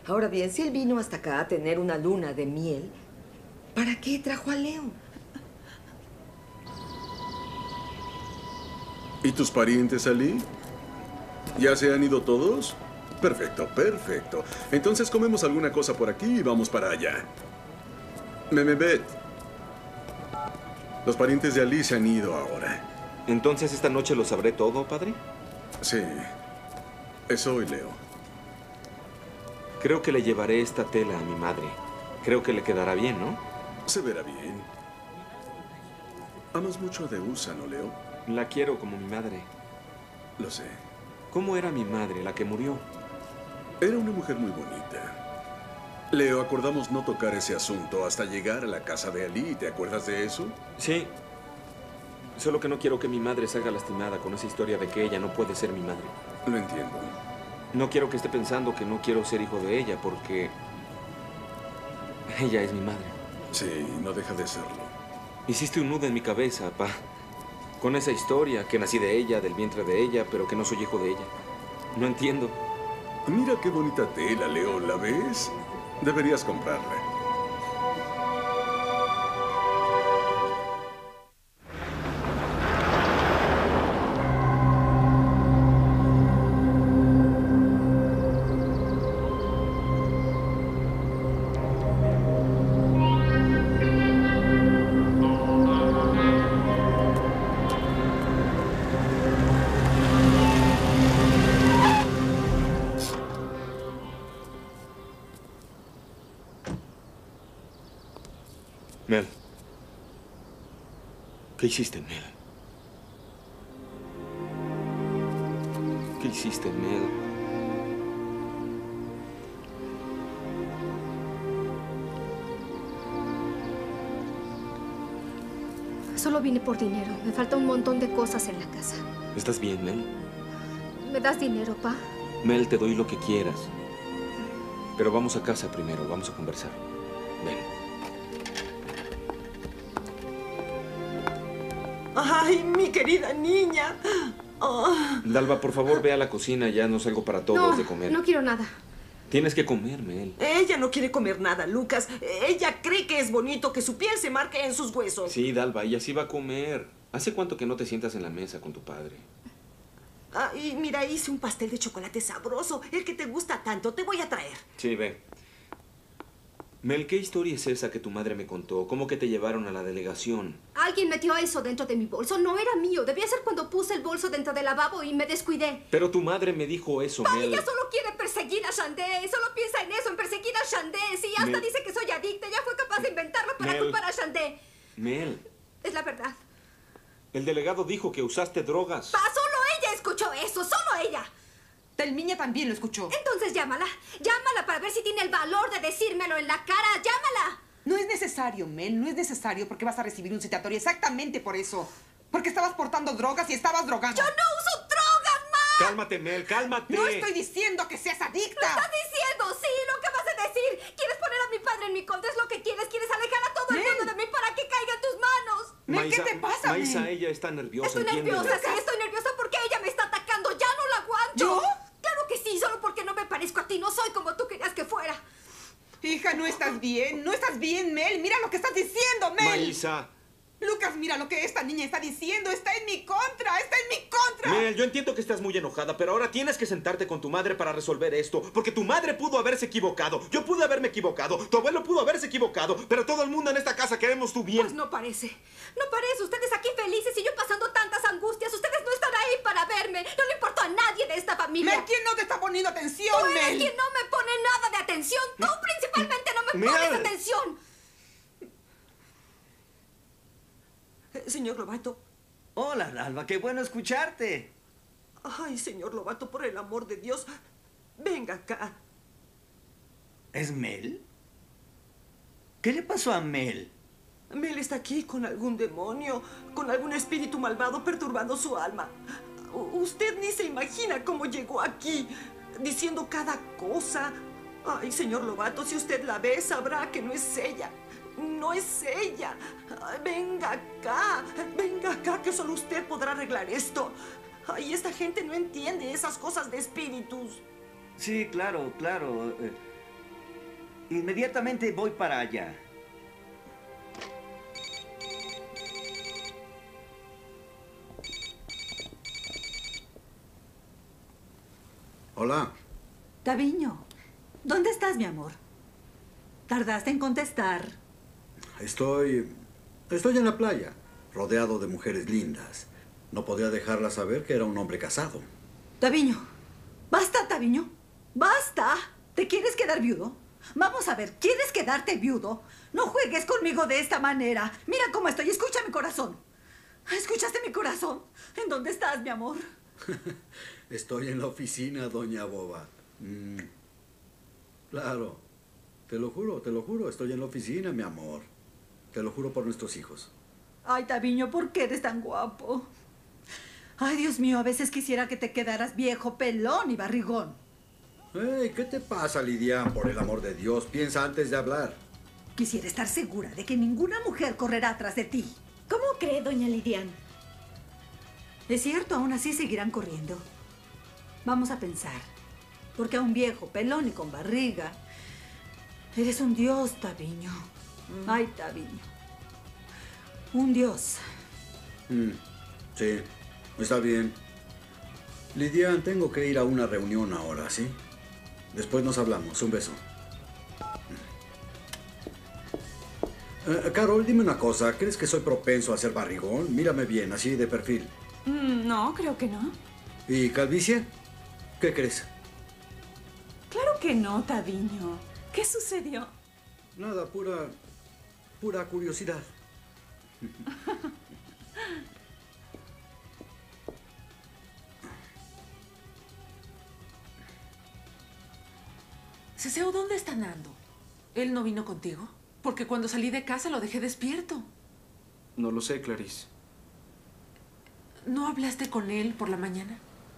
Ahora bien, si él vino hasta acá a tener una luna de miel, ¿para qué trajo a Leo? ¿Y tus parientes, Ali? ¿Ya se han ido todos? Perfecto, perfecto. Entonces comemos alguna cosa por aquí y vamos para allá. Memebet. Los parientes de Ali se han ido ahora. ¿Entonces esta noche lo sabré todo, padre? Sí. Es hoy, Leo. Creo que le llevaré esta tela a mi madre. Creo que le quedará bien, ¿no? Se verá bien. Amas mucho a Deusa, ¿no, Leo? La quiero como mi madre. Lo sé. ¿Cómo era mi madre, la que murió? Era una mujer muy bonita. Leo, acordamos no tocar ese asunto hasta llegar a la casa de Ali. ¿Te acuerdas de eso? Sí. Solo que no quiero que mi madre salga lastimada con esa historia de que ella no puede ser mi madre. Lo entiendo. No quiero que esté pensando que no quiero ser hijo de ella porque ella es mi madre. Sí, no deja de serlo. Hiciste un nudo en mi cabeza, pa. Con esa historia, que nací de ella, del vientre de ella, pero que no soy hijo de ella. No entiendo. Mira qué bonita tela, Leo. ¿La ves? Deberías comprarla. Mel. ¿Qué hiciste, Mel? ¿Qué hiciste, Mel? Solo vine por dinero. Me falta un montón de cosas en la casa. ¿Estás bien, Mel? ¿Me das dinero, pa? Mel, te doy lo que quieras. Pero vamos a casa primero, vamos a conversar. Ven. ¡Ay, mi querida niña! Oh. Dalva, por favor, ve a la cocina. Ya no salgo para todos de comer. No quiero nada. Tienes que comer, Mel. Ella no quiere comer nada, Lucas. Ella cree que es bonito que su piel se marque en sus huesos. Sí, Dalva, ella sí va a comer. ¿Hace cuánto que no te sientas en la mesa con tu padre? Ah, y mira, hice un pastel de chocolate sabroso. El que te gusta tanto. Te voy a traer. Sí, ve. Mel, ¿qué historia es esa que tu madre me contó? ¿Cómo que te llevaron a la delegación? Alguien metió eso dentro de mi bolso. No era mío. Debía ser cuando puse el bolso dentro del lavabo y me descuidé. Pero tu madre me dijo eso, Mel. Ella solo quiere perseguir a Shandé. Solo piensa en eso, en perseguir a Shandé. Sí, hasta Mel. dice que soy adicta. Ella fue capaz de inventarlo para Mel. culpar a Shandé. Mel, Es la verdad. el delegado dijo que usaste drogas. Pa, solo ella escuchó eso. Solo ella. Telmiña también lo escuchó. Entonces llámala. Llámala para ver si tiene el valor de decírmelo en la cara. Llámala. No es necesario, Mel, no es necesario porque vas a recibir un citatorio exactamente por eso. Porque estabas portando drogas y estabas drogada. Yo no uso drogas, ma. Cálmate, Mel, cálmate. No estoy diciendo que seas adicta. Lo estás diciendo, sí, lo que vas a decir. Quieres poner a mi padre en mi contra, es lo que quieres. Quieres alejar a todo el Mel. mundo de mí para que caiga en tus manos. Mel, ¿qué te pasa, Maisa, Mel? ella está nerviosa, Estoy entiéndelo. nerviosa, sí, estoy nerviosa porque ella me está atacando. Ya no la aguanto. ¿Yo? Claro que sí, solo porque no me parezco a ti. No soy como tú querías que fuera. Hija, no estás bien, no estás bien, Mel. Mira lo que estás diciendo, Mel. Maisa. Lucas, mira lo que esta niña está diciendo. Está en mi contra, está en mi contra. Mel, yo entiendo que estás muy enojada, pero ahora tienes que sentarte con tu madre para resolver esto. Porque tu madre pudo haberse equivocado. Yo pude haberme equivocado. Tu abuelo pudo haberse equivocado. Pero todo el mundo en esta casa queremos tu bien. Pues no parece. No parece. Ustedes aquí felices y yo pasando tantas angustias. Ustedes no están ahí para verme. No le importó a nadie de esta familia. Mel, ¿quién no te está poniendo atención, Tú eres Mel? quien no me pone nada de atención. Tú principalmente no me Mel. pones atención. Señor Lobato. Hola, Dalva, qué bueno escucharte. Ay, señor Lobato, por el amor de Dios. Venga acá. ¿Es Mel? ¿Qué le pasó a Mel? Mel está aquí con algún demonio, con algún espíritu malvado perturbando su alma. Usted ni se imagina cómo llegó aquí, diciendo cada cosa. Ay, señor Lobato, si usted la ve, sabrá que no es ella. No es ella. Ay, venga acá, que solo usted podrá arreglar esto. Ay, esta gente no entiende esas cosas de espíritus. Sí, claro, claro. Inmediatamente voy para allá. Hola. Taviño, ¿dónde estás, mi amor? ¿Tardaste en contestar? Estoy en la playa, rodeado de mujeres lindas. No podía dejarla saber que era un hombre casado. Taviño, basta, Taviño. ¡Basta! ¿Te quieres quedar viudo? Vamos a ver, ¿quieres quedarte viudo? No juegues conmigo de esta manera. Mira cómo estoy. Escucha mi corazón. ¿Escuchaste mi corazón? ¿En dónde estás, mi amor? Estoy en la oficina, doña Boba. Claro. Te lo juro. Estoy en la oficina, mi amor. Te lo juro por nuestros hijos. Ay, Taviño, ¿por qué eres tan guapo? Ay, Dios mío, a veces quisiera que te quedaras viejo, pelón y barrigón. Hey, ¿qué te pasa, Lidia? Por el amor de Dios, piensa antes de hablar. Quisiera estar segura de que ninguna mujer correrá atrás de ti. ¿Cómo cree, doña Lidian? Es cierto, aún así seguirán corriendo. Vamos a pensar. Porque a un viejo, pelón y con barriga, eres un dios, Taviño. Ay, Taviño. Un dios. Sí, está bien. Lidia, tengo que ir a una reunión ahora, ¿sí? Después nos hablamos. Un beso. Carol, dime una cosa. ¿Crees que soy propenso a ser barrigón? Mírame bien, así de perfil. No, creo que no. ¿Y calvicie? ¿Qué crees? Claro que no, Taviño. ¿Qué sucedió? Nada, pura curiosidad. Ceseo, ¿dónde está Nando? ¿Él no vino contigo? Porque cuando salí de casa lo dejé despierto. No lo sé, Clarice. ¿No hablaste con él por la mañana?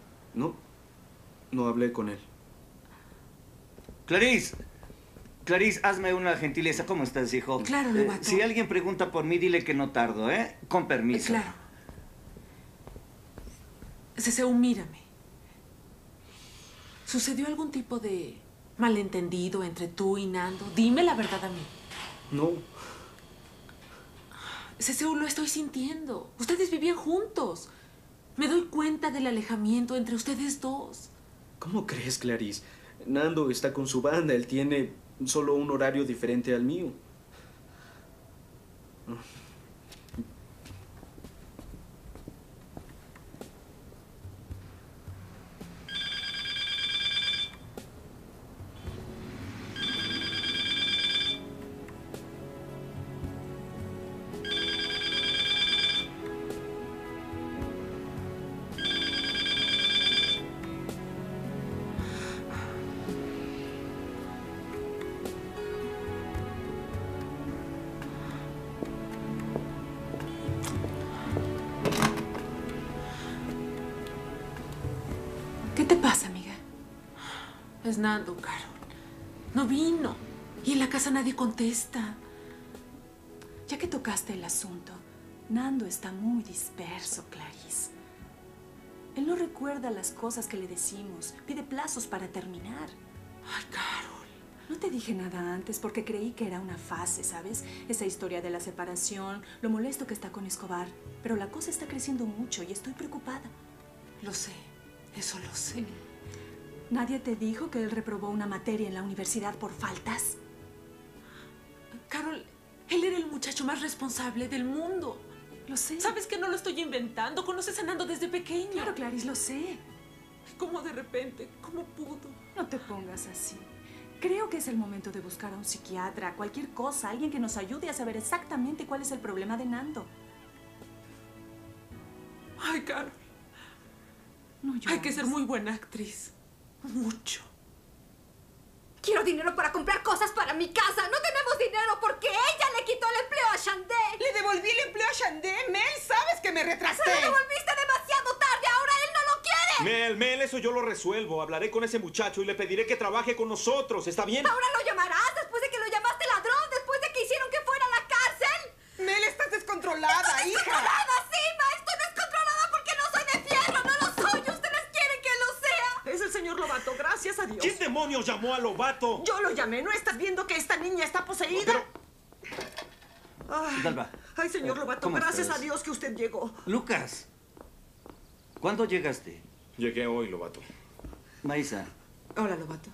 No hablé con él. Clarice, hazme una gentileza. ¿Cómo estás, hijo? Claro, Lobato. Si alguien pregunta por mí, dile que no tardo, ¿eh? Con permiso. Claro. Ceseo, mírame. ¿Sucedió algún tipo de malentendido entre tú y Nando? Dime la verdad a mí. No. Ceseo, lo estoy sintiendo. Ustedes vivían juntos. Me doy cuenta del alejamiento entre ustedes dos. ¿Cómo crees, Clarice? Nando está con su banda. Él tiene solo un horario diferente al mío. ¿Qué te pasa, amiga? Es Nando, Carol. No vino. Y en la casa nadie contesta. Ya que tocaste el asunto, Nando está muy disperso, Clarice. Él no recuerda las cosas que le decimos. Pide plazos para terminar. Ay, Carol. No te dije nada antes porque creí que era una fase, ¿sabes? Esa historia de la separación, lo molesto que está con Escobar. Pero la cosa está creciendo mucho y estoy preocupada. Lo sé. Eso lo sé. ¿Nadie te dijo que él reprobó una materia en la universidad por faltas? Carol, él era el muchacho más responsable del mundo. Lo sé. ¿Sabes que no lo estoy inventando? Conoces a Nando desde pequeño. Claro, Clarice, lo sé. ¿Cómo de repente? ¿Cómo pudo? No te pongas así. Creo que es el momento de buscar a un psiquiatra, cualquier cosa, alguien que nos ayude a saber exactamente cuál es el problema de Nando. Ay, Carol. No llores. Hay que ser muy buena actriz. Mucho. Quiero dinero para comprar cosas para mi casa. No tenemos dinero porque ella le quitó el empleo a Chandé. Le devolví el empleo a Chandé. Mel, sabes que me retrasé. ¡Se lo devolviste demasiado tarde! ¡Ahora él no lo quiere! Mel, eso yo lo resuelvo. Hablaré con ese muchacho y le pediré que trabaje con nosotros. ¿Está bien? ¿Ahora lo llamarás después de que lo llamaste ladrón? ¿Después de que hicieron que fuera a la cárcel? Mel, estás descontrolada, hija. ¡Descontrolada, sí, ma! Estoy descontrolada porque no soy de fierro. No lo soy. Ustedes quieren que lo sea. Es el señor Lobato. Gracias a a Dios. ¿Quién demonios llamó a Lobato? Yo lo llamé. ¿No estás viendo que esta niña está poseída? Pero... Ay, Dalva. ay, señor Lobato, ¿Cómo gracias estás? a Dios que usted llegó. Lucas, ¿cuándo llegaste? Llegué hoy, Lobato. Maisa, Hola, Lobato.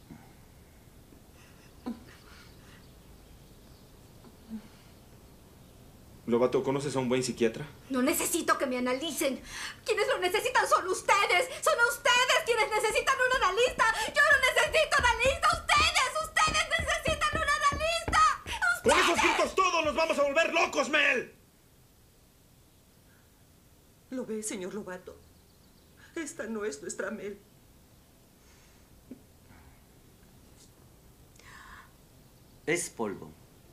Lobato, ¿conoces a un buen psiquiatra? No necesito que me analicen. Quienes lo necesitan son ustedes. Son ustedes quienes necesitan un analista. Yo no necesito analista. Ustedes necesitan un analista. ¡Con esos gritos todos nos vamos a volver locos, Mel! ¿Lo ve, señor Lobato? Esta no es nuestra Mel. es polvo.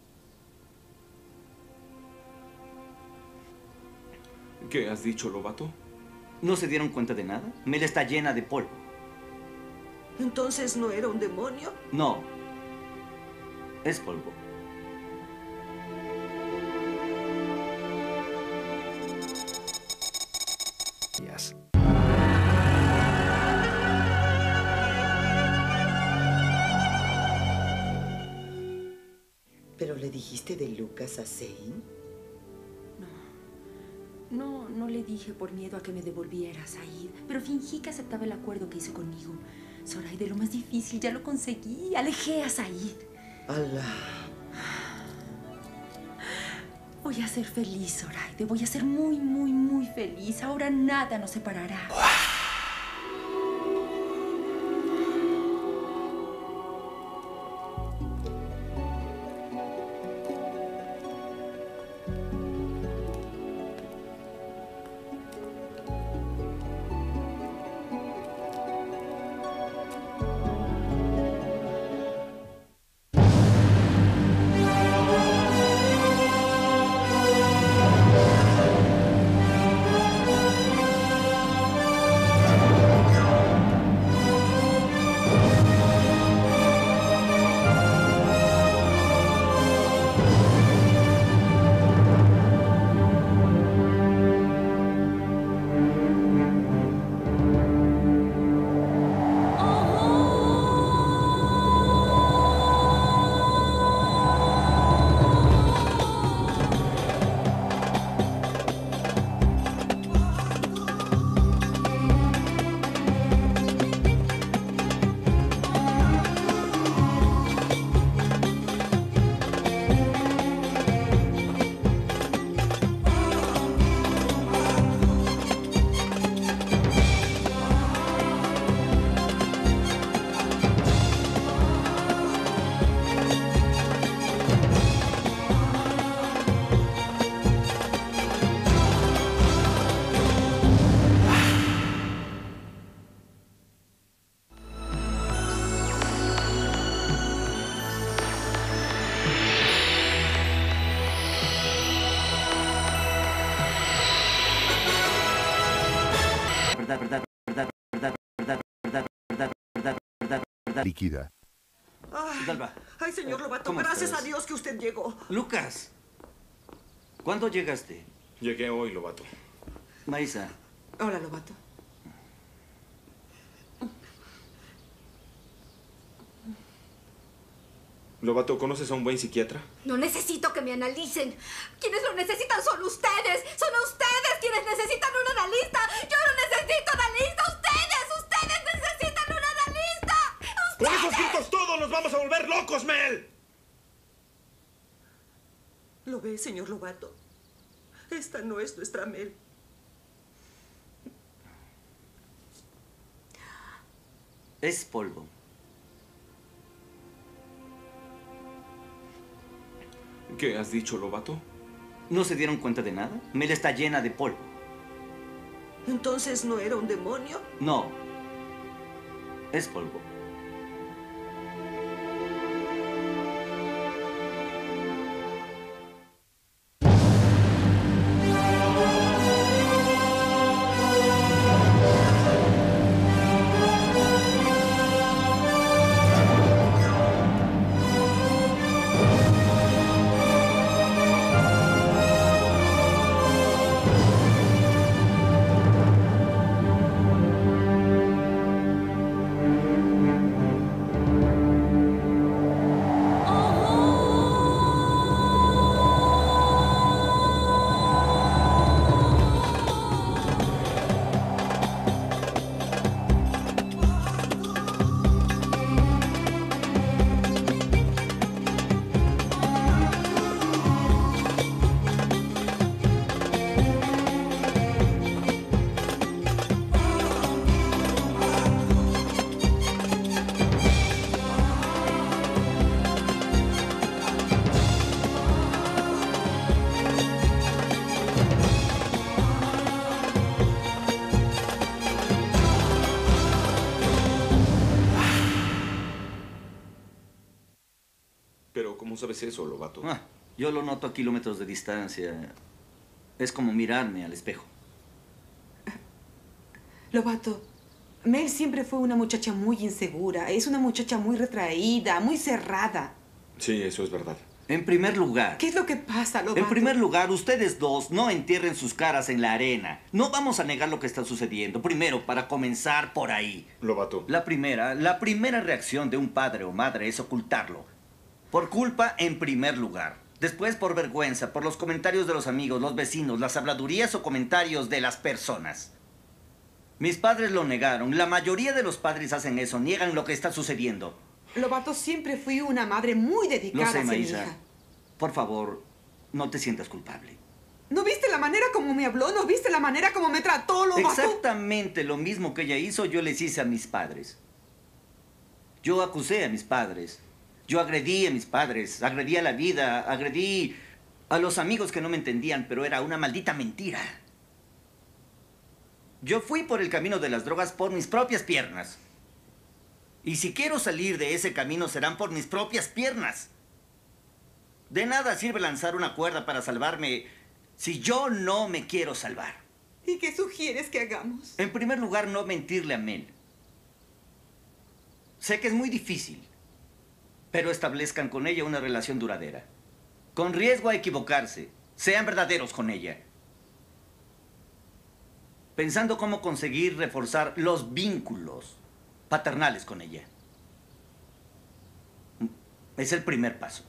¿Qué has dicho, Lobato? ¿No se dieron cuenta de nada? Mel está llena de polvo. ¿Entonces no era un demonio? No. Es polvo. ¿Pero le dijiste de Lucas a Zane? No le dije por miedo a que me devolviera, Said. Pero fingí que aceptaba el acuerdo que hizo conmigo. Zoraide, lo más difícil ya lo conseguí. Alejé a Said. Allah. Voy a ser feliz, Zoraide. Voy a ser muy, muy, muy feliz. Ahora nada nos separará. Líquida. Ay, señor Lobato, ¿Cómo gracias estás? a Dios que usted llegó. Lucas, ¿cuándo llegaste? Llegué hoy, Lobato. Maisa, Hola, Lobato. Lobato, ¿conoces a un buen psiquiatra? No necesito que me analicen. Quienes lo necesitan son ustedes. Son ustedes quienes necesitan un analista. Yo no necesito analista. Ustedes necesitan un analista. ¡Con esos gritos todos nos vamos a volver locos, Mel! ¿Lo ve, señor Lobato? Esta no es nuestra Mel. es polvo. ¿Qué has dicho, Lobato? ¿No se dieron cuenta de nada? Mel está llena de polvo. ¿Entonces no era un demonio? No. Es polvo. Pero, ¿cómo sabes eso, Lobato? Yo lo noto a kilómetros de distancia. Es como mirarme al espejo. Lobato, Mel siempre fue una muchacha muy insegura. Es una muchacha muy retraída, muy cerrada. Sí, eso es verdad. En primer lugar... ¿Qué es lo que pasa, Lobato? En primer lugar, ustedes dos no entierren sus caras en la arena. No vamos a negar lo que está sucediendo. Primero, para comenzar por ahí. Lobato. La primera reacción de un padre o madre es ocultarlo. Por culpa, en primer lugar. Después, por vergüenza, por los comentarios de los amigos, los vecinos, las habladurías o comentarios de las personas. Mis padres lo negaron. La mayoría de los padres hacen eso, niegan lo que está sucediendo. Lobato, siempre fui una madre muy dedicada Lo sé, hacia mi Maísa. hija. Por favor, no te sientas culpable. ¿No viste la manera como me habló? ¿No viste la manera como me trató, Lobato? Exactamente lo mismo que ella hizo, yo les hice a mis padres. Yo acusé a mis padres. Yo agredí a mis padres. Agredí a la vida. Agredí a los amigos que no me entendían, pero era una maldita mentira. Yo fui por el camino de las drogas por mis propias piernas. Y si quiero salir de ese camino serán por mis propias piernas. De nada sirve lanzar una cuerda para salvarme si yo no me quiero salvar. ¿Y qué sugieres que hagamos? En primer lugar, no mentirle a Mel. Sé que es muy difícil, pero establezcan con ella una relación duradera. Con riesgo a equivocarse. Sean verdaderos con ella. Pensando cómo conseguir reforzar los vínculos paternales con ella. Es el primer paso.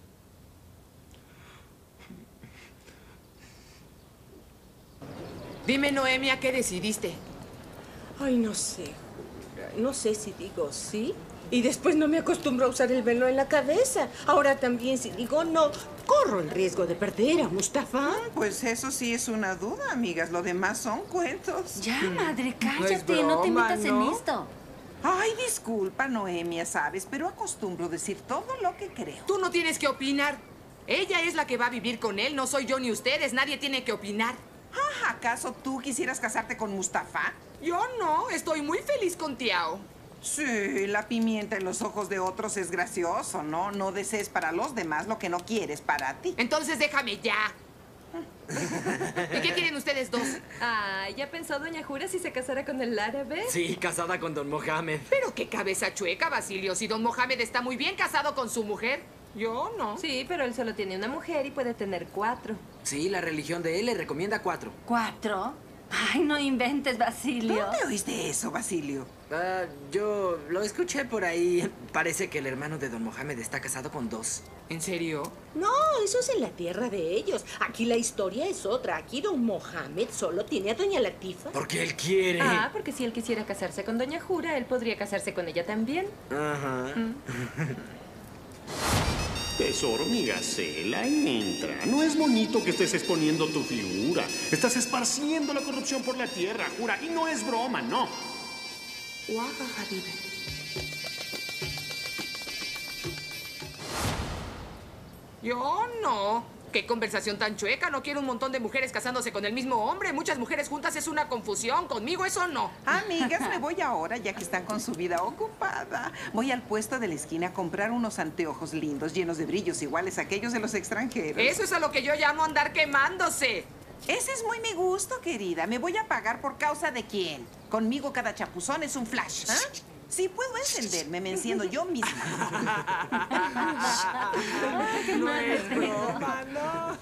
Dime, Noemia, ¿qué decidiste? Ay, no sé. No sé si digo sí. Y después no me acostumbro a usar el velo en la cabeza. Ahora también si digo no, corro el riesgo de perder a Mustafa. Pues eso sí es una duda, amigas. Lo demás son cuentos. Ya, madre, cállate. No es broma, no te metas en ¿no? esto. Ay, disculpa, Noemia, sabes, pero acostumbro decir todo lo que creo. Tú no tienes que opinar. Ella es la que va a vivir con él, no soy yo ni ustedes. Nadie tiene que opinar. ¿Acaso tú quisieras casarte con Mustafa? Yo no, estoy muy feliz con Tiao. Sí, la pimienta en los ojos de otros es gracioso, ¿no? No desees para los demás lo que no quieres para ti. Entonces déjame ya. ¿Y qué quieren ustedes dos? Ah, ¿ya pensó doña Jura si se casara con el árabe? Sí, casada con don Mohamed. Pero qué cabeza chueca, Basilio. Si don Mohamed está muy bien casado con su mujer. Yo no. Sí, pero él solo tiene una mujer y puede tener 4. Sí, la religión de él le recomienda 4. ¿4? Ay, no inventes, Basilio. ¿Dónde oíste eso, Basilio? Yo lo escuché por ahí. Parece que el hermano de don Mohamed está casado con 2. ¿En serio? No, eso es en la tierra de ellos. Aquí la historia es otra. Aquí don Mohamed solo tiene a doña Latifa. Porque él quiere. Ah, porque si él quisiera casarse con doña Jura, él podría casarse con ella también. Ajá. Tesoro, mi gacela, entra. No es bonito que estés exponiendo tu figura. Estás esparciendo la corrupción por la tierra, Jura. Y no es broma, no. Guaja, Habibe. Yo no. ¿Qué conversación tan chueca? No quiero un montón de mujeres casándose con el mismo hombre. Muchas mujeres juntas es una confusión. Conmigo eso no. Amigas, me voy ahora, ya que están con su vida ocupada. Voy al puesto de la esquina a comprar unos anteojos lindos, llenos de brillos iguales a aquellos de los extranjeros. Eso es a lo que yo llamo andar quemándose. Ese es muy mi gusto, querida. ¿Me voy a pagar por causa de quién? Conmigo cada chapuzón es un flash. Si puedo encenderme, me enciendo yo misma. No es broma, no.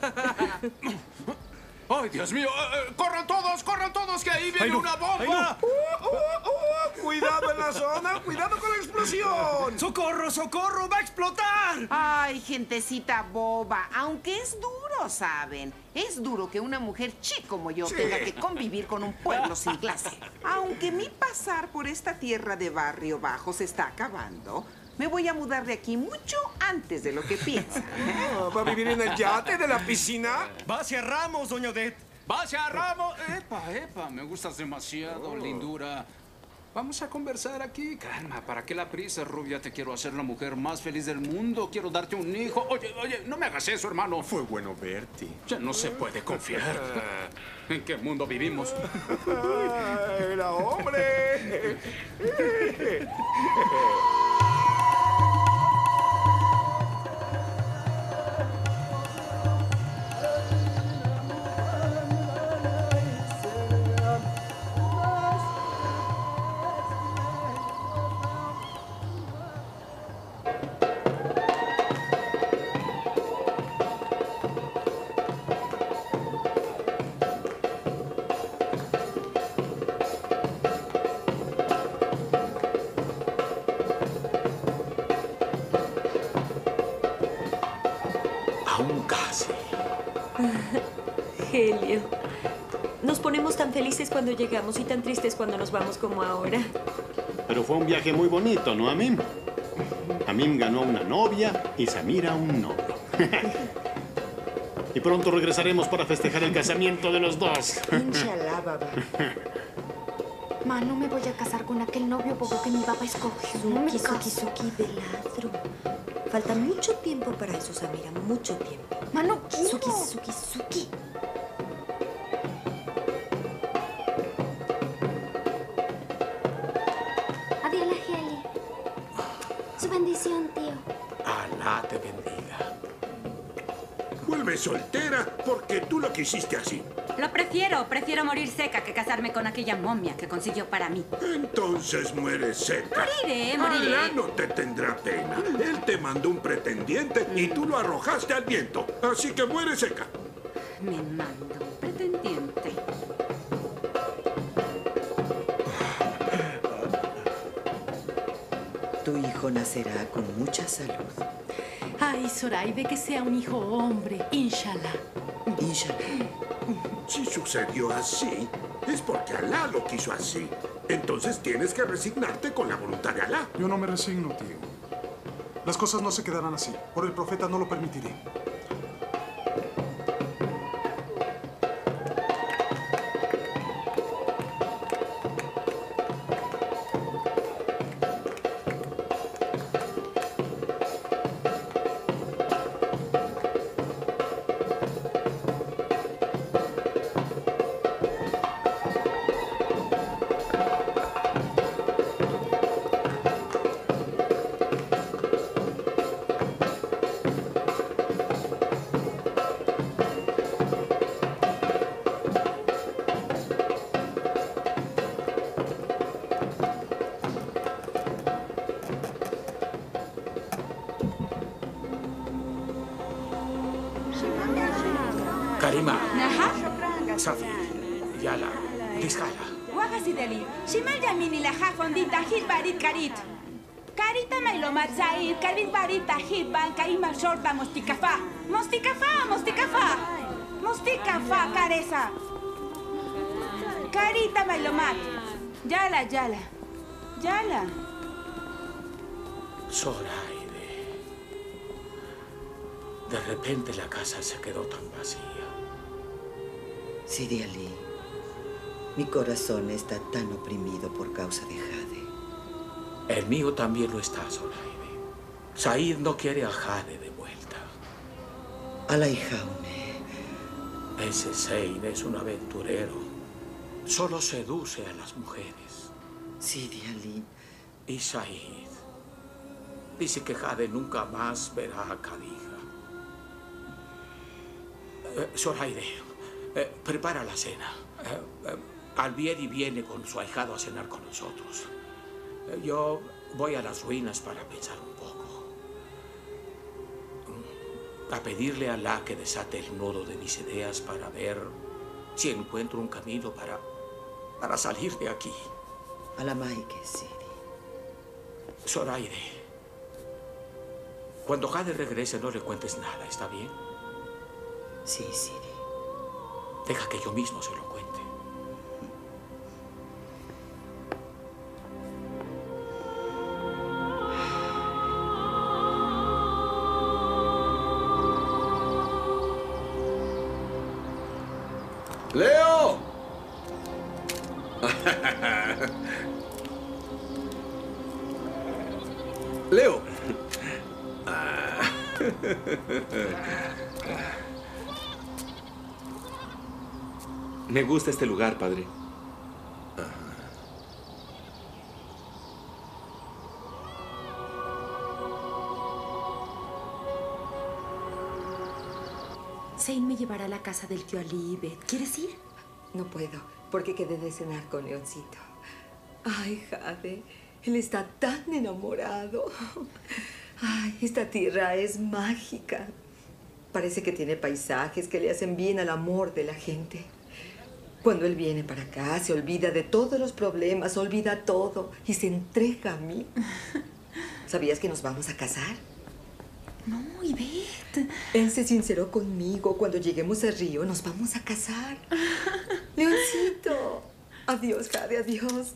¡Ay, Dios mío! ¡Corran todos, que ahí viene una bomba! ¡Cuidado en la zona! ¡Cuidado con la explosión! ¡Socorro, socorro! ¡Va a explotar! Ay, gentecita boba. Aunque es duro, ¿saben? Es duro que una mujer chic como yo tenga que convivir con un pueblo sin clase. Aunque mi pasar por esta tierra de barrio bajo se está acabando, me voy a mudar de aquí mucho antes de lo que piensan. ¿Va a vivir en el yate de la piscina? ¡Va hacia Ramos, doña Odette! ¡Va hacia Ramos! ¡Epa! Me gustas demasiado, lindura. Vamos a conversar aquí. Calma, ¿para qué la prisa, rubia? Te quiero hacer la mujer más feliz del mundo. Quiero darte un hijo. Oye, no me hagas eso, hermano. Fue bueno verte. Ya no se puede confiar. ¿En qué mundo vivimos? ¡Era hombre! un casi. Helio, nos ponemos tan felices cuando llegamos y tan tristes cuando nos vamos como ahora. Pero fue un viaje muy bonito, ¿no, Amim? Amim ganó una novia y Samira un novio. Y pronto regresaremos para festejar el casamiento de los dos. Inshallah, baba. Ma, no me voy a casar con aquel novio bobo que mi papá escogió. No me Suki, Veladro. Falta mucho tiempo para eso, Samira, mucho tiempo. Ma, no quiero. Suki. Adiós, la Heli. Su bendición, tío. Alá te bendiga. Vuelve soltera porque tú lo quisiste así. Lo prefiero. Prefiero morir seca que casarme con aquella momia que consiguió para mí. Entonces mueres seca. Moriré. Alá no te tendrá pena. Él te mandó un pretendiente y tú lo arrojaste al viento. Así que muere seca. Me mando un pretendiente. Tu hijo nacerá con mucha salud. Ay, Zoraide, que sea un hijo hombre, inshallah. Inshallah. Si sucedió así, es porque Alá lo quiso así. Entonces tienes que resignarte con la voluntad de Alá. Yo no me resigno, tío. Las cosas no se quedarán así. Por el profeta no lo permitiré. Karima. Safi. Yala. Tizkala. Wagasideli. Shimal Yamini la Jafondita Hit Barit Karit. Karita Mailomat Zair, Karit Barit Tahit Ban Karima Shorta Mostikafa. Mostikafa, Karesa. Karita Mailomat. Yala. Zoraide. De repente la casa se quedó tan vacía. Sidi Ali, mi corazón está tan oprimido por causa de Jade. El mío también lo está, Zoraide. Said no quiere a Jade de vuelta. Alayhaune. Ese Zaid es un aventurero. Solo seduce a las mujeres. Sidi Ali. Y Said dice que Jade nunca más verá a Khadija. Zoraide, prepara la cena. Albieri viene con su ahijado a cenar con nosotros. Yo voy a las ruinas para pensar un poco. A pedirle a Alá que desate el nudo de mis ideas para ver si encuentro un camino para salir de aquí. Alamaike, Sidi. Zoraide, cuando Jade regrese no le cuentes nada, ¿está bien? Sí, Sidi. Deja que yo mismo se lo cuente. ¡Leo! Leo. Me gusta este lugar, padre. Zain me llevará a la casa del tío Ali, Beth. ¿Quieres ir? No puedo, porque quedé de cenar con Leoncito. Ay, Jade, él está tan enamorado. Ay, esta tierra es mágica. Parece que tiene paisajes que le hacen bien al amor de la gente. Cuando él viene para acá, se olvida de todos los problemas, olvida todo y se entrega a mí. ¿Sabías que nos vamos a casar? No, Ivette. Él se sinceró conmigo. Cuando lleguemos a Río nos vamos a casar. Leoncito. Adiós, Jade, adiós.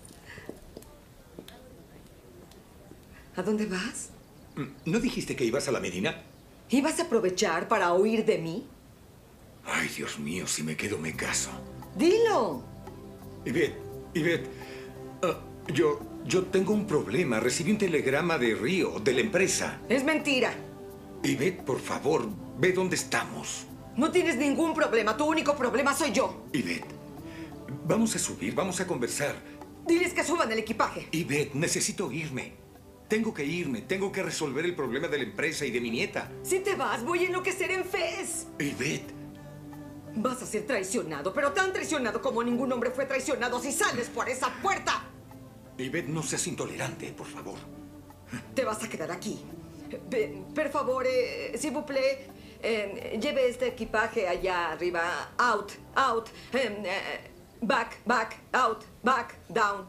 ¿A dónde vas? ¿No dijiste que ibas a la Medina? ¿Ibas a aprovechar para huir de mí? Ay, Dios mío, si me quedo me caso. ¡Dilo! Ivette, yo tengo un problema. Recibí un telegrama de Río, de la empresa. Es mentira. Ivette, por favor, ve dónde estamos. No tienes ningún problema. Tu único problema soy yo. Ivette, vamos a subir, vamos a conversar. Diles que suban el equipaje. Ivette, necesito irme. Tengo que irme. Tengo que resolver el problema de la empresa y de mi nieta. Si te vas, voy a enloquecer en Fez. Ivette. Vas a ser traicionado, pero tan traicionado como ningún hombre fue traicionado si sales por esa puerta. Ivette, no seas intolerante, por favor. Te vas a quedar aquí. Per favor, s'il vous plaît, lleve este equipaje allá arriba. Out, out. Back, back, out, back, down.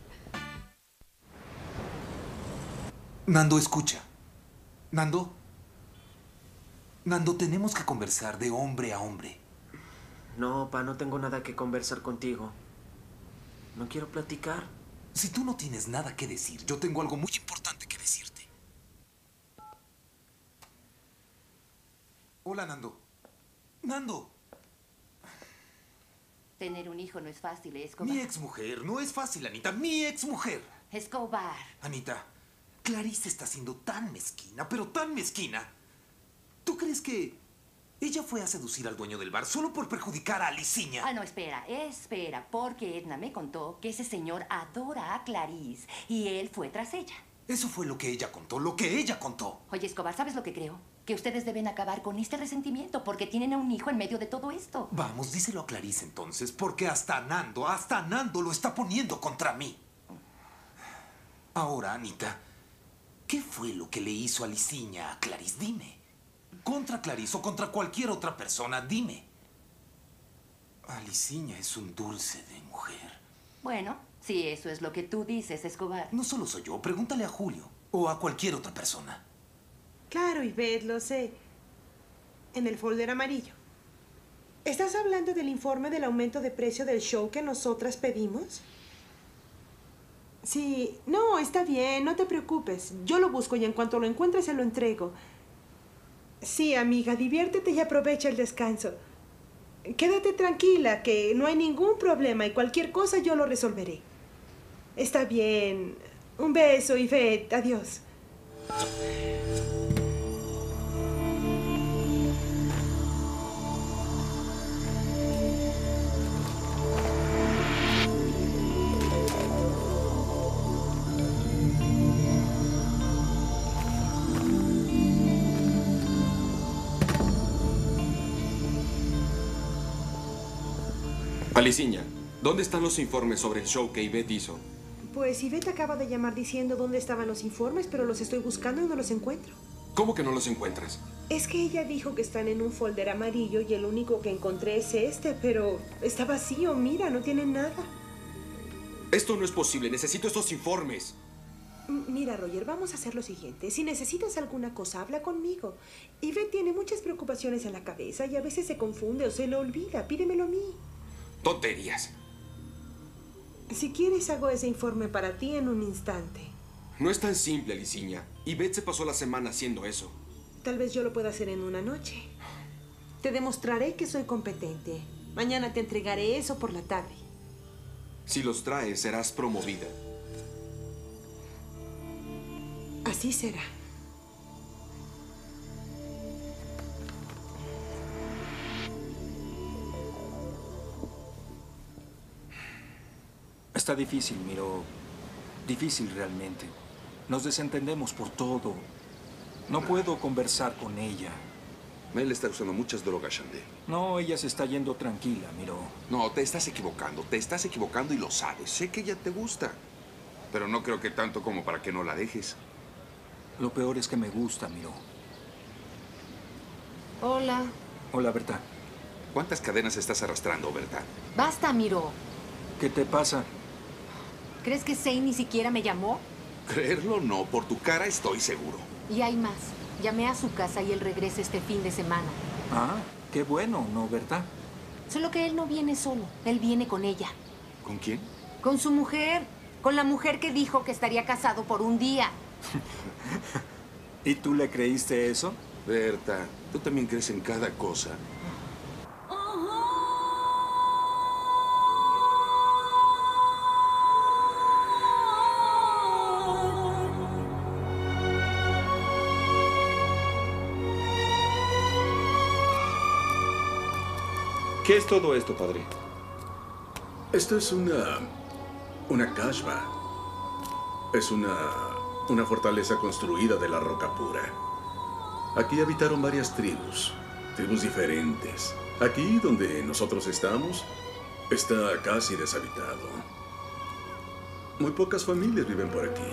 Nando, escucha. Nando. Nando, tenemos que conversar de hombre a hombre. No, pa, no tengo nada que conversar contigo. No quiero platicar. Si tú no tienes nada que decir, yo tengo algo muy importante que decirte. Hola, Nando. Nando. Tener un hijo no es fácil, Escobar. Mi exmujer. No es fácil, Anita. Mi exmujer. Escobar. Anita, Clarice está siendo tan mezquina, pero tan mezquina. ¿Tú crees que ella fue a seducir al dueño del bar solo por perjudicar a Aliciña? Ah, no, espera, porque Edna me contó que ese señor adora a Clarice y él fue tras ella. Eso fue lo que ella contó, lo que ella contó. Oye, Escobar, ¿sabes lo que creo? Que ustedes deben acabar con este resentimiento porque tienen a un hijo en medio de todo esto. Vamos, díselo a Clarice entonces, porque hasta Nando lo está poniendo contra mí. Ahora, Anita, ¿qué fue lo que le hizo Aliciña a Clarice? Dime. Contra Clarice o contra cualquier otra persona, dime. Aliciña es un dulce de mujer. Bueno, si eso es lo que tú dices, Escobar. No solo soy yo, pregúntale a Julio o a cualquier otra persona. Claro, Ivette, lo sé. En el folder amarillo. ¿Estás hablando del informe del aumento de precio del show que nosotras pedimos? Sí, no, está bien, no te preocupes. Yo lo busco y en cuanto lo encuentre se lo entrego. Sí, amiga, diviértete y aprovecha el descanso. Quédate tranquila, que no hay ningún problema y cualquier cosa yo lo resolveré. Está bien. Un beso, Ivette. Adiós. Aliciña, ¿dónde están los informes sobre el show que Ivette hizo? Pues Ivette acaba de llamar diciendo dónde estaban los informes, pero los estoy buscando y no los encuentro. ¿Cómo que no los encuentras? Es que ella dijo que están en un folder amarillo y el único que encontré es este, pero está vacío, mira, no tiene nada. Esto no es posible, necesito estos informes. Mira, Roger, vamos a hacer lo siguiente. Si necesitas alguna cosa, habla conmigo. Ivette tiene muchas preocupaciones en la cabeza y a veces se confunde o se le olvida. Pídemelo a mí. Tonterías. Si quieres, hago ese informe para ti en un instante. No es tan simple, Aliciña. Ivette se pasó la semana haciendo eso. Tal vez yo lo pueda hacer en una noche. Te demostraré que soy competente. Mañana te entregaré eso por la tarde. Si los traes, serás promovida. Así será. Está difícil, Miro. Difícil realmente. Nos desentendemos por todo. No puedo conversar con ella. Él está usando muchas drogas, Shandy. No, ella se está yendo tranquila, Miro. No, te estás equivocando. Te estás equivocando y lo sabes. Sé que ella te gusta. Pero no creo que tanto como para que no la dejes. Lo peor es que me gusta, Miro. Hola. Hola, Berta. ¿Cuántas cadenas estás arrastrando, Berta? Basta, Miro. ¿Qué te pasa? ¿Crees que Zane ni siquiera me llamó? Creerlo no, por tu cara estoy seguro. Y hay más. Llamé a su casa y él regresa este fin de semana. Ah, qué bueno, ¿no, Berta? Solo que él no viene solo. Él viene con ella. ¿Con quién? Con su mujer. Con la mujer que dijo que estaría casado por un día. ¿Y tú le creíste eso? Berta, tú también crees en cada cosa. ¿Qué es todo esto, padre? Esto es una kasbah. Es una fortaleza construida de la roca pura. Aquí habitaron varias tribus diferentes. Aquí, donde nosotros estamos, está casi deshabitado. Muy pocas familias viven por aquí.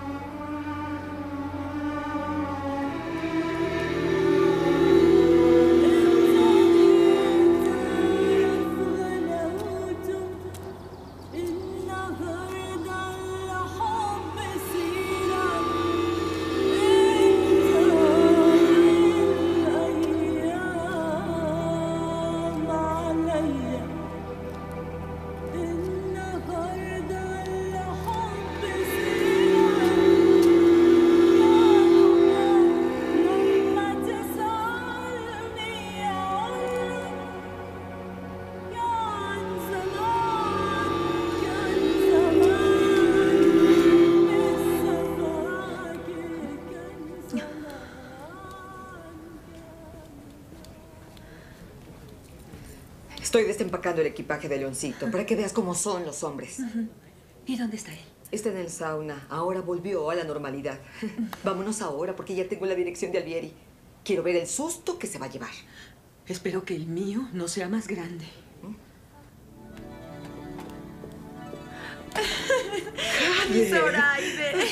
Estoy desempacando el equipaje de Leoncito para que veas cómo son los hombres. ¿Y dónde está él? Está en el sauna. Ahora volvió a la normalidad. Vámonos ahora porque ya tengo la dirección de Alvieri. Quiero ver el susto que se va a llevar. Espero que el mío no sea más grande. ¡Mi Zoraide!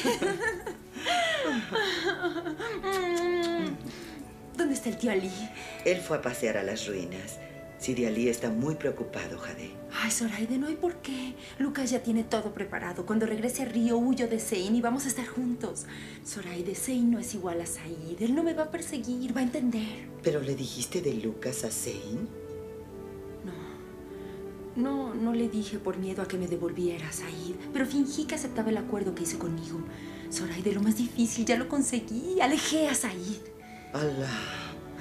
¿Dónde está el tío Ali? Él fue a pasear a las ruinas. Sidi Ali está muy preocupado, Jade. Ay, Zoraide, no hay por qué. Lucas ya tiene todo preparado. Cuando regrese a Río, huyo de Zane y vamos a estar juntos. Zoraide, Zane no es igual a Said. Él no me va a perseguir, va a entender. ¿Pero le dijiste de Lucas a Zane? No le dije por miedo a que me devolviera, Said. Pero fingí que aceptaba el acuerdo que hice conmigo. Zoraide, lo más difícil ya lo conseguí. Alejé a Said. Allah.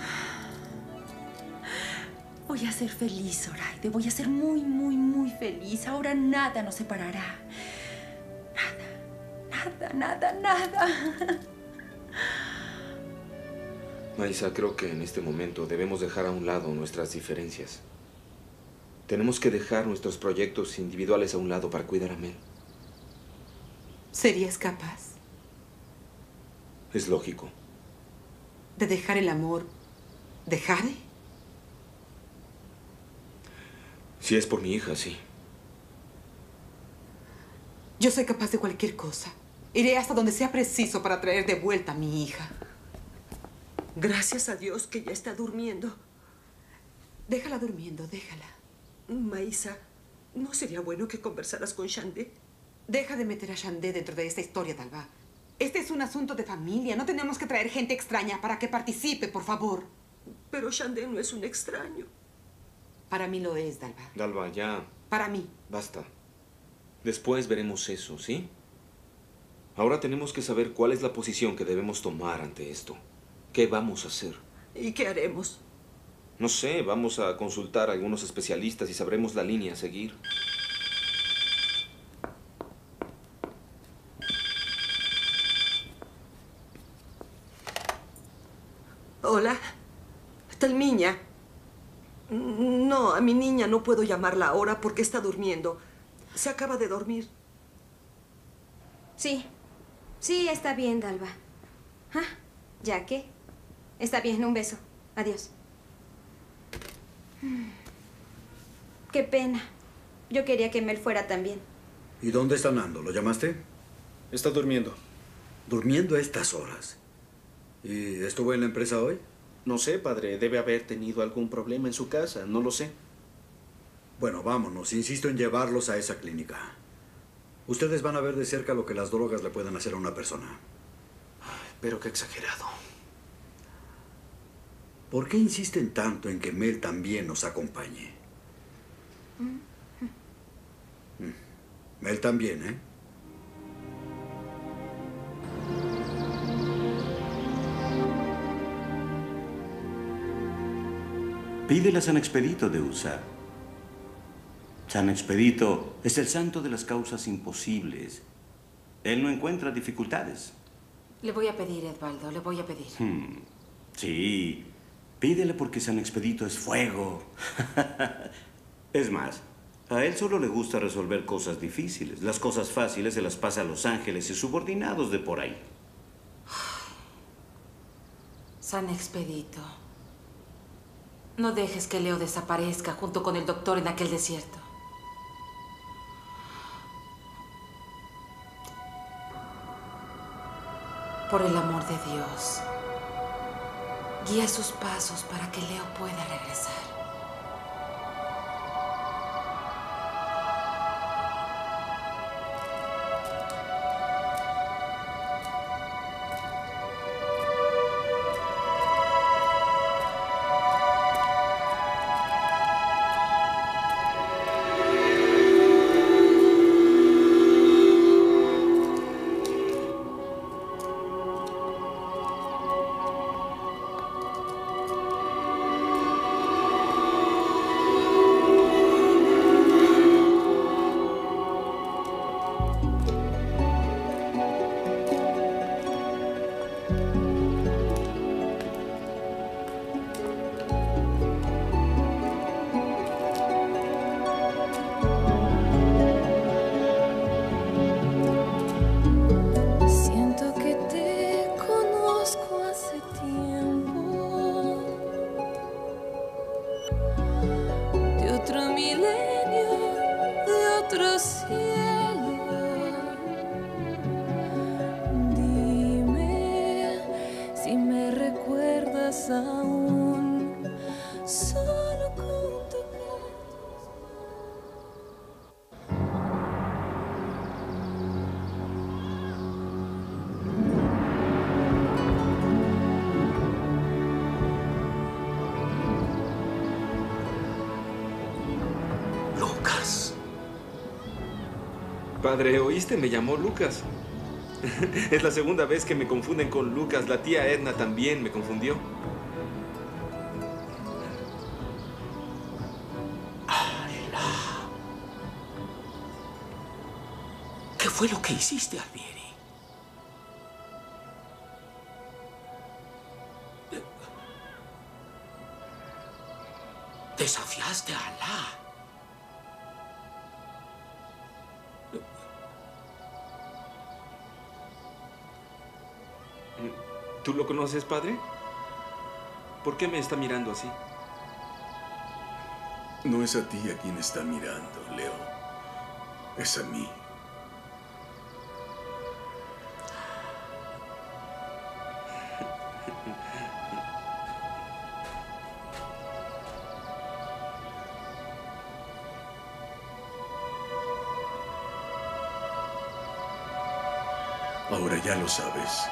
Voy a ser feliz, Zoraide. Voy a ser muy, muy, muy feliz. Ahora nada nos separará. Nada. Maisa, creo que en este momento debemos dejar a un lado nuestras diferencias. Tenemos que dejar nuestros proyectos individuales a un lado para cuidar a Mel. ¿Serías capaz Es lógico. de dejar el amor de Jade? Si es por mi hija, sí. Yo soy capaz de cualquier cosa. Iré hasta donde sea preciso para traer de vuelta a mi hija. Gracias a Dios que ya está durmiendo. Déjala durmiendo, déjala. Maisa, ¿no sería bueno que conversaras con Shandé? Deja de meter a Shandé dentro de esta historia, Dalva. Este es un asunto de familia. No tenemos que traer gente extraña para que participe, por favor. Pero Shandé no es un extraño. Para mí lo es, Dalva. Dalva, ya. Para mí. Basta. Después veremos eso, ¿sí? Ahora tenemos que saber cuál es la posición que debemos tomar ante esto. ¿Qué vamos a hacer? ¿Y qué haremos? No sé, vamos a consultar a algunos especialistas y sabremos la línea a seguir. Hola. Talmiña. No, a mi niña no puedo llamarla ahora porque está durmiendo. Se acaba de dormir. Sí, está bien, Dalva. Ah, ¿ya qué? Está bien, un beso. Adiós. Qué pena. Yo quería que Mel fuera también. ¿Y dónde está Nando? ¿Lo llamaste? Está durmiendo. ¿Durmiendo a estas horas? ¿Y estuvo en la empresa hoy? No sé, padre. Debe haber tenido algún problema en su casa. No lo sé. Bueno, vámonos. Insisto en llevarlos a esa clínica. Ustedes van a ver de cerca lo que las drogas le pueden hacer a una persona. Pero qué exagerado. ¿Por qué insisten tanto en que Mel también nos acompañe? Mel también, ¿eh? Pídele a San Expedito de usar. San Expedito es el santo de las causas imposibles. Él no encuentra dificultades. Le voy a pedir, Edvaldo, le voy a pedir. Sí, pídele porque San Expedito es fuego. Es más, a él solo le gusta resolver cosas difíciles. Las cosas fáciles se las pasa a los ángeles y subordinados de por ahí. San Expedito, no dejes que Leo desaparezca junto con el doctor en aquel desierto. Por el amor de Dios, guía sus pasos para que Leo pueda regresar. Padre, ¿oíste? Me llamó Lucas. Es la segunda vez que me confunden con Lucas. La tía Edna también me confundió. ¿Qué fue lo que hiciste, Albieri? Desafiaste a Alá. ¿Tú lo conoces, padre? ¿Por qué me está mirando así? No es a ti a quien está mirando, Leo. Es a mí. Ahora ya lo sabes.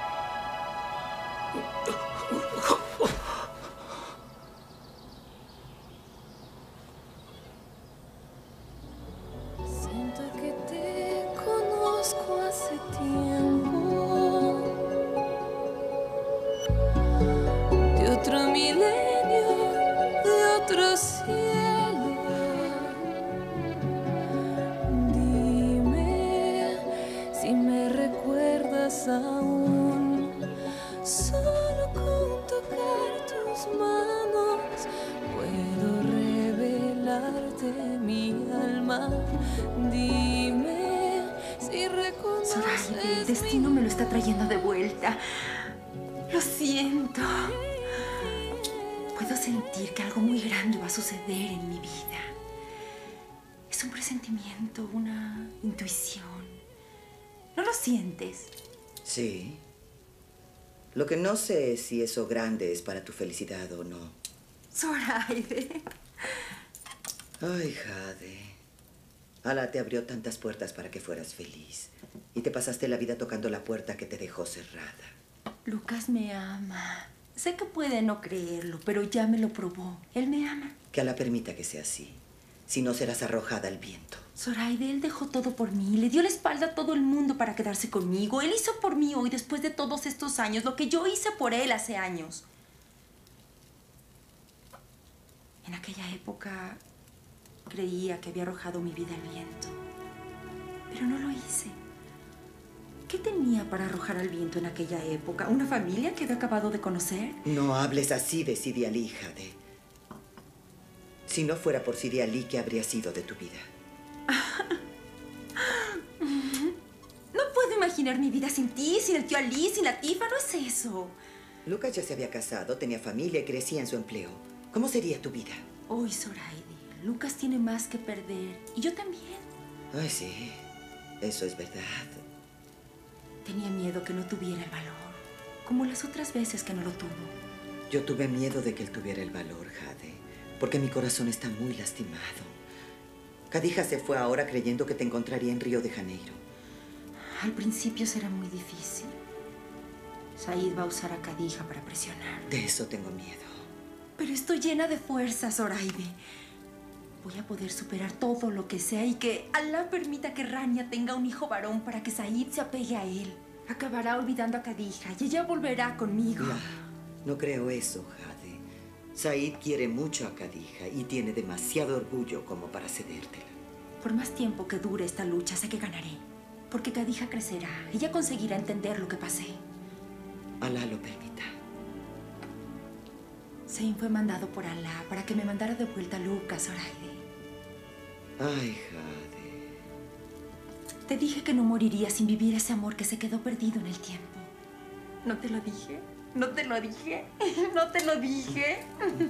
Siento que te conozco hace tiempo, de otro milenio, de otro cielo. Dime si me recuerdas aún, solo con tocar tus manos puedo revelarte mi alma. Dime si reconoces. Zoraide, el destino me lo está trayendo de vuelta. Lo siento. Puedo sentir que algo muy grande va a suceder en mi vida. Es un presentimiento, una intuición. ¿No lo sientes? Sí. Lo que no sé es si eso grande es para tu felicidad o no. Zoraide. Ay, Jade. Alá te abrió tantas puertas para que fueras feliz. Y te pasaste la vida tocando la puerta que te dejó cerrada. Lucas me ama. Sé que puede no creerlo, pero ya me lo probó. Él me ama. Que Alá permita que sea así. Si no, serás arrojada al viento. Zoraide, él dejó todo por mí. Le dio la espalda a todo el mundo para quedarse conmigo. Él hizo por mí hoy, después de todos estos años, lo que yo hice por él hace años. En aquella época creía que había arrojado mi vida al viento. Pero no lo hice. ¿Qué tenía para arrojar al viento en aquella época? ¿Una familia que había acabado de conocer? No hables así de Sidi Ali, Jade. Si no fuera por Sidi Ali, ¿qué habría sido de tu vida? No puedo imaginar mi vida sin ti, sin el tío Ali, sin la Tifa. No es eso. Lucas ya se había casado, tenía familia y crecía en su empleo. ¿Cómo sería tu vida? Hoy, Zoraide, Lucas tiene más que perder. Y yo también. Ay, sí. Eso es verdad. Tenía miedo que no tuviera el valor, como las otras veces que no lo tuvo. Yo tuve miedo de que él tuviera el valor, Jade, porque mi corazón está muy lastimado. Khadija se fue ahora creyendo que te encontraría en Río de Janeiro. Al principio será muy difícil. Said va a usar a Khadija para presionar. De eso tengo miedo. Pero estoy llena de fuerza, Zoraide. Voy a poder superar todo lo que sea y que Alá permita que Rania tenga un hijo varón para que Said se apegue a él. Acabará olvidando a Khadija y ella volverá conmigo. No creo eso, Jade. Said quiere mucho a Khadija y tiene demasiado orgullo como para cedértela. Por más tiempo que dure esta lucha, sé que ganaré. Porque Khadija crecerá. Ella conseguirá entender lo que pasé. Alá lo permita. Zayn fue mandado por Alá para que me mandara de vuelta a Lucas, Zoraide. Ay, Jade. Te dije que no moriría sin vivir ese amor que se quedó perdido en el tiempo. ¿No te lo dije? ¿No te lo dije? ¿No te lo dije?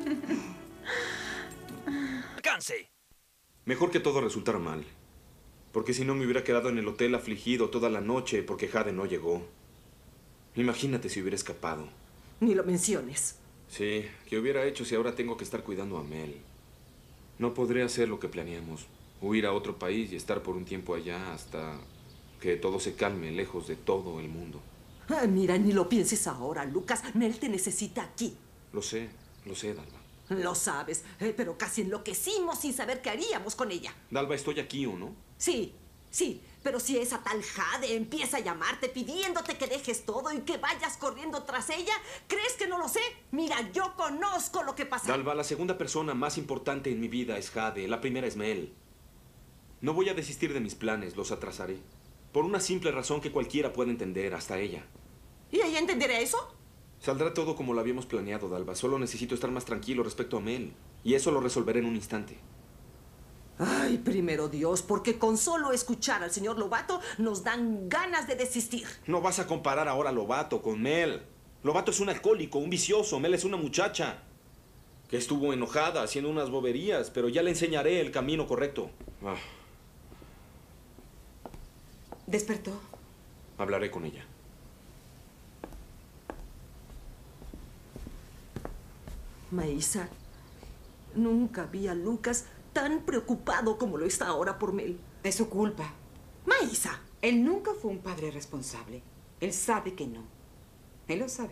¡Alcance! Mejor que todo resultara mal. Porque si no me hubiera quedado en el hotel afligido toda la noche porque Jade no llegó. Imagínate si hubiera escapado. Ni lo menciones. Sí, ¿qué hubiera hecho si ahora tengo que estar cuidando a Mel? No podré hacer lo que planeamos. Huir a otro país y estar por un tiempo allá hasta que todo se calme lejos de todo el mundo. Ah, mira, ni lo pienses ahora, Lucas. Mel te necesita aquí. Lo sé, Dalva. Lo sabes, pero casi enloquecimos sin saber qué haríamos con ella. Dalva, ¿estoy aquí o no? Sí, sí, pero si esa tal Jade empieza a llamarte pidiéndote que dejes todo y que vayas corriendo tras ella, ¿crees que no lo sé? Mira, yo conozco lo que pasa. Dalva, la segunda persona más importante en mi vida es Jade. La primera es Mel. No voy a desistir de mis planes, los atrasaré. Por una simple razón que cualquiera puede entender, hasta ella. ¿Y ella entenderá eso? Saldrá todo como lo habíamos planeado, Dalva. Solo necesito estar más tranquilo respecto a Mel. Y eso lo resolveré en un instante. Ay, primero Dios, porque con solo escuchar al señor Lovato nos dan ganas de desistir. No vas a comparar ahora a Lovato con Mel. Lovato es un alcohólico, un vicioso. Mel es una muchacha que estuvo enojada haciendo unas boberías, pero ya le enseñaré el camino correcto. ¿Despertó? Hablaré con ella. Maísa, nunca vi a Lucas tan preocupado como lo está ahora por Mel. Es su culpa. Maísa. Él nunca fue un padre responsable. Él sabe que no. Él lo sabe.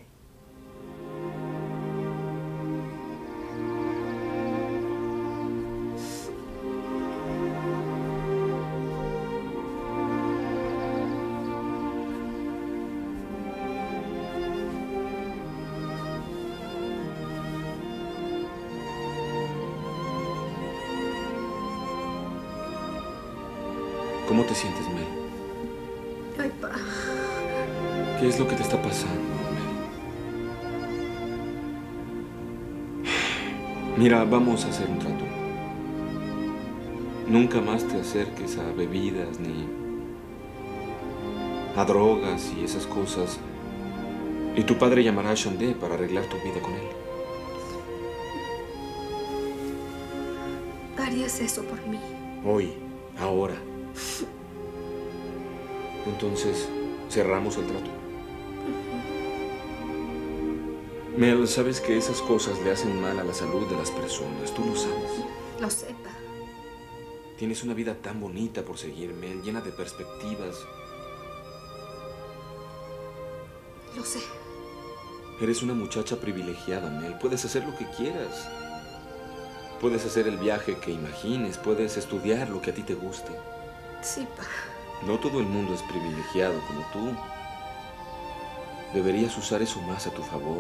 ¿Cómo te sientes, Mel? Ay, pa. ¿Qué es lo que te está pasando, Mel? Mira, vamos a hacer un trato. Nunca más te acerques a bebidas ni a drogas y esas cosas. Y tu padre llamará a Chandé para arreglar tu vida con él. ¿Harías eso por mí? Hoy, ahora. Entonces, cerramos el trato. Mel, sabes que esas cosas le hacen mal a la salud de las personas. Tú lo sabes. Lo sé, pa. Tienes una vida tan bonita por seguir, Mel, llena de perspectivas. Lo sé. Eres una muchacha privilegiada, Mel. Puedes hacer lo que quieras. Puedes hacer el viaje que imagines. Puedes estudiar lo que a ti te guste. Sí, pa. No todo el mundo es privilegiado como tú. Deberías usar eso más a tu favor.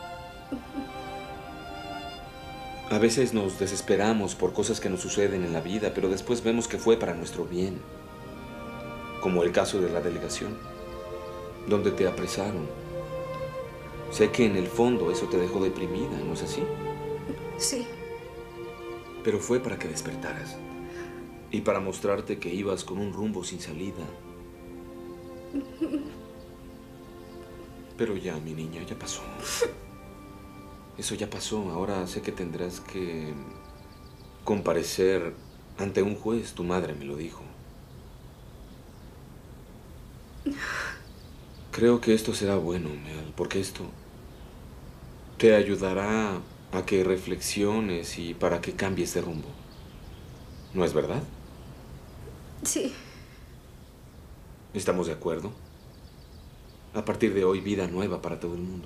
A veces nos desesperamos por cosas que nos suceden en la vida, pero después vemos que fue para nuestro bien. Como el caso de la delegación, donde te apresaron. Sé que en el fondo eso te dejó deprimida, ¿no es así? Sí. Pero fue para que despertaras. Y para mostrarte que ibas con un rumbo sin salida. Pero ya, mi niña, ya pasó. Eso ya pasó. Ahora sé que tendrás que comparecer ante un juez. Tu madre me lo dijo. Creo que esto será bueno, Mel, porque esto te ayudará a que reflexiones y para que cambies de rumbo. ¿No es verdad? Sí. ¿Estamos de acuerdo? A partir de hoy, vida nueva para todo el mundo.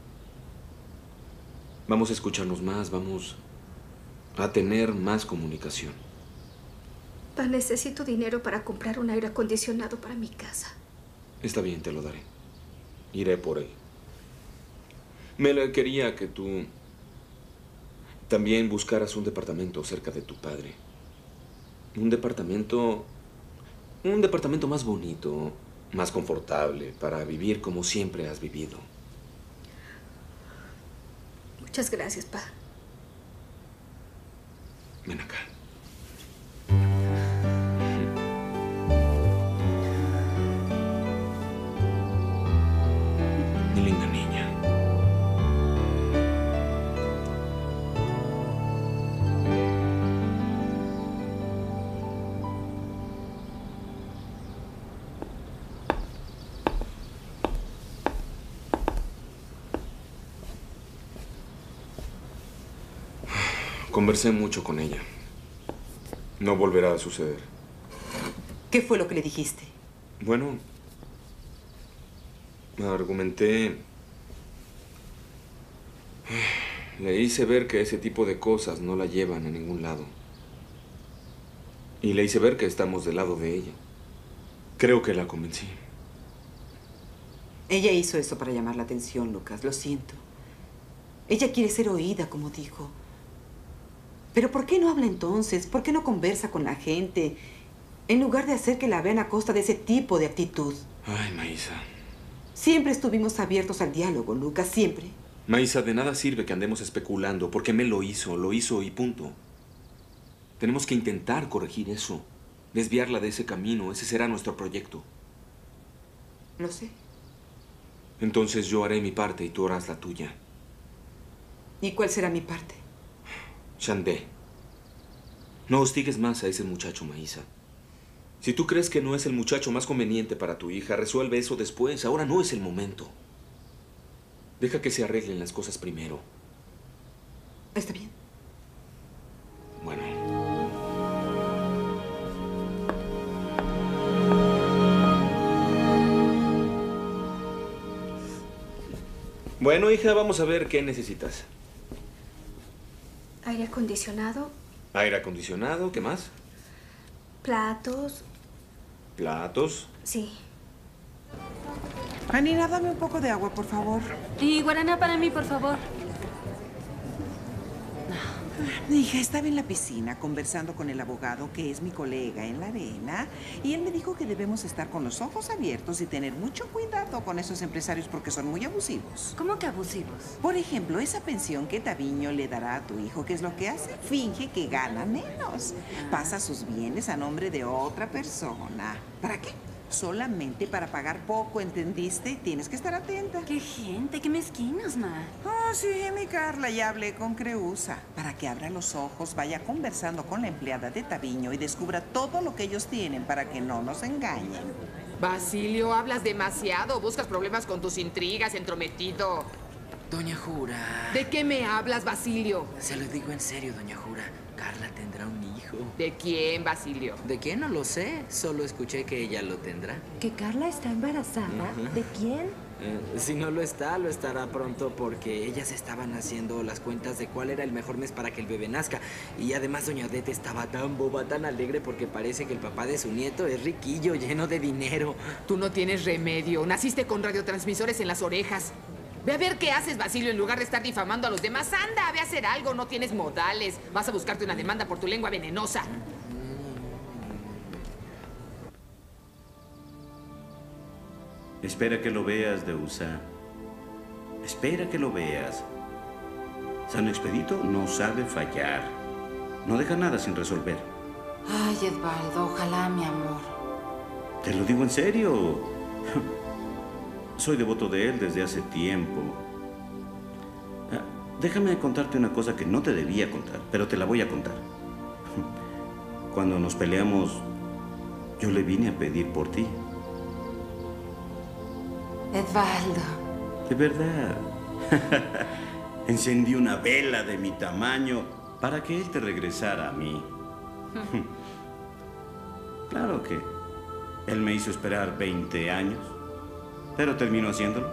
Vamos a escucharnos más, vamos a tener más comunicación. Pa, necesito dinero para comprar un aire acondicionado para mi casa. Está bien, te lo daré. Iré por él. Mel, quería que tú también buscaras un departamento cerca de tu padre. Un departamento más bonito, más confortable, para vivir como siempre has vivido. Muchas gracias, pa. Ven acá. Mi linda niña. Conversé mucho con ella. No volverá a suceder. ¿Qué fue lo que le dijiste? Bueno, argumenté. Le hice ver que ese tipo de cosas no la llevan a ningún lado. Y le hice ver que estamos del lado de ella. Creo que la convencí. Ella hizo eso para llamar la atención, Lucas. Lo siento. Ella quiere ser oída, como dijo. Pero ¿por qué no habla entonces? ¿Por qué no conversa con la gente? En lugar de hacer que la vean a costa de ese tipo de actitud. Ay, Maísa. Siempre estuvimos abiertos al diálogo, Lucas, siempre. Maísa, de nada sirve que andemos especulando, porque Mel lo hizo y punto. Tenemos que intentar corregir eso. Desviarla de ese camino. Ese será nuestro proyecto. Lo sé. Entonces yo haré mi parte y tú harás la tuya. ¿Y cuál será mi parte? Chandé, no hostigues más a ese muchacho, Maísa. Si tú crees que no es el muchacho más conveniente para tu hija, resuelve eso después. Ahora no es el momento. Deja que se arreglen las cosas primero. Está bien. Bueno. Bueno, hija, vamos a ver qué necesitas. Aire acondicionado, Aire acondicionado, ¿qué más? platos. Platos. Sí. Anina, dame un poco de agua, por favor. Y guaraná para mí, por favor. Mi hija estaba en la piscina conversando con el abogado, que es mi colega en la arena, y él me dijo que debemos estar con los ojos abiertos y tener mucho cuidado con esos empresarios porque son muy abusivos. ¿Cómo que abusivos? Por ejemplo, esa pensión que Taviño le dará a tu hijo, ¿qué es lo que hace? Finge que gana menos. Pasa sus bienes a nombre de otra persona. ¿Para qué? Solamente para pagar poco, ¿entendiste? Tienes que estar atenta. ¡Qué gente! ¡Qué mezquinos, ma! Oh, sí, mi Carla, ya hablé con Creusa. Para que abra los ojos, vaya conversando con la empleada de Taviño y descubra todo lo que ellos tienen para que no nos engañen. Basilio, hablas demasiado. Buscas problemas con tus intrigas, entrometido. Doña Jura. ¿De qué me hablas, Basilio? Se lo digo en serio, doña Jura. Carla tendrá un hijo. ¿De quién, Basilio? ¿De quién? No lo sé. Solo escuché que ella lo tendrá. ¿Que Carla está embarazada? ¿De quién? Si no lo está, lo estará pronto porque ellas estaban haciendo las cuentas de cuál era el mejor mes para que el bebé nazca. Y además doña Odette estaba tan boba, tan alegre porque parece que el papá de su nieto es riquillo, lleno de dinero. Tú no tienes remedio. Naciste con radiotransmisores en las orejas. Ve a ver qué haces, Basilio, en lugar de estar difamando a los demás. Anda, ve a hacer algo, no tienes modales. Vas a buscarte una demanda por tu lengua venenosa. Espera que lo veas, Deusa. Espera que lo veas. San Expedito no sabe fallar. No deja nada sin resolver. Ay, Edvaldo, ojalá, mi amor. Te lo digo en serio. Soy devoto de él desde hace tiempo. Déjame contarte una cosa que no te debía contar, pero te la voy a contar. Cuando nos peleamos, yo le vine a pedir por ti. Edvaldo. De verdad. Encendí una vela de mi tamaño para que él te regresara a mí. Claro que él me hizo esperar 20 años, pero terminó haciéndolo.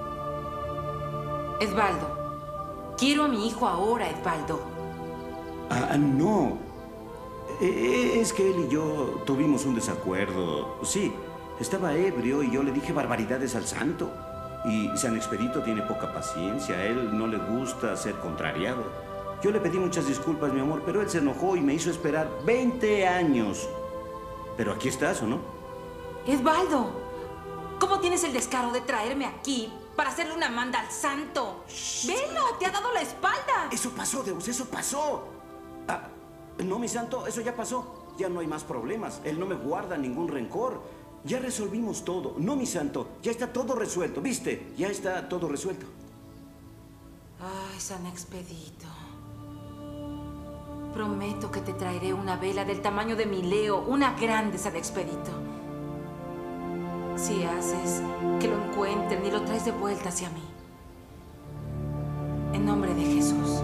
Edvaldo, quiero a mi hijo ahora, Edvaldo. No. Es que él y yo tuvimos un desacuerdo. Sí, estaba ebrio y yo le dije barbaridades al santo. Y San Expedito tiene poca paciencia. A él no le gusta ser contrariado. Yo le pedí muchas disculpas, mi amor, pero él se enojó y me hizo esperar 20 años. Pero aquí estás, ¿o no? Edvaldo, ¿cómo tienes el descaro de traerme aquí para hacerle una manda al santo? ¡Velo! ¡Te ha dado la espalda! Eso pasó, Deus, eso pasó. No, mi santo, eso ya pasó. Ya no hay más problemas. Él no me guarda ningún rencor. Ya resolvimos todo. No, mi santo, ya está todo resuelto. ¿Viste? Ya está todo resuelto. Ay, San Expedito. Prometo que te traeré una vela del tamaño de mi Leo, una grande, San Expedito. Si haces que lo encuentren y lo traes de vuelta hacia mí. En nombre de Jesús.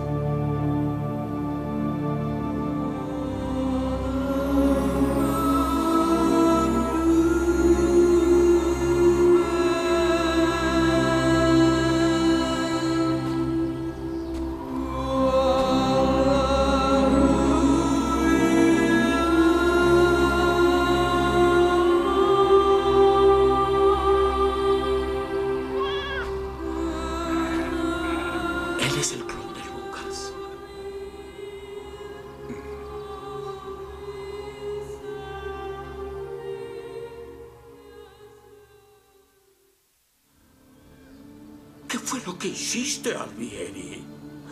¿Qué fue lo que hiciste, Alvieri?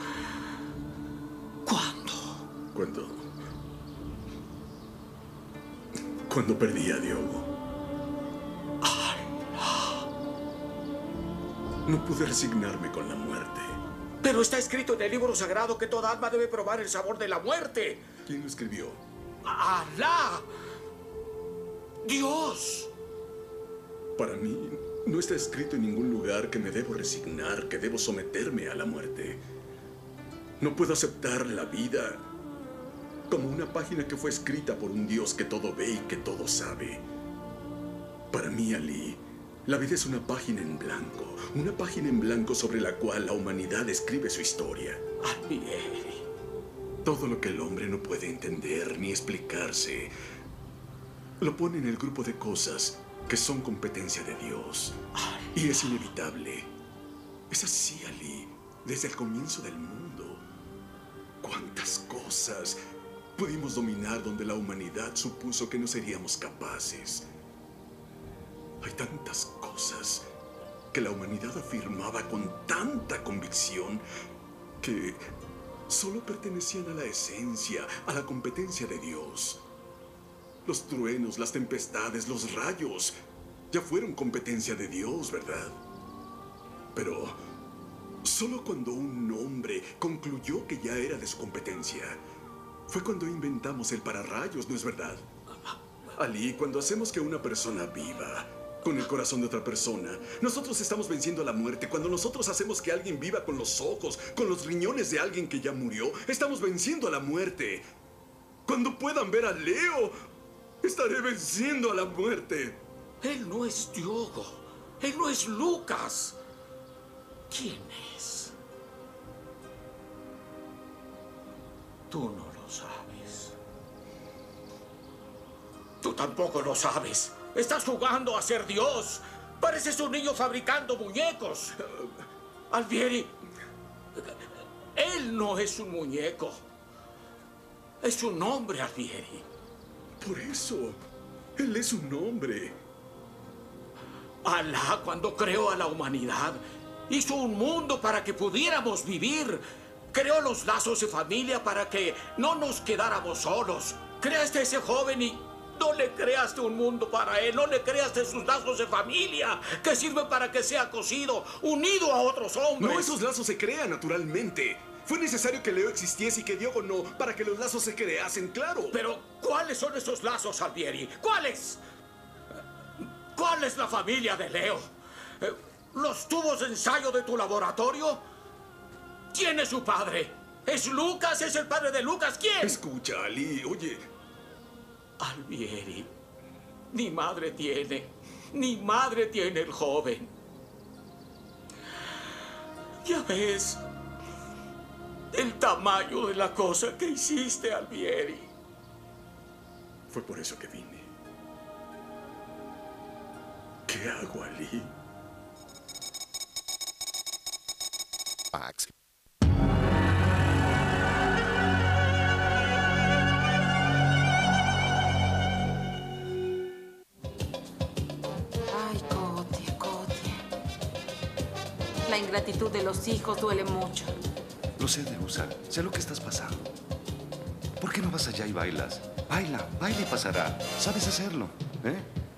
¿Cuándo? Cuando perdí a Diogo. No pude resignarme con la muerte. Pero está escrito en el libro sagrado que toda alma debe probar el sabor de la muerte. ¿Quién lo escribió? ¡Alá! ¡Dios! Para mí, no está escrito en ningún lugar que me debo resignar, que debo someterme a la muerte. No puedo aceptar la vida como una página que fue escrita por un Dios que todo ve y que todo sabe. Para mí, Ali, la vida es una página en blanco sobre la cual la humanidad escribe su historia. Alvieri. Todo lo que el hombre no puede entender ni explicarse, lo pone en el grupo de cosas que son competencia de Dios. Y es inevitable. Es así, Ali, desde el comienzo del mundo. ¿Cuántas cosas pudimos dominar donde la humanidad supuso que no seríamos capaces? Hay tantas cosas que la humanidad afirmaba con tanta convicción que solo pertenecían a la esencia, a la competencia de Dios. Los truenos, las tempestades, los rayos ya fueron competencia de Dios, ¿verdad? Pero solo cuando un hombre concluyó que ya era de su competencia, fue cuando inventamos el pararrayos, ¿no es verdad? Ali, cuando hacemos que una persona viva con el corazón de otra persona, nosotros estamos venciendo a la muerte. Cuando nosotros hacemos que alguien viva con los ojos, con los riñones de alguien que ya murió, estamos venciendo a la muerte. Cuando puedan ver a Leo, estaré venciendo a la muerte. Él no es Diogo. Él no es Lucas. ¿Quién es? Tú no lo sabes. Tú tampoco lo sabes. Estás jugando a ser Dios. Pareces un niño fabricando muñecos. Alvieri, él no es un muñeco. Es un hombre, Alvieri. Por eso, él es un hombre. Alá, cuando creó a la humanidad, hizo un mundo para que pudiéramos vivir. Creó los lazos de familia para que no nos quedáramos solos. Creaste a ese joven y no le creaste un mundo para él. No le creaste sus lazos de familia que sirven para que sea cosido, unido a otros hombres. No, esos lazos se crean naturalmente. Fue necesario que Leo existiese y que Diogo no, para que los lazos se creasen, claro. Pero, ¿cuáles son esos lazos, Alvieri? ¿Cuáles? ¿Cuál es la familia de Leo? ¿Los tubos de ensayo de tu laboratorio? ¿Quién es su padre? ¿Es Lucas? ¿Es el padre de Lucas? ¿Quién? Escucha, Ali, oye. Alvieri, ni madre tiene. Ni madre tiene el joven. Ya ves el tamaño de la cosa que hiciste, Alvieri. Fue por eso que vine. ¿Qué hago, Ali? Max. Ay, Cotia. La ingratitud de los hijos duele mucho. Lo sé, Derusa. Sé lo que estás pasando. ¿Por qué no vas allá y bailas? Baila y pasará. Sabes hacerlo, ¿eh?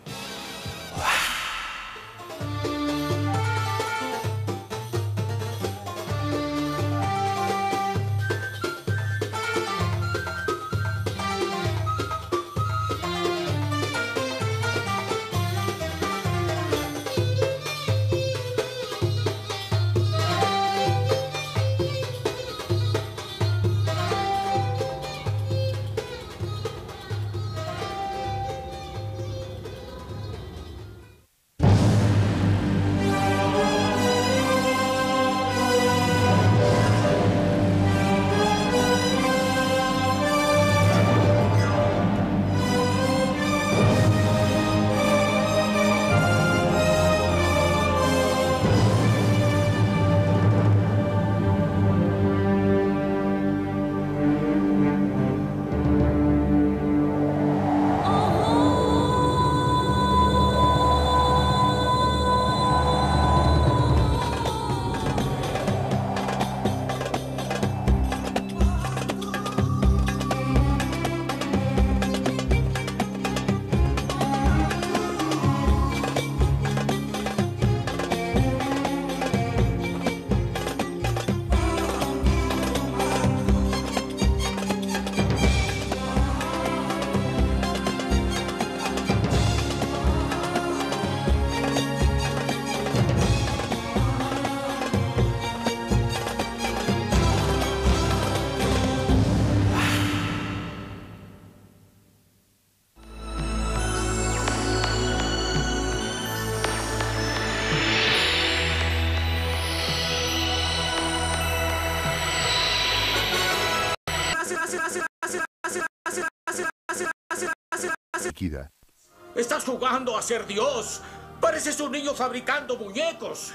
Estás jugando a ser Dios. Pareces un niño fabricando muñecos.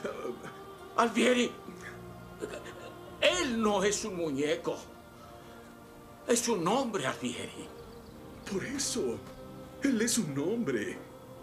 Alvieri, él no es un muñeco. Es un hombre, Alvieri. Por eso, él es un hombre.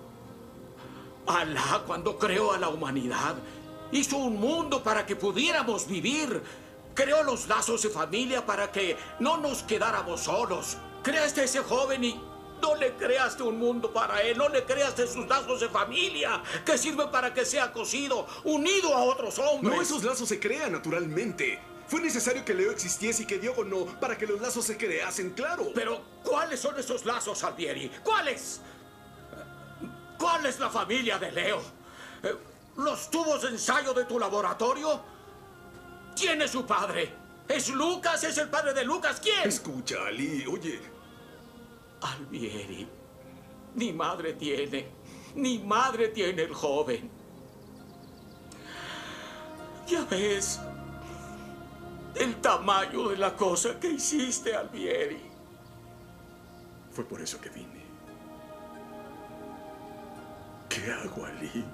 Alá, cuando creó a la humanidad, hizo un mundo para que pudiéramos vivir. Creó los lazos de familia para que no nos quedáramos solos. Creaste a ese joven y no le creaste un mundo para él. No le creaste sus lazos de familia que sirven para que sea cosido, unido a otros hombres. No, esos lazos se crean naturalmente. Fue necesario que Leo existiese y que Diogo no, para que los lazos se creasen, claro. Pero, ¿cuáles son esos lazos, Alvieri? ¿Cuáles? ¿Cuál es la familia de Leo? ¿Los tubos de ensayo de tu laboratorio? ¿Quién es su padre? ¿Es Lucas? ¿Es el padre de Lucas? ¿Quién? Escucha, Ali, oye. Alvieri, ni madre tiene. Ni madre tiene el joven. Ya ves el tamaño de la cosa que hiciste, Alvieri. Fue por eso que vine. ¿Qué hago, Ali?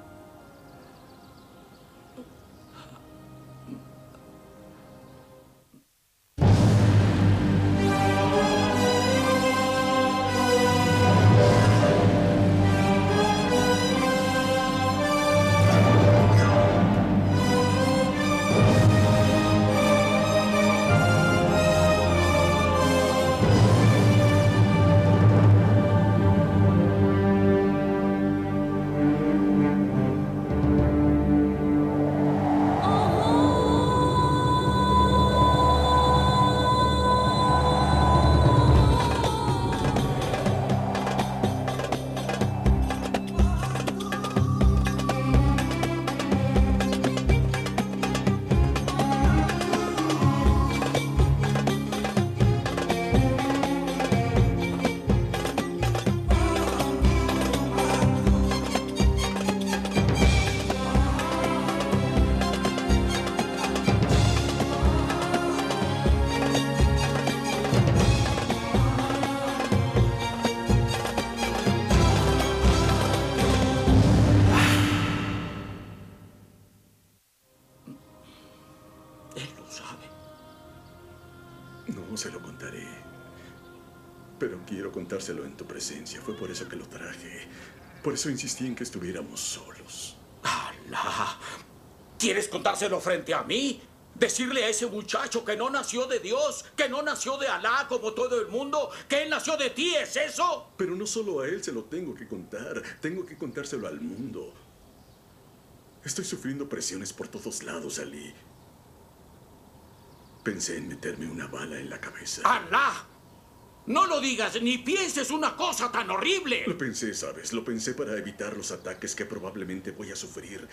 No se lo contaré, pero quiero contárselo en tu presencia. Fue por eso que lo traje. Por eso insistí en que estuviéramos solos. ¡Alá! ¿Quieres contárselo frente a mí? ¿Decirle a ese muchacho que no nació de Dios, que no nació de Alá como todo el mundo, que él nació de ti? ¿Es eso? Pero no solo a él se lo tengo que contar. Tengo que contárselo al mundo. Estoy sufriendo presiones por todos lados, Ali. Pensé en meterme una bala en la cabeza. ¡Alá! No lo digas ni pienses una cosa tan horrible. Lo pensé, ¿sabes? Lo pensé para evitar los ataques que probablemente voy a sufrir.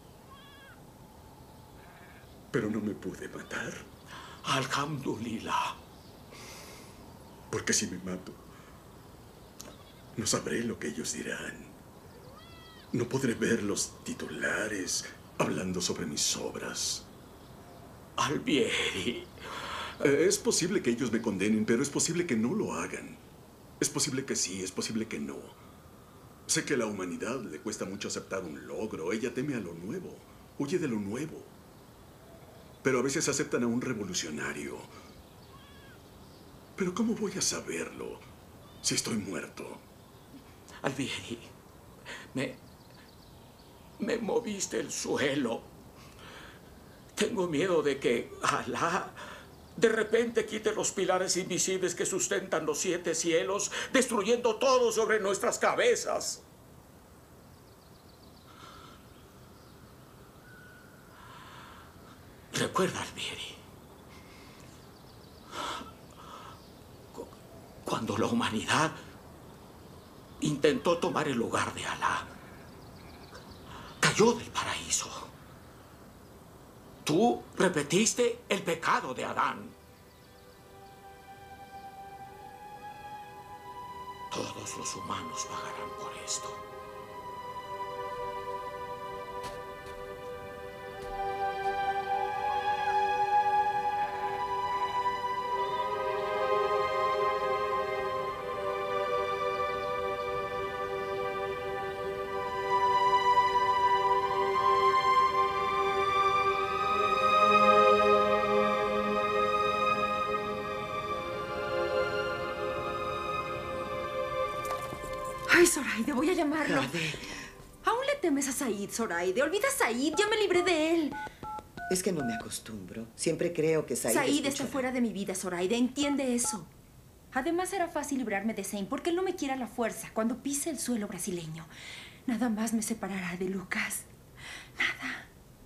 Pero no me pude matar. Alhamdulillah. Porque si me mato, no sabré lo que ellos dirán. No podré ver los titulares hablando sobre mis obras. Alvieri. Es posible que ellos me condenen, pero es posible que no lo hagan. Es posible que sí, es posible que no. Sé que a la humanidad le cuesta mucho aceptar un logro. Ella teme a lo nuevo, huye de lo nuevo. Pero a veces aceptan a un revolucionario. Pero ¿cómo voy a saberlo si estoy muerto? Alvieri, me moviste el suelo. Tengo miedo de que Alá de repente quite los pilares invisibles que sustentan los 7 cielos, destruyendo todo sobre nuestras cabezas. Recuerda, Alvieri, cuando la humanidad intentó tomar el lugar de Alá, cayó del paraíso. Tú repetiste el pecado de Adán. Todos los humanos pagarán por esto. Ay, Zoraide, voy a llamarlo. Jade. ¿Aún le temes a Said, Zoraide? Olvida a Said, ya me libré de él. Es que no me acostumbro. Siempre creo que Said Said está escuchará. fuera de mi vida, Zoraide. Entiende eso. Además, será fácil librarme de Zayn porque él no me quiere a la fuerza cuando pise el suelo brasileño. Nada más me separará de Lucas. Nada.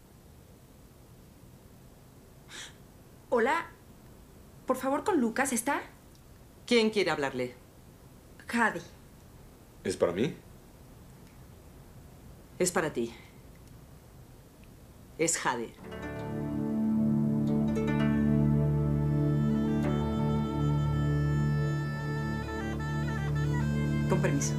Hola. Por favor, con Lucas, ¿está? ¿Quién quiere hablarle? Jade. ¿Es para mí? Es para ti. Es Jade. Con permiso.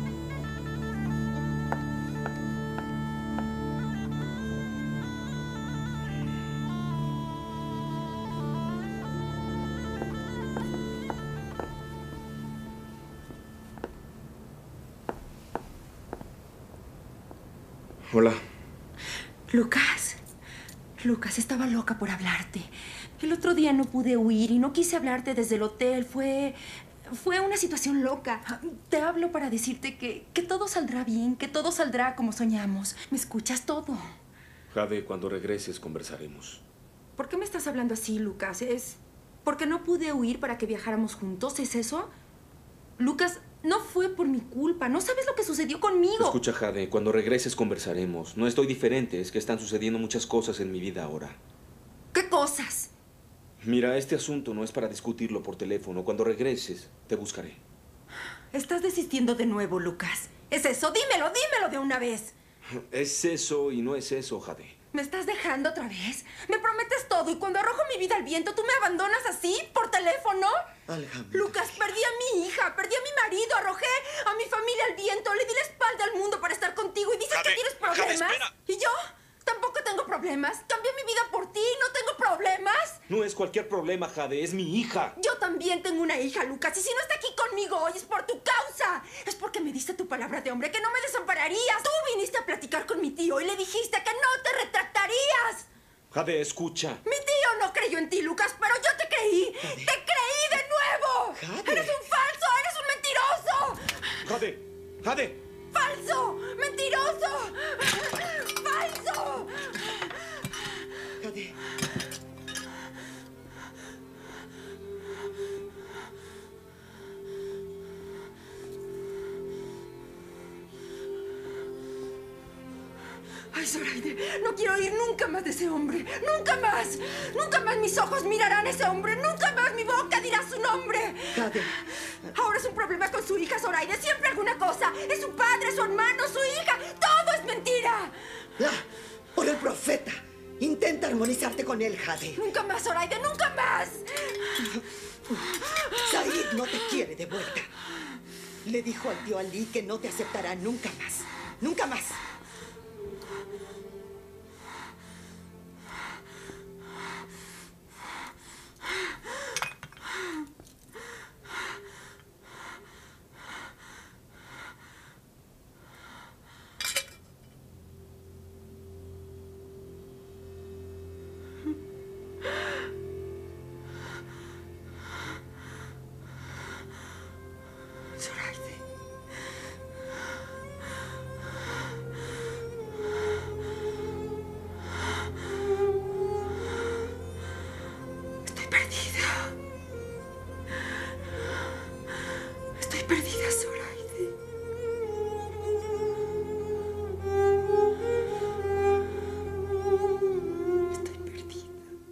Hola. Lucas. Lucas, estaba loca por hablarte. El otro día no pude huir y no quise hablarte desde el hotel. Fue una situación loca. Te hablo para decirte que todo saldrá bien, que todo saldrá como soñamos. ¿Me escuchas todo? Jade, cuando regreses conversaremos. ¿Por qué me estás hablando así, Lucas? ¿Es porque no pude huir para que viajáramos juntos? ¿Es eso? Lucas, no fue por mi culpa. No sabes lo que sucedió conmigo. Escucha, Jade, cuando regreses conversaremos. No estoy diferente, es que están sucediendo muchas cosas en mi vida ahora. ¿Qué cosas? Mira, este asunto no es para discutirlo por teléfono. Cuando regreses, te buscaré. Estás desistiendo de nuevo, Lucas. ¿Es eso? Dímelo de una vez. Es eso y no es eso, Jade. ¿Me estás dejando otra vez? Me prometes todo y cuando arrojo mi vida al viento, ¿tú me abandonas así, por teléfono? Alejandra. Lucas, perdí a mi hija, perdí a mi marido, arrojé a mi familia al viento, le di la espalda al mundo para estar contigo y dices que tienes problemas. Espera. ¿Y yo? Tampoco tengo problemas. Cambié mi vida por ti, no tengo problemas. No es cualquier problema, Jade, es mi hija. Yo también tengo una hija, Lucas, y si no está aquí conmigo hoy es por tu causa. Es porque me diste tu palabra de hombre que no me desampararías. Tú viniste a platicar con mi tío y le dijiste que no te retractarías. Jade, escucha. Mi tío no creyó en ti, Lucas, pero yo te creí. Jade. ¡Te creí de nuevo! Jade. ¡Eres un falso! ¡Eres un mentiroso! Jade, Jade. ¡Falso! ¡Mentiroso! ¡Falso! Jade. Ay, Zoraide, no quiero oír nunca más de ese hombre. ¡Nunca más! ¡Nunca más mis ojos mirarán a ese hombre! ¡Nunca más mi boca dirá su nombre! Jade. Ahora es un problema con su hija, Zoraide. Siempre alguna cosa. Es su padre, su hermano, su hija. ¡Todo es mentira! Por el profeta. Intenta armonizarte con él, Jade. ¡Nunca más, Zoraide! ¡Nunca más! Said no te quiere de vuelta. Le dijo al tío Ali que no te aceptará nunca más. ¡Nunca más! Estoy perdida, Zoraide. Estoy perdida.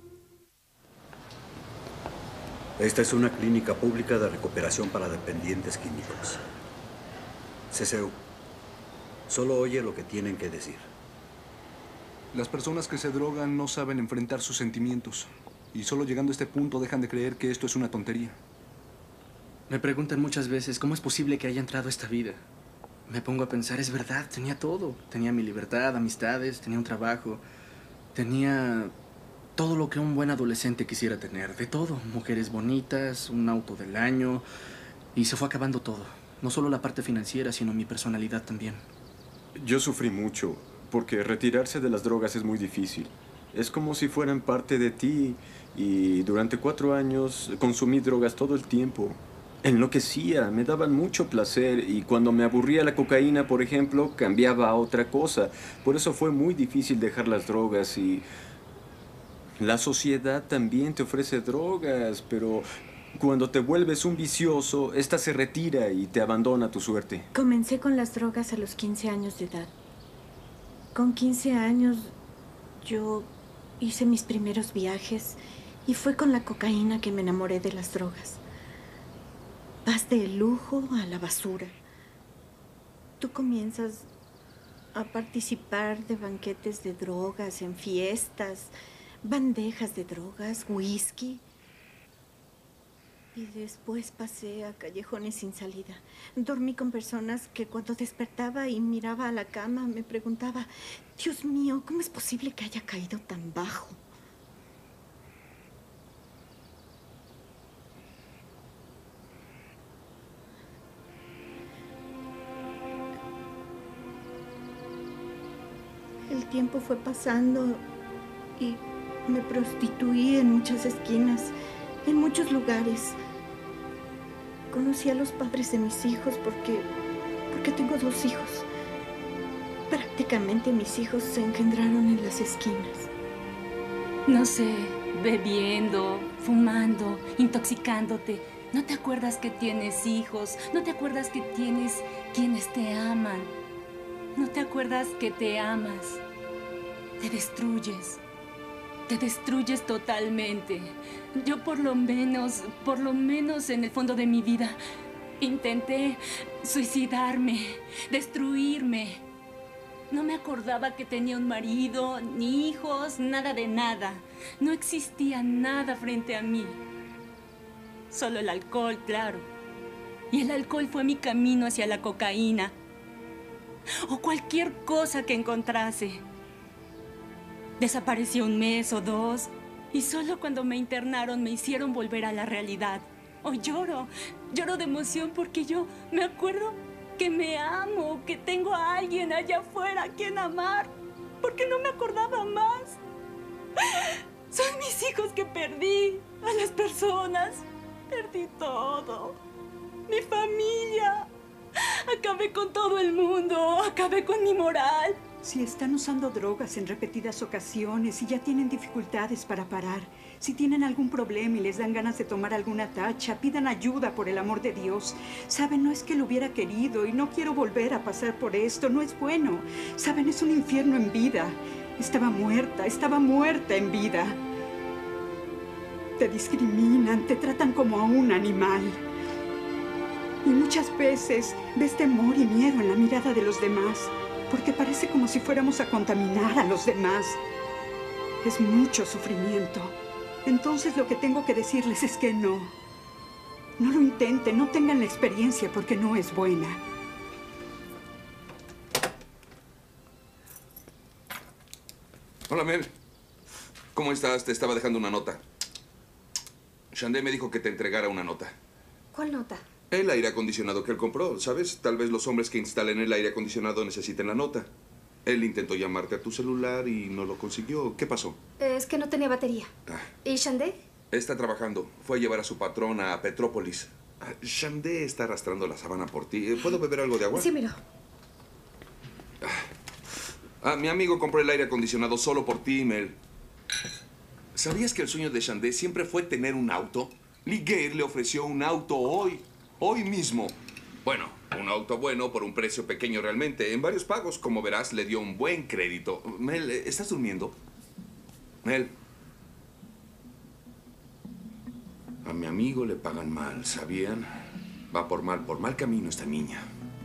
Esta es una clínica pública de recuperación para dependientes químicos. CCU, solo oye lo que tienen que decir. Las personas que se drogan no saben enfrentar sus sentimientos. Y solo llegando a este punto dejan de creer que esto es una tontería. Me preguntan muchas veces cómo es posible que haya entrado a esta vida. Me pongo a pensar, es verdad, tenía todo. Tenía mi libertad, amistades, tenía un trabajo. Tenía todo lo que un buen adolescente quisiera tener. De todo. Mujeres bonitas, un auto del año. Y se fue acabando todo. No solo la parte financiera, sino mi personalidad también. Yo sufrí mucho, porque retirarse de las drogas es muy difícil. Es como si fueran parte de ti. Y durante 4 años consumí drogas todo el tiempo. Enloquecía, me daban mucho placer y cuando me aburría la cocaína, por ejemplo, cambiaba a otra cosa. Por eso fue muy difícil dejar las drogas y la sociedad también te ofrece drogas, pero cuando te vuelves un vicioso, esta se retira y te abandona a tu suerte. Comencé con las drogas a los 15 años de edad. Con 15 años yo hice mis primeros viajes y fue con la cocaína que me enamoré de las drogas. Vas del lujo a la basura. Tú comienzas a participar de banquetes de drogas, en fiestas, bandejas de drogas, whisky. Y después pasé a callejones sin salida. Dormí con personas que cuando despertaba y miraba a la cama me preguntaba, Dios mío, ¿cómo es posible que haya caído tan bajo? tiempo fue pasando y me prostituí en muchas esquinas, en muchos lugares. Conocí a los padres de mis hijos porque tengo 2 hijos. Prácticamente mis hijos se engendraron en las esquinas. No sé, bebiendo, fumando, intoxicándote. ¿No te acuerdas que tienes hijos? ¿No te acuerdas que tienes quienes te aman? ¿No te acuerdas que te amas? Te destruyes. Te destruyes totalmente. Yo por lo menos en el fondo de mi vida, intenté suicidarme, destruirme. No me acordaba que tenía un marido, ni hijos, nada de nada. No existía nada frente a mí. Solo el alcohol, claro. Y el alcohol fue mi camino hacia la cocaína. O cualquier cosa que encontrase. Desapareció 1 mes o 2 y solo cuando me internaron me hicieron volver a la realidad. Hoy lloro de emoción porque yo me acuerdo que me amo, que tengo a alguien allá afuera a quien amar, porque no me acordaba más. Son mis hijos que perdí, a las personas, perdí todo, mi familia. Acabé con todo el mundo, acabé con mi moral. Si están usando drogas en repetidas ocasiones y ya tienen dificultades para parar, si tienen algún problema y les dan ganas de tomar alguna tacha, pidan ayuda por el amor de Dios. Saben, no es que lo hubiera querido y no quiero volver a pasar por esto, no es bueno. Saben, es un infierno en vida. Estaba muerta en vida. Te discriminan, te tratan como a un animal. Y muchas veces ves temor y miedo en la mirada de los demás, porque parece como si fuéramos a contaminar a los demás. Es mucho sufrimiento. Entonces lo que tengo que decirles es que no. No lo intenten, no tengan la experiencia porque no es buena. Hola, Mel. ¿Cómo estás? Te estaba dejando una nota. Shandé me dijo que te entregara una nota. ¿Cuál nota? El aire acondicionado que él compró, ¿sabes? Tal vez los hombres que instalen el aire acondicionado necesiten la nota. Él intentó llamarte a tu celular y no lo consiguió. ¿Qué pasó? Es que no tenía batería. ¿Y Shandé? Está trabajando. Fue a llevar a su patrona a Petrópolis. Shandé está arrastrando la sábana por ti. ¿Puedo beber algo de agua? Sí, mira. Mi amigo compró el aire acondicionado solo por ti, Mel. ¿Sabías que el sueño de Shandé siempre fue tener un auto? Lee Gale le ofreció un auto hoy mismo. Bueno, un auto bueno por un precio pequeño realmente. En varios pagos, como verás, le dio un buen crédito. Mel, ¿estás durmiendo? Mel. A mi amigo le pagan mal, ¿sabían? Va por mal camino esta niña.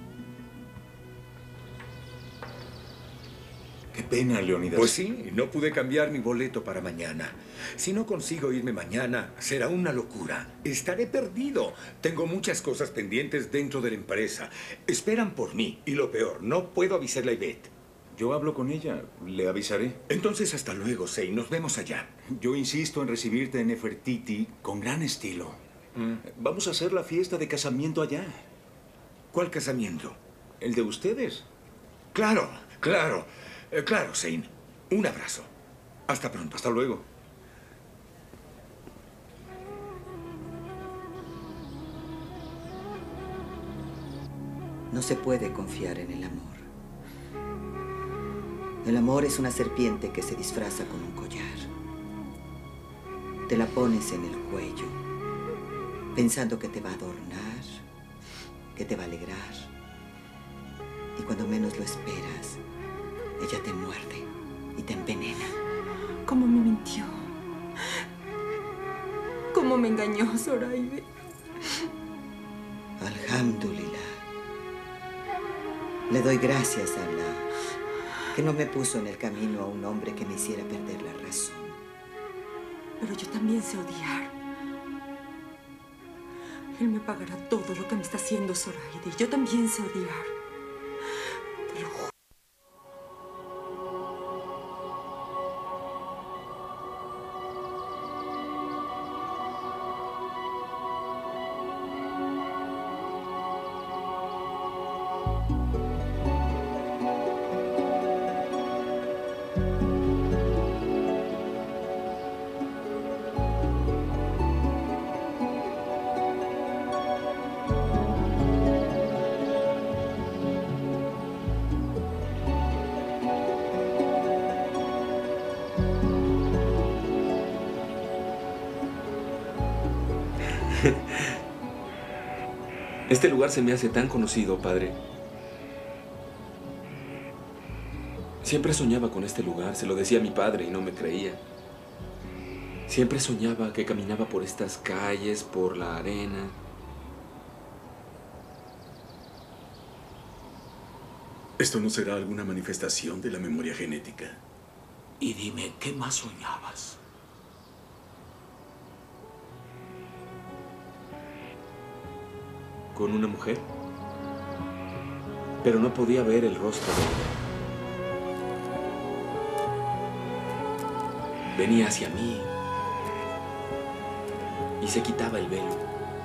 Qué pena, Leonidas. Pues sí, no pude cambiar mi boleto para mañana. Si no consigo irme mañana, será una locura. Estaré perdido. Tengo muchas cosas pendientes dentro de la empresa. Esperan por mí. Y lo peor, no puedo avisarle a Ivette. Yo hablo con ella. Le avisaré. Entonces, hasta luego, Zane. Nos vemos allá. Yo insisto en recibirte en Nefertiti con gran estilo. Vamos a hacer la fiesta de casamiento allá. ¿Cuál casamiento? El de ustedes. Claro, claro. Claro, Zane. Un abrazo. Hasta pronto. Hasta luego. No se puede confiar en el amor. El amor es una serpiente que se disfraza con un collar. Te la pones en el cuello, pensando que te va a adornar, que te va a alegrar. Y cuando menos lo esperas, ella te muerde y te envenena. ¿Cómo me mintió? ¿Cómo me engañó, Zoraide? Alhamdulillah. Le doy gracias a Allah que no me puso en el camino a un hombre que me hiciera perder la razón. Pero yo también sé odiar. Él me pagará todo lo que me está haciendo, Zoraide. Yo también sé odiar. Te lo juro. Este lugar se me hace tan conocido, padre. Siempre soñaba con este lugar, se lo decía a mi padre y no me creía. Siempre soñaba que caminaba por estas calles, por la arena. ¿Esto no será alguna manifestación de la memoria genética? Y dime, ¿qué más soñabas? Con una mujer. Pero no podía ver el rostro de ella. Venía hacia mí y se quitaba el velo.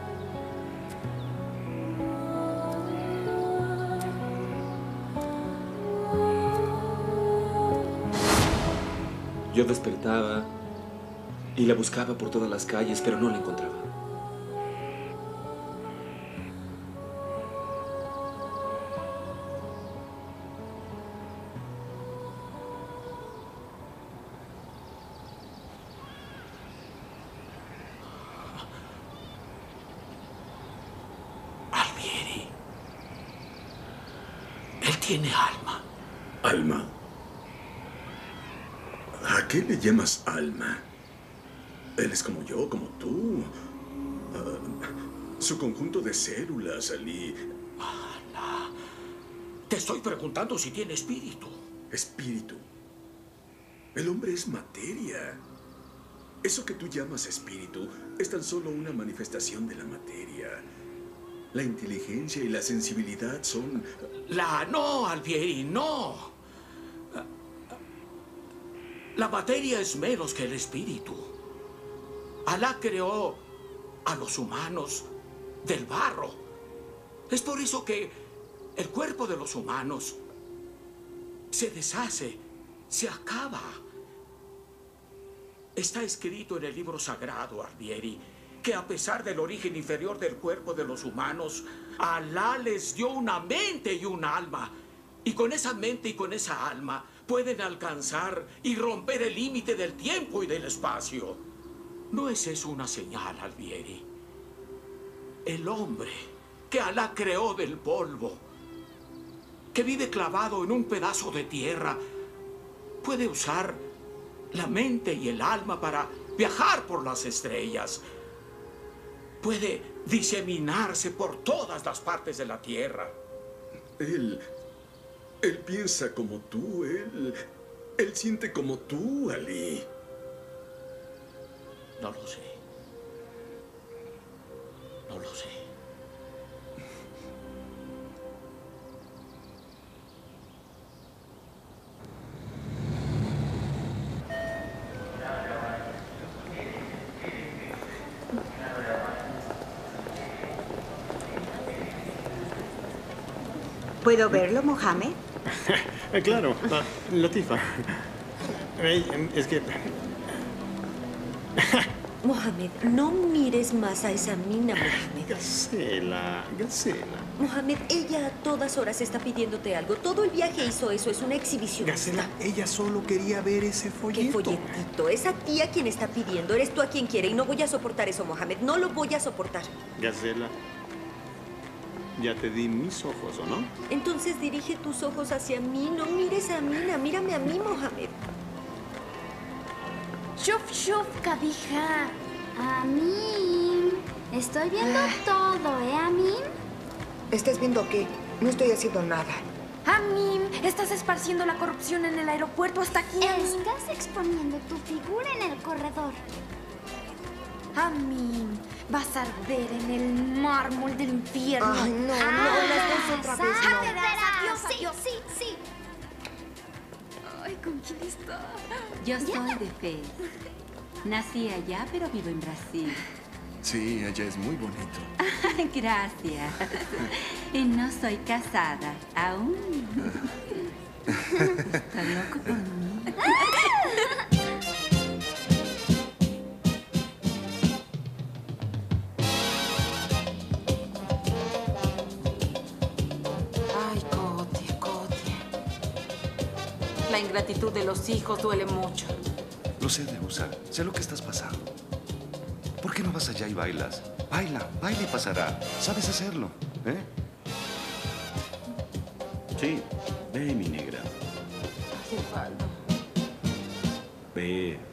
Yo despertaba y la buscaba por todas las calles, pero no la encontraba. Alvieri. Él tiene alma. ¿Alma? ¿A qué le llamas alma? Él es como yo, como tú. Su conjunto de células, Ali. Te estoy preguntando si tiene espíritu. Espíritu. El hombre es materia. Eso que tú llamas espíritu es tan solo una manifestación de la materia. La inteligencia y la sensibilidad son... No, Alvieri, no. La materia es menos que el espíritu. Alá creó a los humanos del barro. Es por eso que el cuerpo de los humanos se deshace, se acaba. Está escrito en el libro sagrado, Alvieri, que a pesar del origen inferior del cuerpo de los humanos, Alá les dio una mente y un alma. Y con esa mente y con esa alma pueden alcanzar y romper el límite del tiempo y del espacio. ¿No es eso una señal, Alvieri? El hombre que Alá creó del polvo, que vive clavado en un pedazo de tierra, puede usar la mente y el alma para viajar por las estrellas. Puede diseminarse por todas las partes de la tierra. Él piensa como tú, él siente como tú, Ali. No lo sé. No lo sé. ¿Puedo verlo, Mohamed? Claro, Latifa. Es que... Mohamed, no mires más a esa mina, Mohamed. Gacela. Mohamed, ella a todas horas está pidiéndote algo. Todo el viaje hizo eso, es una exhibición. Gacela, ella solo quería ver ese folleto. ¿Qué folletito? Es a ti a quien está pidiendo. Eres tú a quien quiere y no voy a soportar eso, Mohamed. No lo voy a soportar. Gacela, ya te di mis ojos, ¿o no? Entonces dirige tus ojos hacia mí. No mires a Mina. Mírame a mí, Mohamed. Shuf, shuf, Kabija. Amin. Estoy viendo todo, ¿eh, Amin? ¿Estás viendo qué? No estoy haciendo nada. Amin, estás esparciendo la corrupción en el aeropuerto hasta aquí. Estás exponiendo tu figura en el corredor. Amin, vas a arder en el mármol del infierno. Ay, no, las dos otra vez, no. Adiós, Sí. sí. Ay, ¿con quién está? Yo soy de Fez. Nací allá, pero vivo en Brasil. Sí, allá es muy bonito. Gracias. Y no soy casada aún. ¿Estás loco por mí? Ay, Coti. La ingratitud de los hijos duele mucho. Lo sé, Deusal. Sé lo que estás pasando. ¿Por qué no vas allá y bailas? Baila, baila y pasará. Sabes hacerlo, ¿eh? Sí, ve, mi negra. Hace falta. Ve.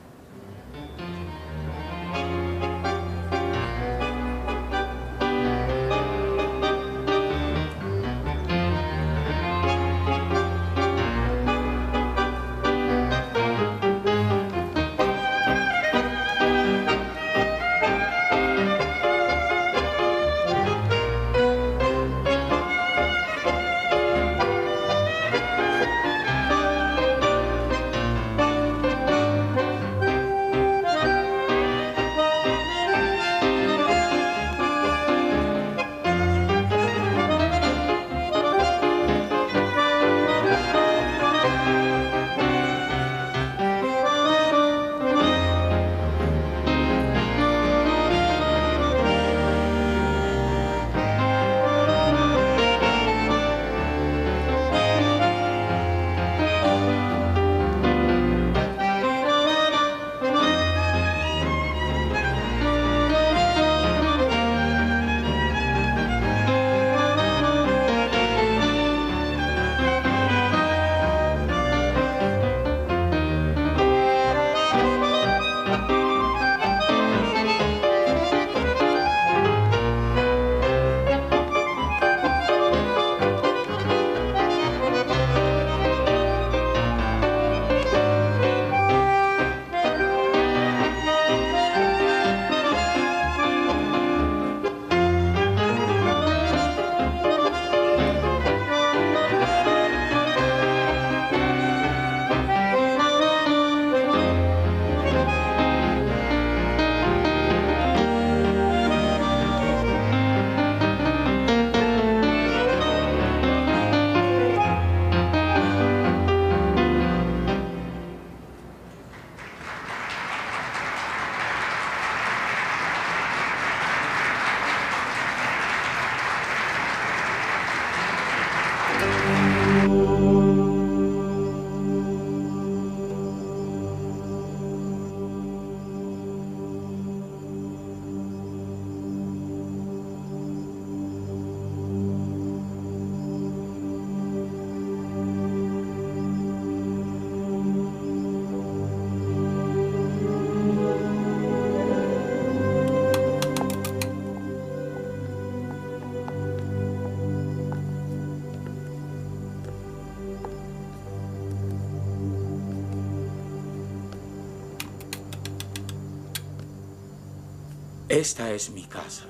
Esta es mi casa.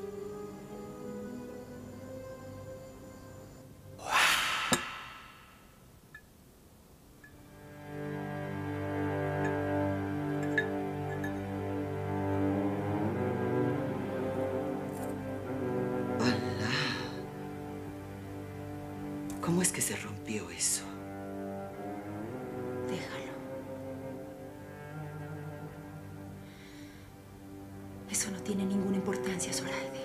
¿Cómo es que se rompió eso? Déjalo. Eso no tiene ninguna importancia, Zoraide.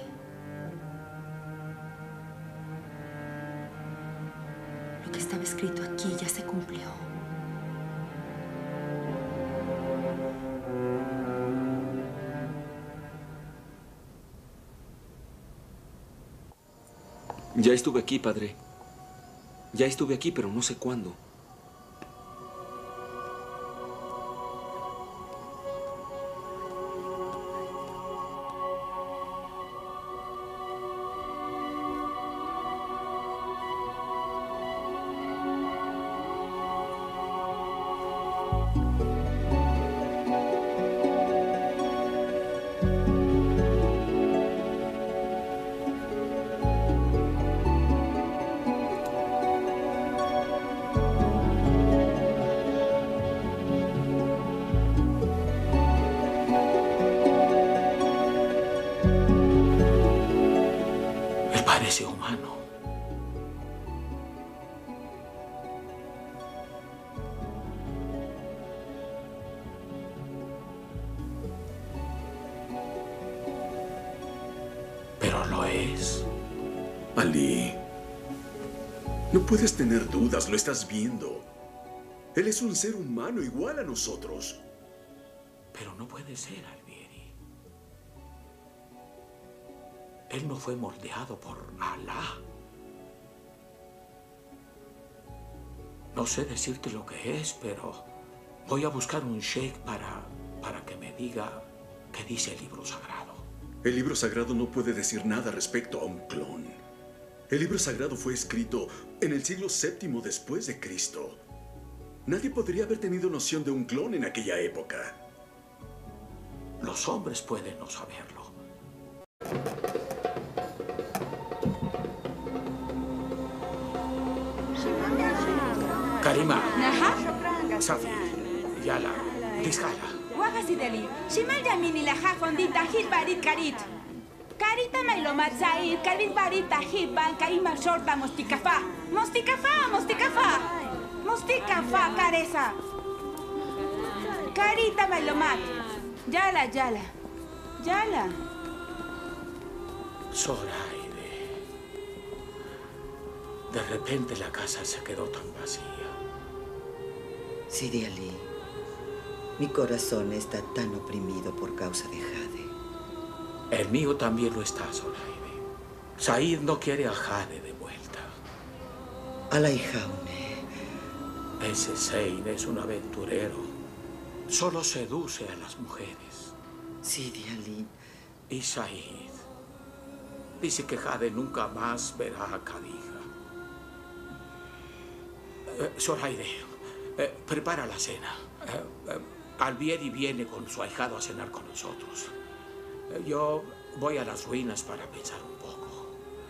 Lo que estaba escrito aquí ya se cumplió. Ya estuve aquí, padre. Ya estuve aquí, pero no sé cuándo. Parece humano. Pero lo es. Ali, no puedes tener dudas, lo estás viendo. Él es un ser humano igual a nosotros. Pero no puede ser, Albieri. Él no fue moldeado por Alá. No sé decirte lo que es, pero voy a buscar un sheikh para que me diga qué dice el libro sagrado. El libro sagrado no puede decir nada respecto a un clon. El libro sagrado fue escrito en el siglo VII después de Cristo. Nadie podría haber tenido noción de un clon en aquella época. Los hombres pueden no saberlo. Karima. Safi. Yala. Discala. Wagasideli. Shimal Yamini la jafondita hit barit karit. Karita mailomat said, karit barit tahit ban Karima shorta mostikafa. Mostikafa, mostikafa. Mostikafa, careza. Karita mailomat. Yala, yala. Yala. Zoraide. De repente la casa se quedó tan vacía. Sidi Ali, mi corazón está tan oprimido por causa de Jade. El mío también lo está, Zoraide. Said no quiere a Jade de vuelta. Alay Jaune. Ese Zayn es un aventurero. Solo seduce a las mujeres. Sidi Ali. Y Said dice que Jade nunca más verá a Khadija. Zoraide, prepara la cena. Albieri viene con su ahijado a cenar con nosotros. Yo voy a las ruinas para pensar un poco.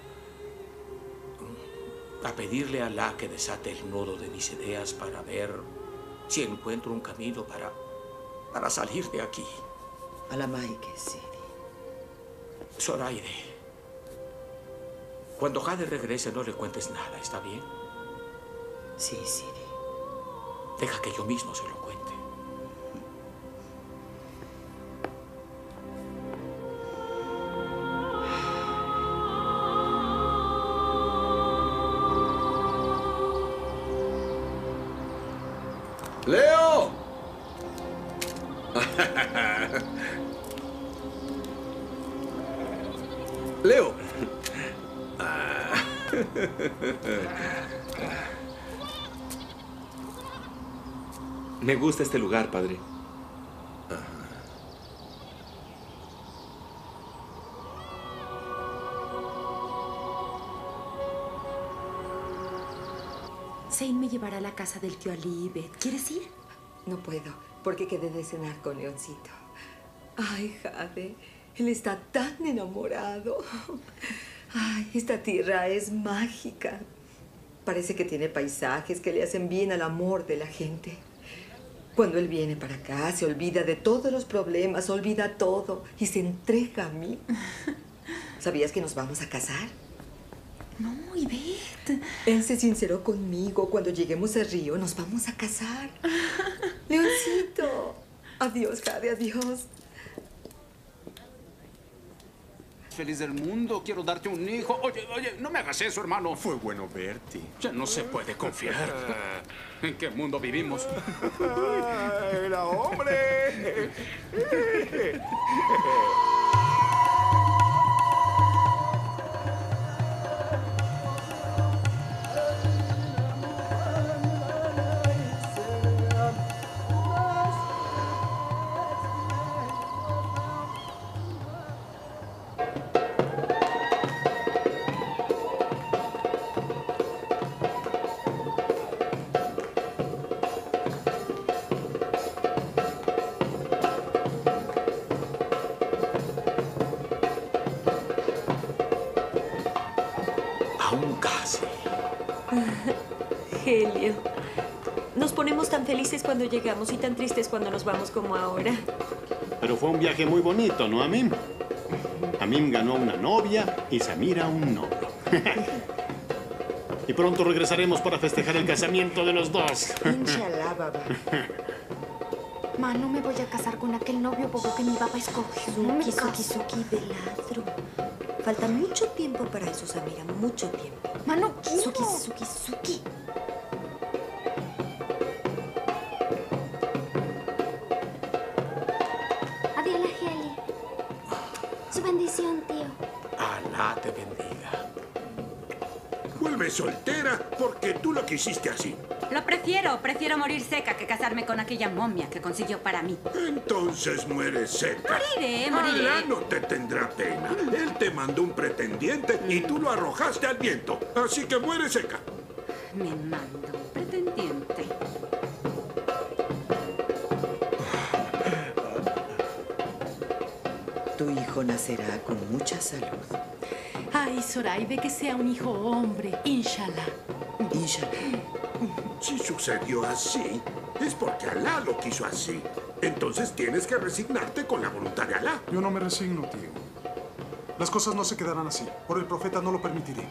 A pedirle a Alá que desate el nudo de mis ideas para ver si encuentro un camino para salir de aquí. Alamaike, Sidi. Zoraide, cuando Jade regrese no le cuentes nada, ¿está bien? Sí, Sidi. Deja que yo mismo se lo cuente. ¡Leo! ¡Leo! Me gusta este lugar, padre. Zayn me llevará a la casa del tío Ali, Beth. ¿Quieres ir? No puedo, porque quedé de cenar con Leoncito. Ay, Jade, él está tan enamorado. Ay, esta tierra es mágica. Parece que tiene paisajes que le hacen bien al amor de la gente. Cuando él viene para acá, se olvida de todos los problemas, olvida todo y se entrega a mí. ¿Sabías que nos vamos a casar? No, Ivette. Él se sinceró conmigo. Cuando lleguemos a Río, nos vamos a casar. Leoncito. Adiós, Jade, adiós. Feliz del mundo, quiero darte un hijo. Oye, no me hagas eso, hermano. Fue bueno verte. Ya no se puede confiar. ¿En qué mundo vivimos? ¡Era hombre! Aún casi. Helio. Nos ponemos tan felices cuando llegamos y tan tristes cuando nos vamos como ahora. Pero fue un viaje muy bonito, ¿no, Amim? Amim ganó una novia y Samira un novio. Y pronto regresaremos para festejar el casamiento de los dos. Inshallah, baba. Ma, no me voy a casar con aquel novio bobo que mi papá escogió. No me caso. Suki, Veladro. Falta mucho tiempo para eso, Samira. Mucho tiempo. Ma, no quiero. Suki. Adiós, la Heli. Su bendición. tío. Alá te bendiga. Vuelve soltera porque tú lo quisiste así. Lo prefiero. Prefiero morir seca que casarme con aquella momia que consiguió para mí. Entonces mueres seca. Moriré. Alá no te tendrá pena. Él te mandó un pretendiente y tú lo arrojaste al viento. Así que muere seca. Me mando un pretendiente. Tu hijo nacerá con mucha salud. Ay, Zoraide, que sea un hijo hombre. Inshallah. Inshallah. Si sucedió así, es porque Alá lo quiso así. Entonces tienes que resignarte con la voluntad de Alá. Yo no me resigno, tío. Las cosas no se quedarán así. Por el profeta no lo permitiré.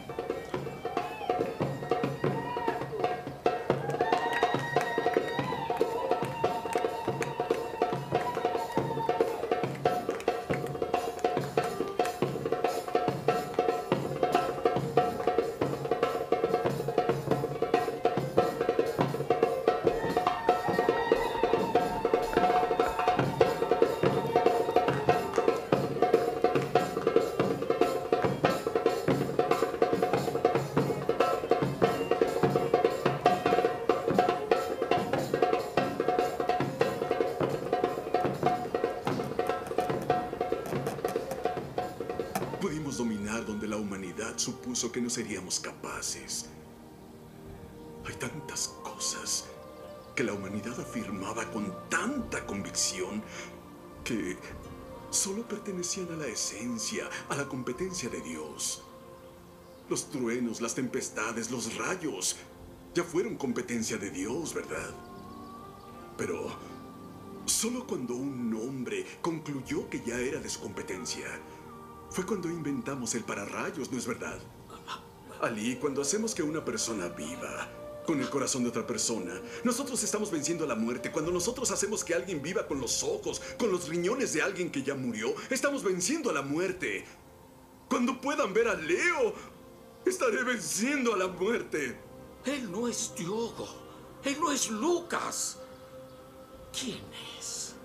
Pudimos dominar donde la humanidad supuso que no seríamos capaces. Hay tantas cosas que la humanidad afirmaba con tanta convicción que solo pertenecían a la esencia, a la competencia de Dios. Los truenos, las tempestades, los rayos ya fueron competencia de Dios, ¿verdad? Pero solo cuando un hombre concluyó que ya era de su competencia, fue cuando inventamos el pararrayos, ¿no es verdad? Ali, cuando hacemos que una persona viva con el corazón de otra persona, nosotros estamos venciendo a la muerte. Cuando nosotros hacemos que alguien viva con los ojos, con los riñones de alguien que ya murió, estamos venciendo a la muerte. Cuando puedan ver a Leo, estaré venciendo a la muerte. Él no es Diogo. Él no es Lucas. ¿Quién es?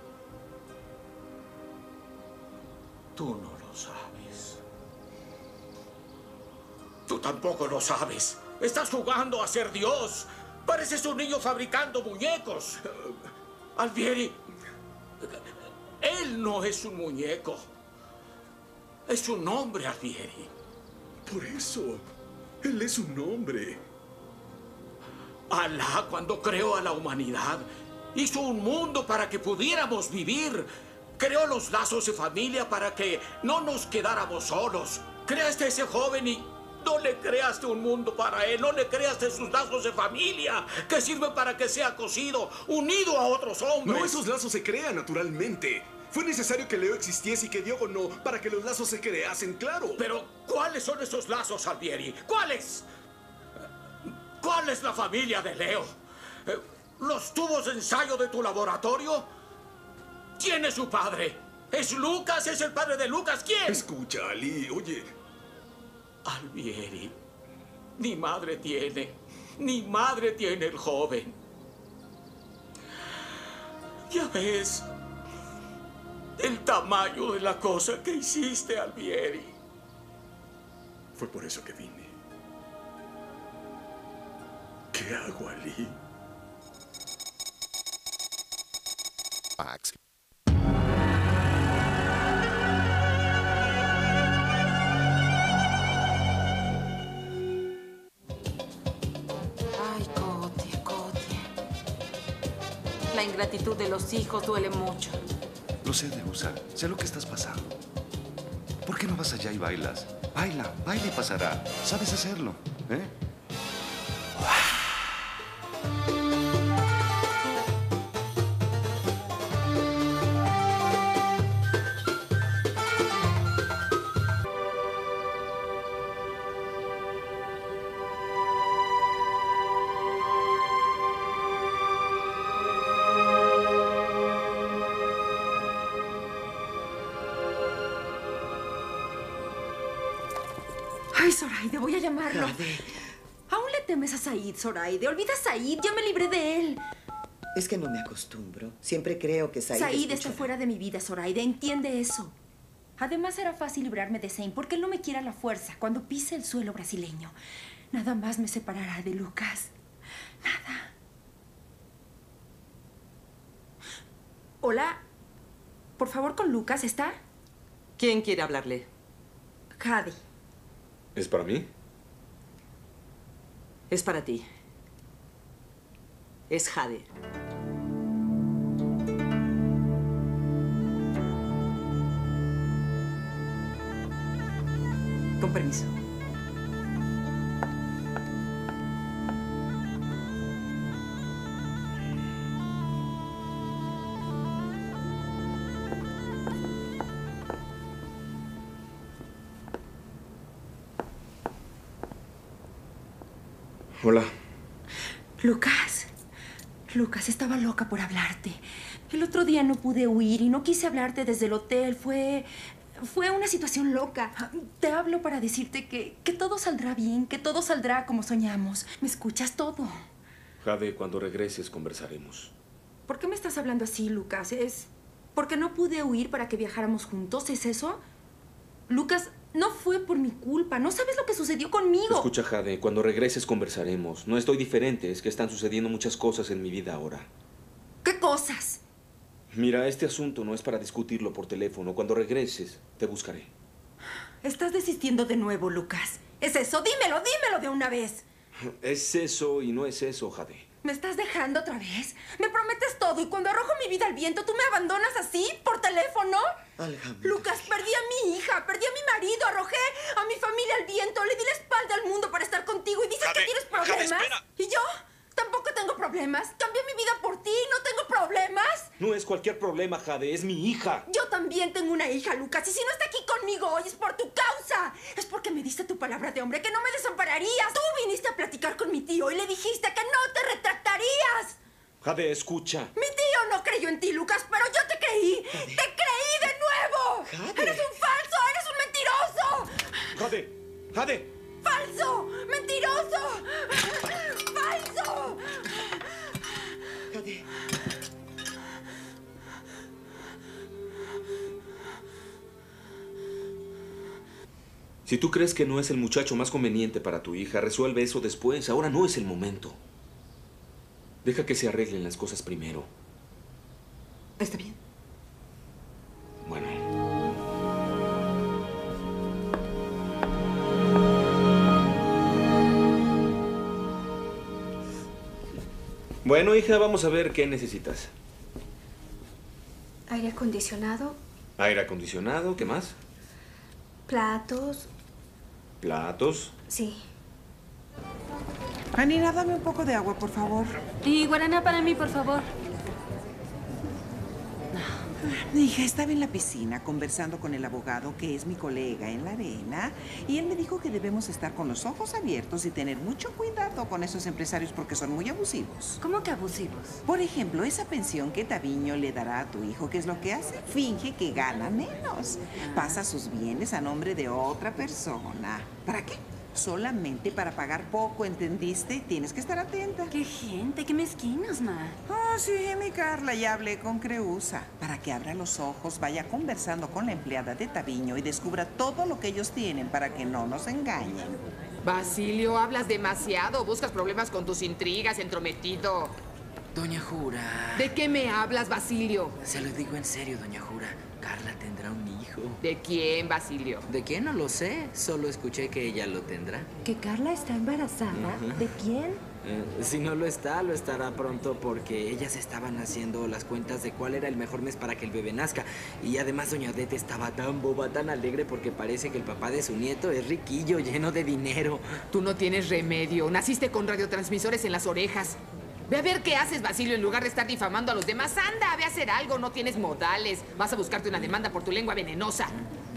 Tú no lo sabes. Tú tampoco lo sabes. Estás jugando a ser Dios. Pareces un niño fabricando muñecos. Alvieri, él no es un muñeco. Es un hombre, Alvieri. Por eso, él es un hombre. Alá, cuando creó a la humanidad, hizo un mundo para que pudiéramos vivir. Creó los lazos de familia para que no nos quedáramos solos. Creaste a ese joven y no le creaste un mundo para él. No le creaste sus lazos de familia que sirven para que sea cosido, unido a otros hombres. No, esos lazos se crean naturalmente. Fue necesario que Leo existiese y que Diogo no, para que los lazos se creasen, claro. Pero, ¿cuáles son esos lazos, Alvieri? ¿Cuáles? ¿Cuál es la familia de Leo? ¿Los tubos de ensayo de tu laboratorio? ¿Quién es su padre? ¿Es Lucas? ¿Es el padre de Lucas? ¿Quién? Escucha, Ali, oye. Alvieri, ni madre tiene el joven. Ya ves el tamaño de la cosa que hiciste, Alvieri. Fue por eso que vine. ¿Qué hago, Ali? Max. Ay, Coti. La ingratitud de los hijos duele mucho. Lo sé, Dehusa. Sé lo que estás pasando. ¿Por qué no vas allá y bailas? Baila y pasará. Sabes hacerlo, ¿eh? Ay, Zoraide, voy a llamarlo. ¿Aún le temes a Said, Zoraide? Olvida a Said, ya me libré de él. Es que no me acostumbro. Siempre creo que Said Said está fuera de mi vida, Zoraide. Entiende eso. Además, será fácil librarme de Zane porque él no me quiere a la fuerza cuando pise el suelo brasileño. Nada más me separará de Lucas. Nada. Hola. Por favor, con Lucas, ¿está? ¿Quién quiere hablarle? Jade. ¿Es para mí? Es para ti. Es Jade. Con permiso. Hola. Lucas. Lucas, estaba loca por hablarte. El otro día no pude huir y no quise hablarte desde el hotel. Fue una situación loca. Te hablo para decirte que todo saldrá bien, que todo saldrá como soñamos. ¿Me escuchas todo? Jade, cuando regreses conversaremos. ¿Por qué me estás hablando así, Lucas? ¿Es porque no pude huir para que viajáramos juntos? ¿Es eso? Lucas, no fue por mi culpa. No sabes lo que sucedió conmigo. Escucha, Jade, cuando regreses conversaremos. No estoy diferente, es que están sucediendo muchas cosas en mi vida ahora. ¿Qué cosas? Mira, este asunto no es para discutirlo por teléfono. Cuando regreses, te buscaré. Estás desistiendo de nuevo, Lucas. ¿Es eso? Dímelo de una vez. Es eso y no es eso, Jade. ¿Me estás dejando otra vez? Me prometes todo y cuando arrojo mi vida al viento, ¿tú me abandonas así, por teléfono? Alejandra. Lucas, perdí a mi hija, perdí a mi marido, arrojé a mi familia al viento, le di la espalda al mundo para estar contigo y dices que tienes problemas. ¿Y yo? Tampoco tengo problemas. Cambié mi vida por ti, no tengo problemas. No es cualquier problema, Jade, es mi hija. Yo también tengo una hija, Lucas, y si no está aquí conmigo hoy es por tu causa. Es porque me diste tu palabra de hombre que no me desampararías. Tú viniste a platicar con mi tío y le dijiste que no te retractarías. Jade, escucha. Mi tío no creyó en ti, Lucas, pero yo te creí. Jade. ¡Te creí de nuevo! Jade. ¡Eres un falso! ¡Eres un mentiroso! Jade, Jade. ¡Falso! ¡Mentiroso! ¡Falso! Jade. Si tú crees que no es el muchacho más conveniente para tu hija, resuelve eso después. Ahora no es el momento. Deja que se arreglen las cosas primero. Está bien. Bueno. Bueno, hija, vamos a ver qué necesitas. Aire acondicionado, Aire acondicionado, ¿qué más? platos. Platos. Sí. Anina, dame un poco de agua, por favor. Y guaraná para mí, por favor. Mi hija estaba en la piscina conversando con el abogado, que es mi colega en la arena, y él me dijo que debemos estar con los ojos abiertos y tener mucho cuidado con esos empresarios porque son muy abusivos. ¿Cómo que abusivos? Por ejemplo, esa pensión que Taviño le dará a tu hijo, ¿qué es lo que hace? Finge que gana menos. Pasa sus bienes a nombre de otra persona. ¿Para qué? Solamente para pagar poco, ¿entendiste? Tienes que estar atenta. Qué gente, qué mezquinos, ma. Oh, sí, mi Carla, ya hablé con Creusa. Para que abra los ojos, vaya conversando con la empleada de Taviño y descubra todo lo que ellos tienen para que no nos engañen. Basilio, hablas demasiado. Buscas problemas con tus intrigas, entrometido. Doña Jura. ¿De qué me hablas, Basilio? Se lo digo en serio, doña Jura. Carla tendrá un hijo. ¿De quién, Basilio? ¿De quién? No lo sé. Solo escuché que ella lo tendrá. ¿Que Carla está embarazada? ¿De quién? Si no lo está, lo estará pronto porque ellas estaban haciendo las cuentas de cuál era el mejor mes para que el bebé nazca. Y además doña Odette estaba tan boba, tan alegre porque parece que el papá de su nieto es riquillo, lleno de dinero. Tú no tienes remedio. Naciste con radiotransmisores en las orejas. Ve a ver qué haces, Basilio, en lugar de estar difamando a los demás. Anda, ve a hacer algo, no tienes modales. Vas a buscarte una demanda por tu lengua venenosa.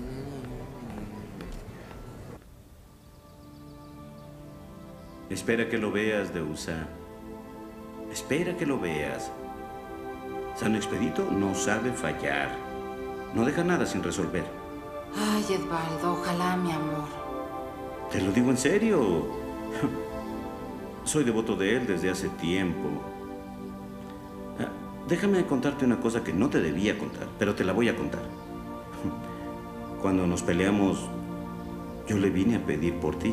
Espera que lo veas, Deusa. Espera que lo veas. San Expedito no sabe fallar. No deja nada sin resolver. Ay, Edvaldo, ojalá, mi amor. Te lo digo en serio. Soy devoto de él desde hace tiempo. Déjame contarte una cosa que no te debía contar, pero te la voy a contar. Cuando nos peleamos, yo le vine a pedir por ti.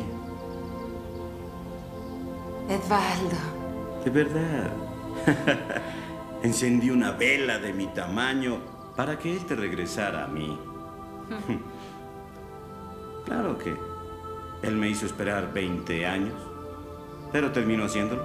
Edvaldo. De verdad. Encendí una vela de mi tamaño para que él te regresara a mí. Claro que él me hizo esperar 20 años, pero terminó haciéndolo.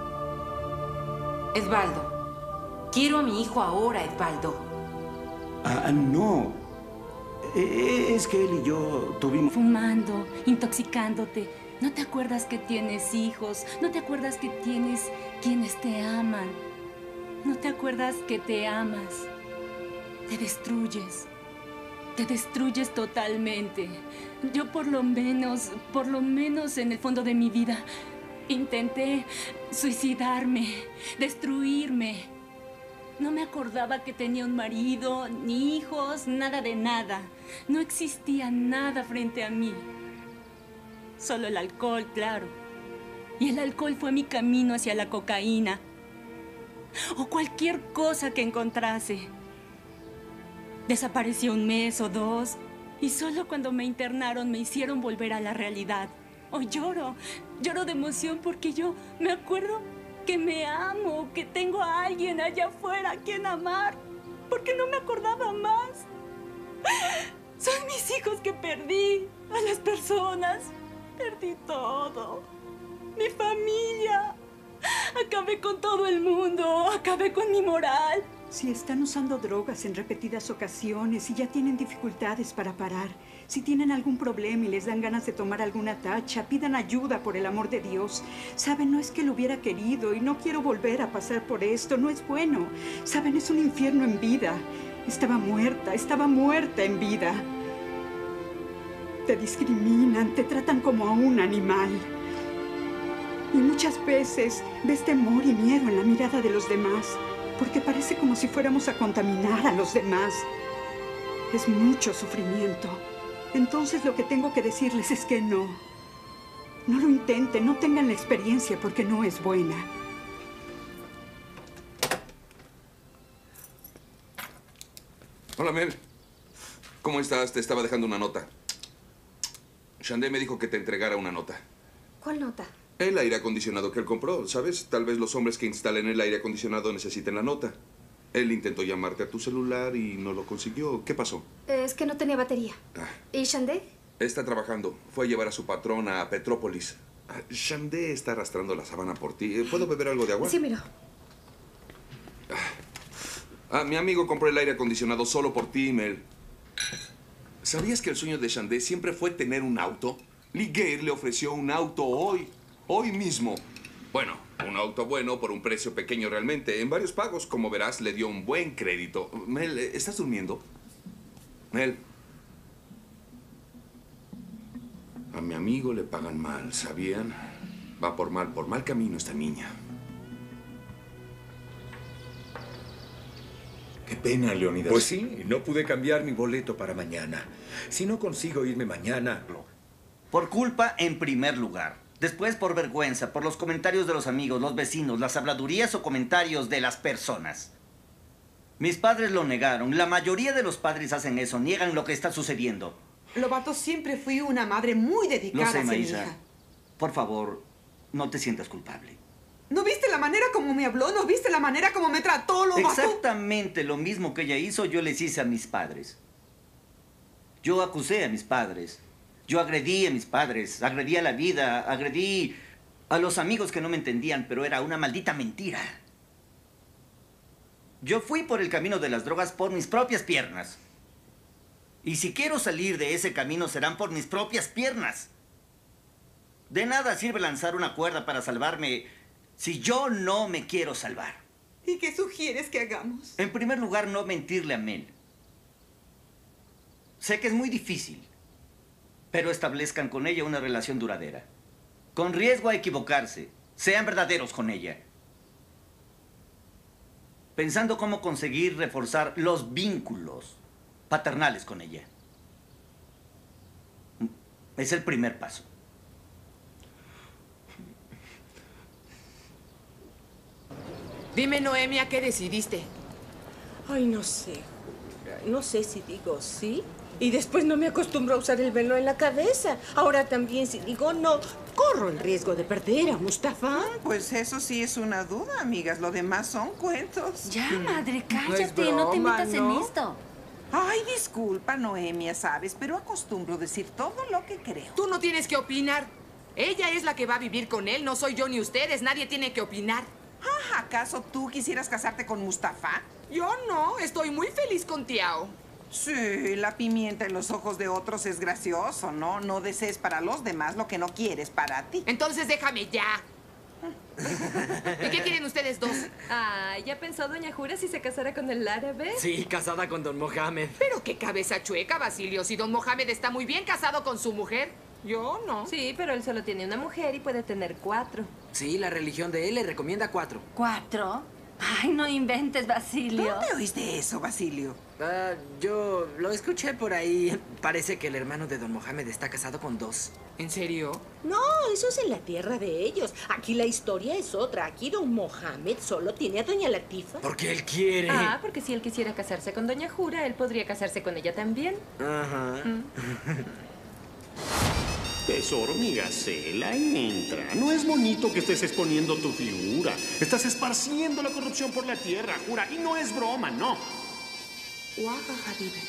Edvaldo, quiero a mi hijo ahora, Edvaldo. No. Es que él y yo tuvimos... Fumando, intoxicándote. ¿No te acuerdas que tienes hijos? ¿No te acuerdas que tienes quienes te aman? ¿No te acuerdas que te amas? Te destruyes. Te destruyes totalmente. Yo por lo menos en el fondo de mi vida, intenté suicidarme, destruirme. No me acordaba que tenía un marido, ni hijos, nada de nada. No existía nada frente a mí. Solo el alcohol, claro. Y el alcohol fue mi camino hacia la cocaína. O cualquier cosa que encontrase. Desapareció un mes o dos. Y solo cuando me internaron me hicieron volver a la realidad. Hoy lloro de emoción porque yo me acuerdo que me amo, que tengo a alguien allá afuera a quien amar. Porque no me acordaba más. Son mis hijos que perdí, a las personas. Perdí todo. Mi familia. Acabé con todo el mundo. Acabé con mi moral. Si están usando drogas en repetidas ocasiones y ya tienen dificultades para parar, si tienen algún problema y les dan ganas de tomar alguna tacha, pidan ayuda por el amor de Dios. Saben, no es que lo hubiera querido y no quiero volver a pasar por esto. No es bueno. Saben, es un infierno en vida. Estaba muerta en vida. Te discriminan, te tratan como a un animal. Y muchas veces ves temor y miedo en la mirada de los demás, porque parece como si fuéramos a contaminar a los demás. Es mucho sufrimiento. Entonces lo que tengo que decirles es que no. No lo intenten, no tengan la experiencia porque no es buena. Hola, Mel. ¿Cómo estás? Te estaba dejando una nota. Shandé me dijo que te entregara una nota. ¿Cuál nota? El aire acondicionado que él compró, ¿sabes? Tal vez los hombres que instalen el aire acondicionado necesiten la nota. Él intentó llamarte a tu celular y no lo consiguió. ¿Qué pasó? Es que no tenía batería. ¿Y Shandé? Está trabajando. Fue a llevar a su patrona a Petrópolis. Shandé está arrastrando la sábana por ti. ¿Puedo beber algo de agua? Sí, mira. Mi amigo compró el aire acondicionado solo por ti, Mel. ¿Sabías que el sueño de Shandé siempre fue tener un auto? Lee Gale le ofreció un auto hoy mismo. Bueno, un auto bueno por un precio pequeño realmente. En varios pagos, como verás, le dio un buen crédito. Mel, ¿estás durmiendo? Mel. A mi amigo le pagan mal, ¿sabían? Va por mal camino esta niña. Qué pena, Leonidas. Pues sí, no pude cambiar mi boleto para mañana. Si no consigo irme mañana... Por culpa, en primer lugar. Después, por vergüenza, por los comentarios de los amigos, los vecinos, las habladurías o comentarios de las personas. Mis padres lo negaron. La mayoría de los padres hacen eso, niegan lo que está sucediendo. Lobato, siempre fui una madre muy dedicada Lo sé, hacia mi Maísa. hija. Por favor, no te sientas culpable. ¿No viste la manera como me habló? ¿No viste la manera como me trató, Lobato? Exactamente lo mismo que ella hizo, yo les hice a mis padres. Yo acusé a mis padres. Yo agredí a mis padres, agredí a la vida, agredí a los amigos que no me entendían, pero era una maldita mentira. Yo fui por el camino de las drogas por mis propias piernas. Y si quiero salir de ese camino serán por mis propias piernas. De nada sirve lanzar una cuerda para salvarme si yo no me quiero salvar. ¿Y qué sugieres que hagamos? En primer lugar, no mentirle a Mel. Sé que es muy difícil, pero establezcan con ella una relación duradera. Con riesgo a equivocarse. Sean verdaderos con ella. Pensando cómo conseguir reforzar los vínculos paternales con ella. Es el primer paso. Dime, Noemia, ¿qué decidiste? Ay, no sé. No sé si digo sí Y después no me acostumbro a usar el velo en la cabeza. Ahora también, si digo no, corro el riesgo de perder a Mustafa. Pues eso sí es una duda, amigas. Lo demás son cuentos. Ya, madre, cállate. No es no te broma, metas en ¿no? esto. Ay, disculpa, Noemia, sabes, pero acostumbro decir todo lo que creo. Tú no tienes que opinar. Ella es la que va a vivir con él, no soy yo ni ustedes. Nadie tiene que opinar. Ah, ¿acaso tú quisieras casarte con Mustafa? Yo no, estoy muy feliz con Tiao. Sí, la pimienta en los ojos de otros es gracioso, ¿no? No desees para los demás lo que no quieres para ti. Entonces déjame ya. ¿Y qué quieren ustedes dos? Ah, ¿ya pensó doña Jura si se casara con el árabe? Sí, casada con don Mohamed. Pero qué cabeza chueca, Basilio. Si don Mohamed está muy bien casado con su mujer. Yo no. Sí, pero él solo tiene una mujer y puede tener 4. Sí, la religión de él le recomienda 4. ¿4? Ay, no inventes, Basilio. ¿Dónde oíste eso, Basilio? Yo lo escuché por ahí. Parece que el hermano de don Mohamed está casado con 2. ¿En serio? No, eso es en la tierra de ellos. Aquí la historia es otra. Aquí don Mohamed solo tiene a doña Latifa. Porque él quiere. Ah, porque si él quisiera casarse con doña Jura, él podría casarse con ella también. Ajá. Tesoro, mi gacela, entra. No es bonito que estés exponiendo tu figura. Estás esparciendo la corrupción por la tierra, Jura. Y no es broma, no. Waga, Habibe.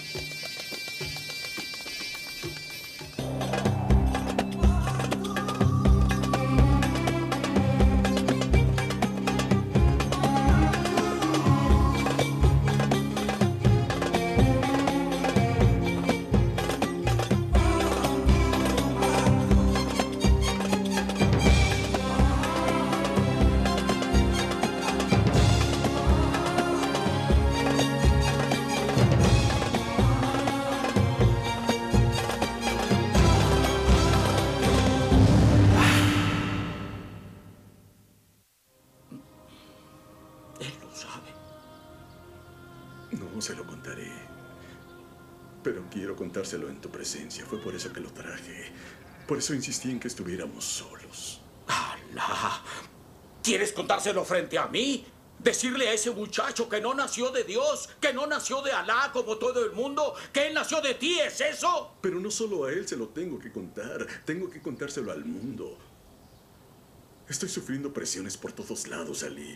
No se lo contaré. Pero quiero contárselo en tu presencia. Fue por eso que lo traje. Por eso insistí en que estuviéramos solos. ¡Alá! ¿Quieres contárselo frente a mí? ¿Decirle a ese muchacho que no nació de Dios, que no nació de Alá como todo el mundo, que él nació de ti? ¿Es eso? Pero no solo a él se lo tengo que contar. Tengo que contárselo al mundo. Estoy sufriendo presiones por todos lados, Ali.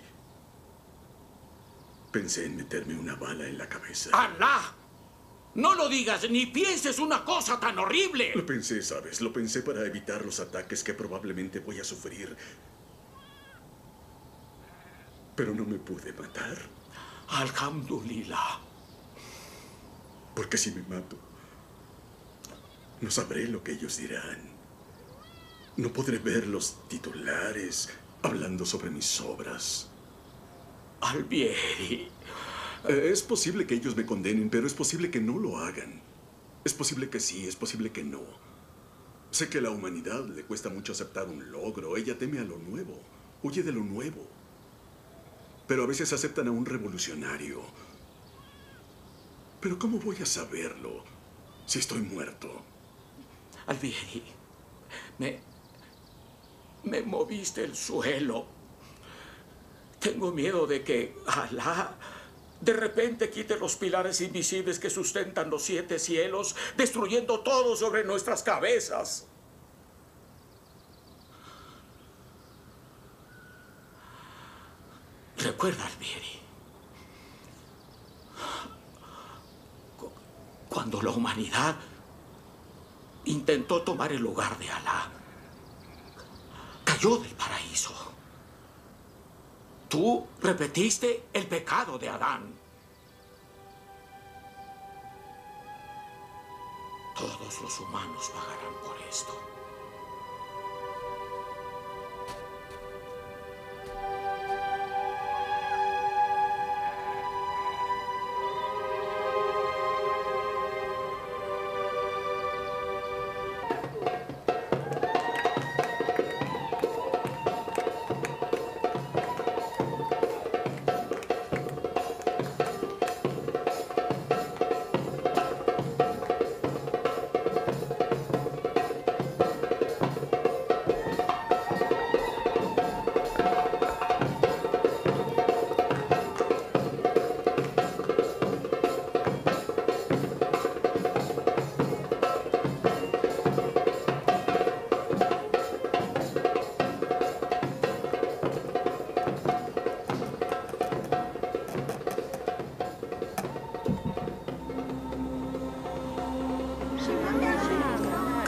Pensé en meterme una bala en la cabeza. ¡Alá! No lo digas ni pienses una cosa tan horrible. Lo pensé, ¿sabes? Lo pensé para evitar los ataques que probablemente voy a sufrir. Pero no me pude matar. Alhamdulillah. Porque si me mato, no sabré lo que ellos dirán. No podré ver los titulares hablando sobre mis obras. Albieri. Es posible que ellos me condenen, pero es posible que no lo hagan. Es posible que sí, es posible que no. Sé que a la humanidad le cuesta mucho aceptar un logro. Ella teme a lo nuevo, huye de lo nuevo. Pero a veces aceptan a un revolucionario. Pero ¿cómo voy a saberlo si estoy muerto? Albieri, me moviste el suelo. Tengo miedo de que Alá de repente quite los pilares invisibles que sustentan los 7 cielos, destruyendo todo sobre nuestras cabezas. Recuerda, Albieri, cuando la humanidad intentó tomar el lugar de Alá, cayó del paraíso. Tú repetiste el pecado de Adán. Todos los humanos pagarán por esto.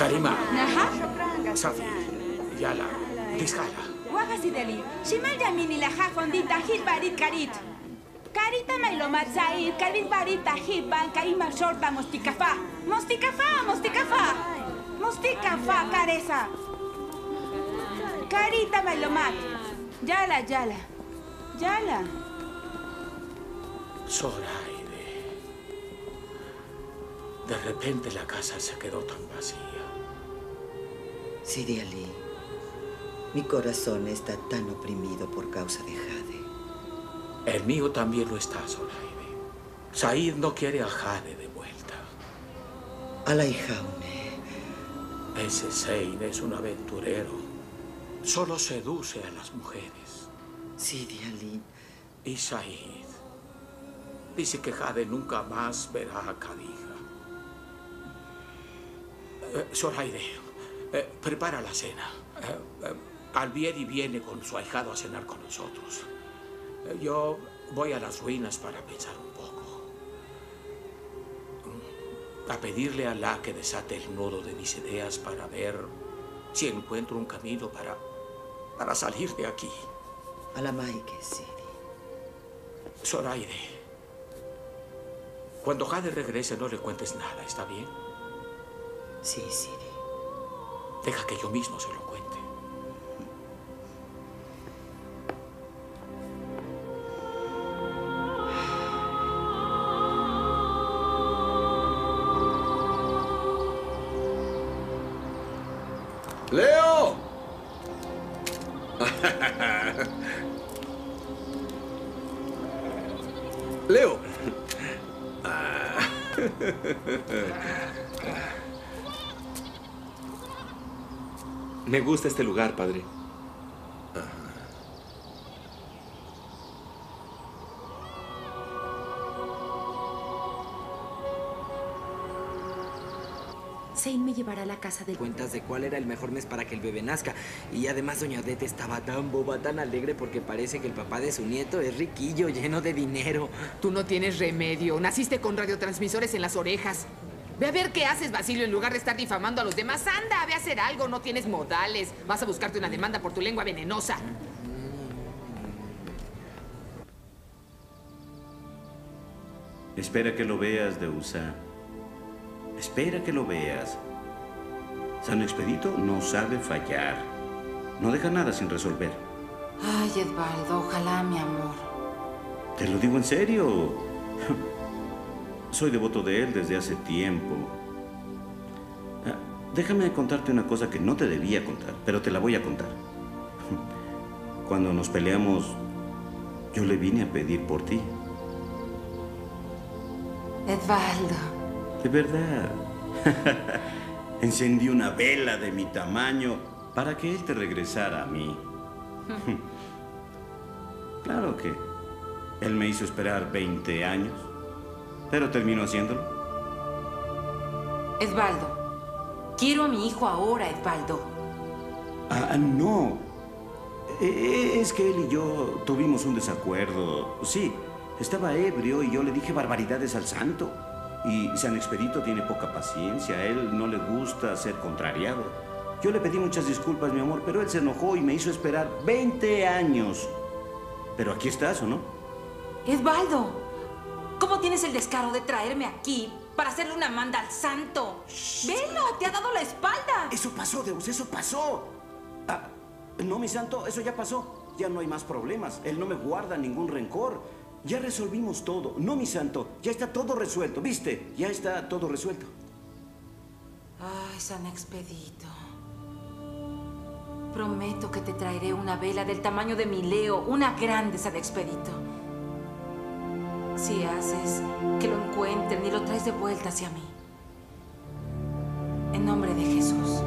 Karima. Aha. Safi. Yala. Discala. Wagasideli. Shimal Yamini la jafondita hit barit karit. Carita mailomat sair, karit barit tahit ban kaima shorta mostikafa. Mostikafa, mostikafa. Mostikafa, careza. Carita mailomat. Yala, yala. Yala. Zoraide. De repente la casa se quedó tan vacía. Sidi Ali, mi corazón está tan oprimido por causa de Jade. El mío también lo está, Zoraide. Said no quiere a Jade de vuelta. Alay Jaune. Ese Zaid es un aventurero. Solo seduce a las mujeres. Sidi Ali. Y Said dice que Jade nunca más verá a Khadija. Zoraide, prepara la cena. Albieri viene con su ahijado a cenar con nosotros. Yo voy a las ruinas para pensar un poco. A pedirle a Alá que desate el nudo de mis ideas para ver si encuentro un camino para salir de aquí. Alamaike, Sidi. Zoraide, cuando Jade regrese no le cuentes nada, ¿está bien? Sí, Sidi. Deja que yo mismo se lo cuente. ¡Leo! Leo. Me gusta este lugar, padre. Zane me llevará a la casa de... Cuentas de cuál era el mejor mes para que el bebé nazca. Y además doña Odette estaba tan boba, tan alegre porque parece que el papá de su nieto es riquillo, lleno de dinero. Tú no tienes remedio. Naciste con radiotransmisores en las orejas. Ve a ver qué haces, Basilio, en lugar de estar difamando a los demás. Anda, ve a hacer algo, no tienes modales. Vas a buscarte una demanda por tu lengua venenosa. Espera que lo veas, Deusa. Espera que lo veas. San Expedito no sabe fallar. No deja nada sin resolver. Ay, Edvaldo, ojalá, mi amor. Te lo digo en serio. Soy devoto de él desde hace tiempo. Déjame contarte una cosa que no te debía contar, pero te la voy a contar. Cuando nos peleamos, yo le vine a pedir por ti. Edvaldo. De verdad. Encendí una vela de mi tamaño para que él te regresara a mí. Claro que él me hizo esperar 20 años, pero terminó haciéndolo. Edvaldo, quiero a mi hijo ahora, Edvaldo. No. Es que él y yo tuvimos un desacuerdo. Sí, estaba ebrio y yo le dije barbaridades al santo. Y San Expedito tiene poca paciencia. A él no le gusta ser contrariado. Yo le pedí muchas disculpas, mi amor, pero él se enojó y me hizo esperar 20 años. Pero aquí estás, ¿o no? Edvaldo, ¿cómo tienes el descaro de traerme aquí para hacerle una manda al santo? ¡Velo! ¡Te ha dado la espalda! Eso pasó, Deus, eso pasó. No, mi santo, eso ya pasó. Ya no hay más problemas. Él no me guarda ningún rencor. Ya resolvimos todo. No, mi santo, ya está todo resuelto. ¿Viste? Ya está todo resuelto. Ay, San Expedito. Prometo que te traeré una vela del tamaño de mi Leo, una grande, San Expedito. Si haces que lo encuentren y lo traes de vuelta hacia mí. En nombre de Jesús.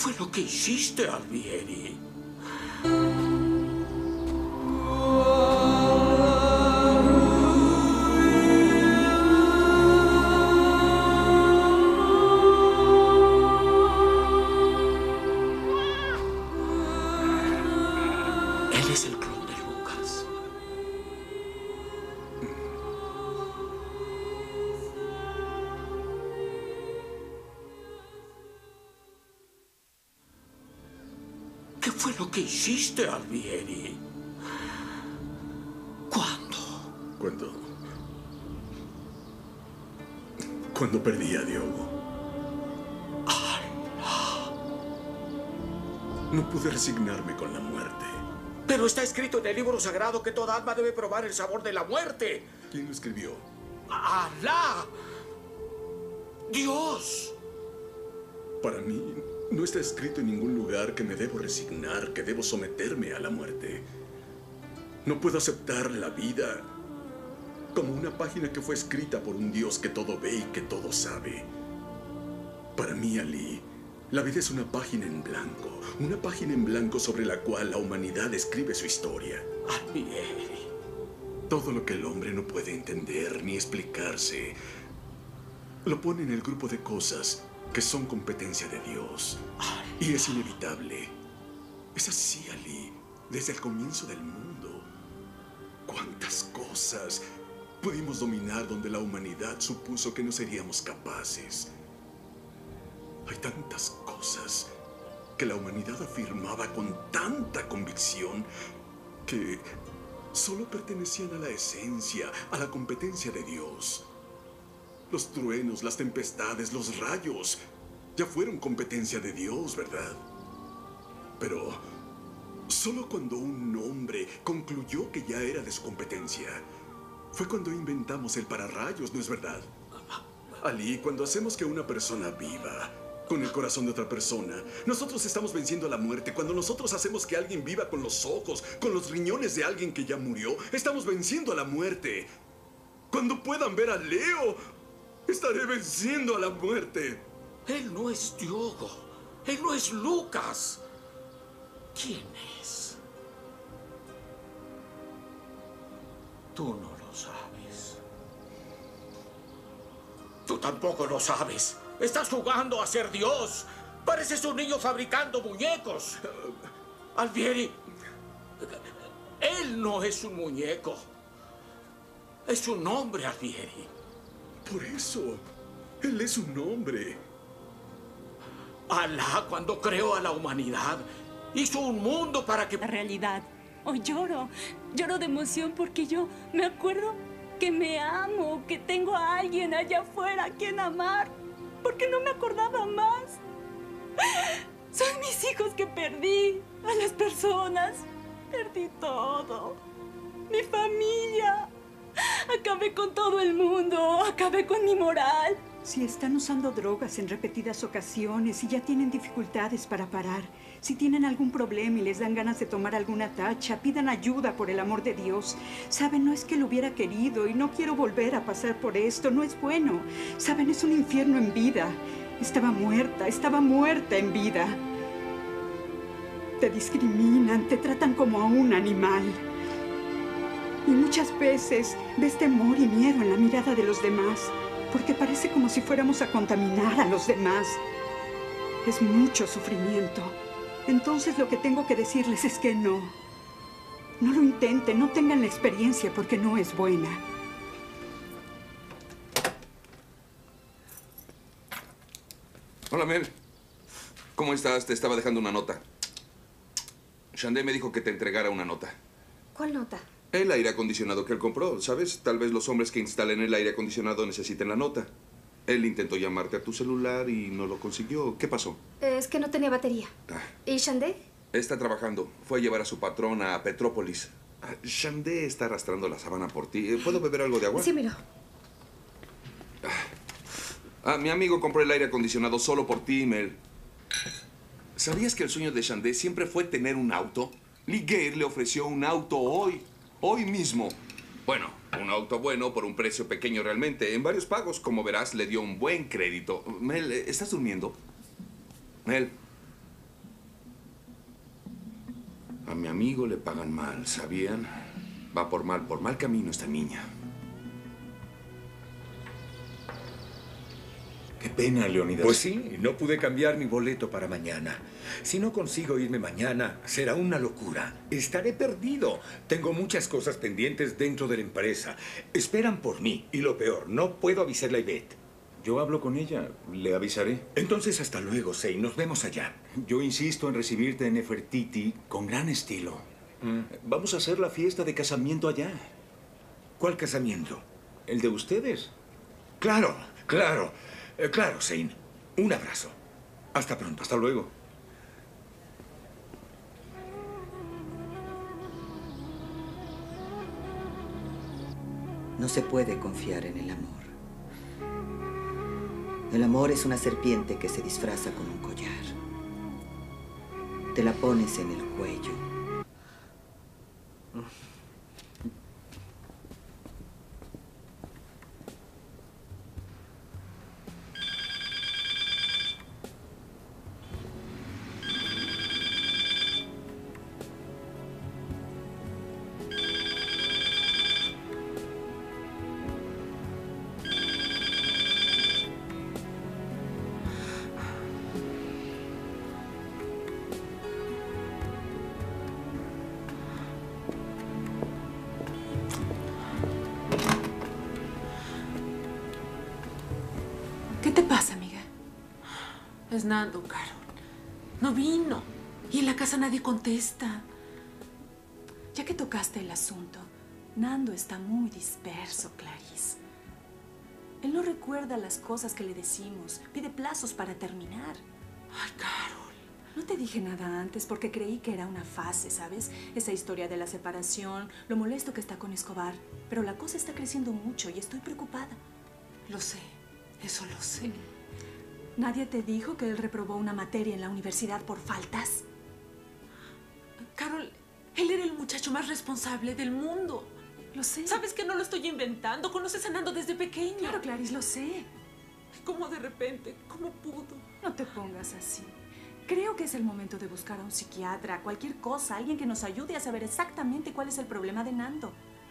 fue lo que hiciste, Alvieri? Él es el clon de Lucas. ¿Qué fue lo que hiciste, Alvieri? ¿Cuándo? Cuando perdí a Diogo. No pude resignarme con la muerte. Pero está escrito en el libro sagrado que toda alma debe probar el sabor de la muerte. ¿Quién lo escribió? ¡Alá! ¡Dios! Para mí, no está escrito en ningún lugar que me debo resignar, que debo someterme a la muerte. No puedo aceptar la vida como una página que fue escrita por un Dios que todo ve y que todo sabe. Para mí, Ali, la vida es una página en blanco sobre la cual la humanidad escribe su historia. Alvieri. Todo lo que el hombre no puede entender ni explicarse, lo pone en el grupo de cosas que son competencia de Dios. Y es inevitable. Es así, Ali, desde el comienzo del mundo. ¿Cuántas cosas pudimos dominar donde la humanidad supuso que no seríamos capaces? Hay tantas cosas que la humanidad afirmaba con tanta convicción que solo pertenecían a la esencia, a la competencia de Dios. Los truenos, las tempestades, los rayos ya fueron competencia de Dios, ¿verdad? Pero solo cuando un hombre concluyó que ya era de su competencia, fue cuando inventamos el pararrayos, ¿no es verdad? Ali, cuando hacemos que una persona viva con el corazón de otra persona, nosotros estamos venciendo a la muerte. Cuando nosotros hacemos que alguien viva con los ojos, con los riñones de alguien que ya murió, estamos venciendo a la muerte. Cuando puedan ver a Leo, estaré venciendo a la muerte. Él no es Diogo. Él no es Lucas. ¿Quién es? Tú no lo sabes. Tú tampoco lo sabes. Estás jugando a ser Dios. Pareces un niño fabricando muñecos. Alvieri, él no es un muñeco. Es un hombre, Alvieri. Por eso, él es un hombre. Alá, cuando creó a la humanidad, hizo un mundo para que... La realidad. Hoy lloro. Lloro de emoción porque yo me acuerdo que me amo, que tengo a alguien allá afuera a quien amar. Porque no me acordaba más. Son mis hijos que perdí. A las personas. Perdí todo. Mi familia. Acabé con todo el mundo. Acabé con mi moral. Si están usando drogas en repetidas ocasiones y ya tienen dificultades para parar, si tienen algún problema y les dan ganas de tomar alguna tacha, pidan ayuda por el amor de Dios. Saben, no es que lo hubiera querido y no quiero volver a pasar por esto, no es bueno. Saben, es un infierno en vida. Estaba muerta en vida. Te discriminan, te tratan como a un animal. Y muchas veces ves temor y miedo en la mirada de los demás. Porque parece como si fuéramos a contaminar a los demás. Es mucho sufrimiento. Entonces lo que tengo que decirles es que no. No lo intenten, no tengan la experiencia porque no es buena. Hola, Mel. ¿Cómo estás? Te estaba dejando una nota. Shandé me dijo que te entregara una nota. ¿Cuál nota? El aire acondicionado que él compró, ¿sabes? Tal vez los hombres que instalen el aire acondicionado necesiten la nota. Él intentó llamarte a tu celular y no lo consiguió. ¿Qué pasó? Es que no tenía batería. ¿Y Shandé? Está trabajando. Fue a llevar a su patrón a Petrópolis. Shandé está arrastrando la sábana por ti. ¿Puedo beber algo de agua? Sí, mira. Mi amigo compró el aire acondicionado solo por ti, Mel. ¿Sabías que el sueño de Shandé siempre fue tener un auto? Lee Gale le ofreció un auto hoy mismo. Bueno, un auto bueno por un precio pequeño realmente. En varios pagos, como verás, le dio un buen crédito. Mel, ¿estás durmiendo? Mel. A mi amigo le pagan mal, ¿sabían? Va por mal camino esta niña. Qué pena, Leonidas. Pues sí, no pude cambiar mi boleto para mañana. Si no consigo irme mañana, será una locura. Estaré perdido. Tengo muchas cosas pendientes dentro de la empresa. Esperan por mí. Y lo peor, no puedo avisarle a Yvette. Yo hablo con ella. Le avisaré. Entonces, hasta luego, Zane. Nos vemos allá. Yo insisto en recibirte en Nefertiti con gran estilo. Vamos a hacer la fiesta de casamiento allá. ¿Cuál casamiento? El de ustedes. Claro, claro. Claro, Zane. Un abrazo. Hasta pronto. Hasta luego. No se puede confiar en el amor. El amor es una serpiente que se disfraza con un collar. Te la pones en el cuello. ¿Qué te pasa, amiga? Es Nando, Carol. No vino. Y en la casa nadie contesta. Ya que tocaste el asunto, Nando está muy disperso, Clarice. Él no recuerda las cosas que le decimos. Pide plazos para terminar. Ay, Carol. No te dije nada antes porque creí que era una fase, ¿sabes? Esa historia de la separación, lo molesto que está con Escobar. Pero la cosa está creciendo mucho y estoy preocupada. Lo sé. Eso lo sé. ¿Nadie te dijo que él reprobó una materia en la universidad por faltas? Carol, él era el muchacho más responsable del mundo. Lo sé. ¿Sabes que no lo estoy inventando? Conoces a Nando desde pequeña. Claro, Clarice, lo sé. ¿Cómo de repente? ¿Cómo pudo? No te pongas así. Creo que es el momento de buscar a un psiquiatra, cualquier cosa, alguien que nos ayude a saber exactamente cuál es el problema de Nando.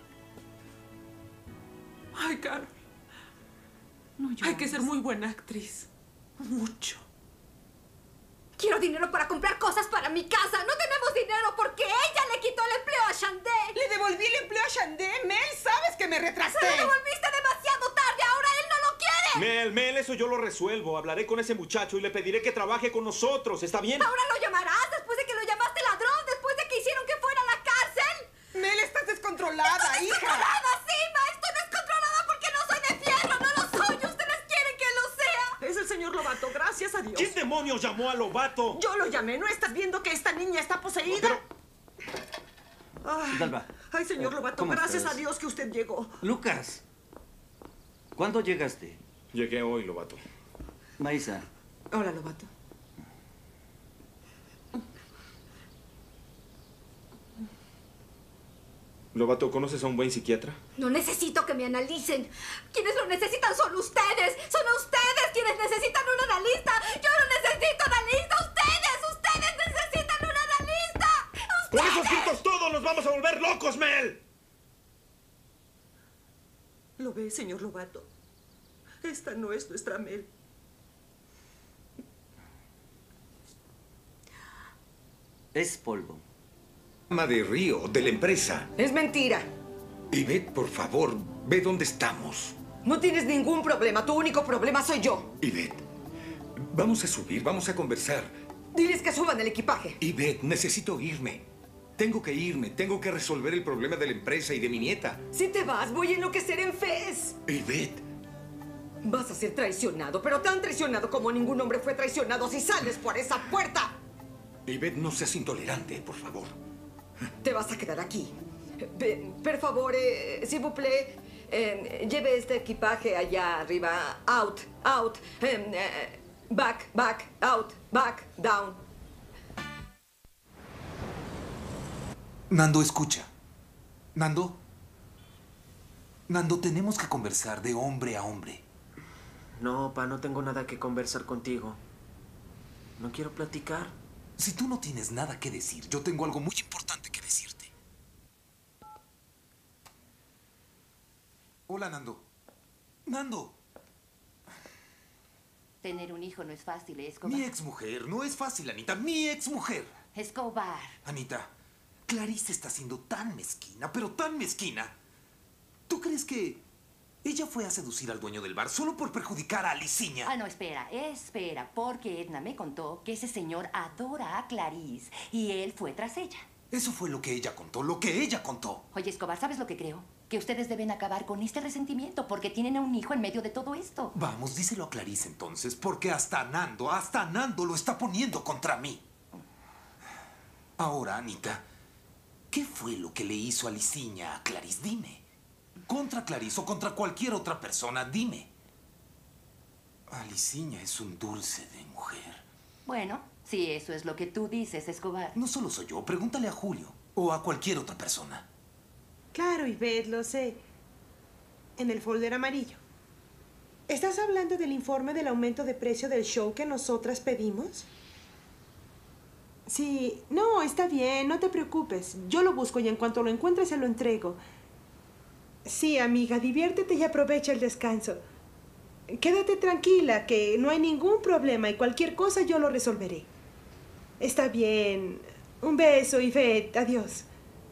Ay, Carol. No llores. Hay que ser muy buena actriz. Mucho. Quiero dinero para comprar cosas para mi casa. No tenemos dinero porque ella le quitó el empleo a Chandé. ¿Le devolví el empleo a Chandé? Mel, sabes que me retrasé. ¡Se lo devolviste demasiado tarde! ¡Ahora él no lo quiere! Mel, eso yo lo resuelvo. Hablaré con ese muchacho y le pediré que trabaje con nosotros. ¿Está bien? ¿Ahora lo llamarás después de que lo llamaste ladrón? ¿Después de que hicieron que fuera a la cárcel? Mel, estás descontrolada, hija. ¡Descontrolada, sí, ma! Estoy descontrolada porque no soy de fierro. No lo soy. Ustedes quieren que lo sea. Es el señor Lobato, gracias a Dios. ¿Quién demonios llamó a Lobato? Yo lo llamé. ¿No estás viendo que esta niña está poseída? Ay, señor Lobato, ¿cómo gracias estás? a Dios que usted llegó. Lucas, ¿cuándo llegaste? Llegué hoy, Lobato. Maísa. Hola, Lobato. Lobato, ¿conoces a un buen psiquiatra? No necesito que me analicen. Quienes lo necesitan son ustedes. Son ustedes quienes necesitan un analista. Yo no necesito analista. Ustedes necesitan un analista. ¡Por esos gritos todos nos vamos a volver locos, Mel! ¿Lo ve, señor Lobato? Esta no es nuestra Mel. Es polvo. Ama de Río, de la empresa. Es mentira. Yvette, por favor, ve dónde estamos. No tienes ningún problema. Tu único problema soy yo. Yvette, vamos a subir, vamos a conversar. Diles que suban el equipaje. Yvette, necesito irme. Tengo que resolver el problema de la empresa y de mi nieta. Si te vas, voy a enloquecer en Fez. Yvette. Vas a ser traicionado, pero tan traicionado como ningún hombre fue traicionado si sales por esa puerta. Yvette, no seas intolerante, por favor. Te vas a quedar aquí. Per favore, s'il vous plaît, lleve este equipaje allá arriba. Out, out. Back, back, out, back, down. Nando, escucha. Nando. Nando, tenemos que conversar de hombre a hombre. No, pa, no tengo nada que conversar contigo. No quiero platicar. Si tú no tienes nada que decir, yo tengo algo muy importante Hola, Nando. Nando. Tener un hijo no es fácil, Escobar. Mi exmujer. No es fácil, Anita. Mi exmujer. Escobar. Anita, Clarice está siendo tan mezquina, pero tan mezquina. ¿Tú crees que ella fue a seducir al dueño del bar solo por perjudicar a Aliciña? Ah, no, espera, porque Edna me contó que ese señor adora a Clarice y él fue tras ella. Eso fue lo que ella contó, lo que ella contó. Oye, Escobar, ¿sabes lo que creo? Que ustedes deben acabar con este resentimiento porque tienen a un hijo en medio de todo esto. Vamos, díselo a Clarice entonces, porque hasta Nando lo está poniendo contra mí. Ahora, Anita, ¿qué fue lo que le hizo Aliciña a Clarice? Dime. Contra Clarice o contra cualquier otra persona, dime. Aliciña es un dulce de mujer. Bueno, si eso es lo que tú dices, Escobar. No solo soy yo, pregúntale a Julio o a cualquier otra persona. Claro, Ivette, lo sé. En el folder amarillo. ¿Estás hablando del informe del aumento de precio del show que nosotras pedimos? Sí, no, está bien, no te preocupes. Yo lo busco y en cuanto lo encuentre se lo entrego. Sí, amiga, diviértete y aprovecha el descanso. Quédate tranquila, que no hay ningún problema y cualquier cosa yo lo resolveré. Está bien. Un beso, Ivette. Adiós.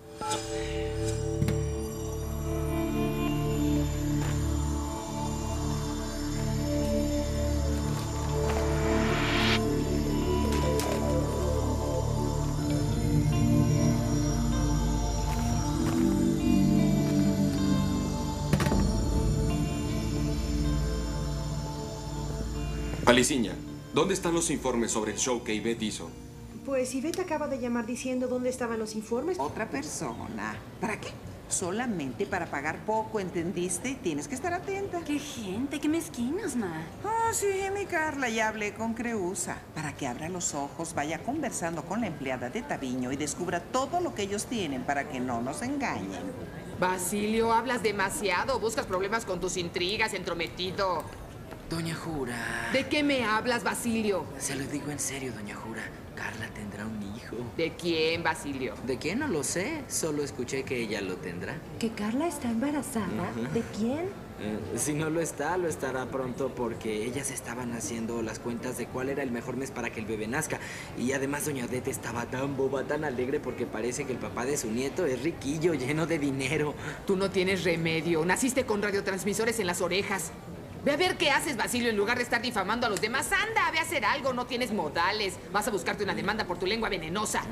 Aliciña, ¿dónde están los informes sobre el show que Ivette hizo? Pues Ivette acaba de llamar diciendo dónde estaban los informes. Otra persona. ¿Para qué? Solamente para pagar poco, ¿entendiste? Tienes que estar atenta. ¡Qué gente! ¡Qué mezquinos, ma! Oh, sí, mi Carla, ya hablé con Creusa. Para que abra los ojos, vaya conversando con la empleada de Taviño y descubra todo lo que ellos tienen para que no nos engañen. Basilio, hablas demasiado. Buscas problemas con tus intrigas, entrometido. Doña Jura. ¿De qué me hablas, Basilio? Se lo digo en serio, doña Jura. Carla tendrá un hijo. ¿De quién, Basilio? ¿De quién? No lo sé. Solo escuché que ella lo tendrá. ¿Que Carla está embarazada? ¿De quién? Si no lo está, lo estará pronto porque ellas estaban haciendo las cuentas de cuál era el mejor mes para que el bebé nazca. Y además doña Odette estaba tan boba, tan alegre porque parece que el papá de su nieto es riquillo, lleno de dinero. Tú no tienes remedio. Naciste con radiotransmisores en las orejas. Ve a ver qué haces, Basilio, en lugar de estar difamando a los demás. Anda, ve a hacer algo, no tienes modales. Vas a buscarte una demanda por tu lengua venenosa.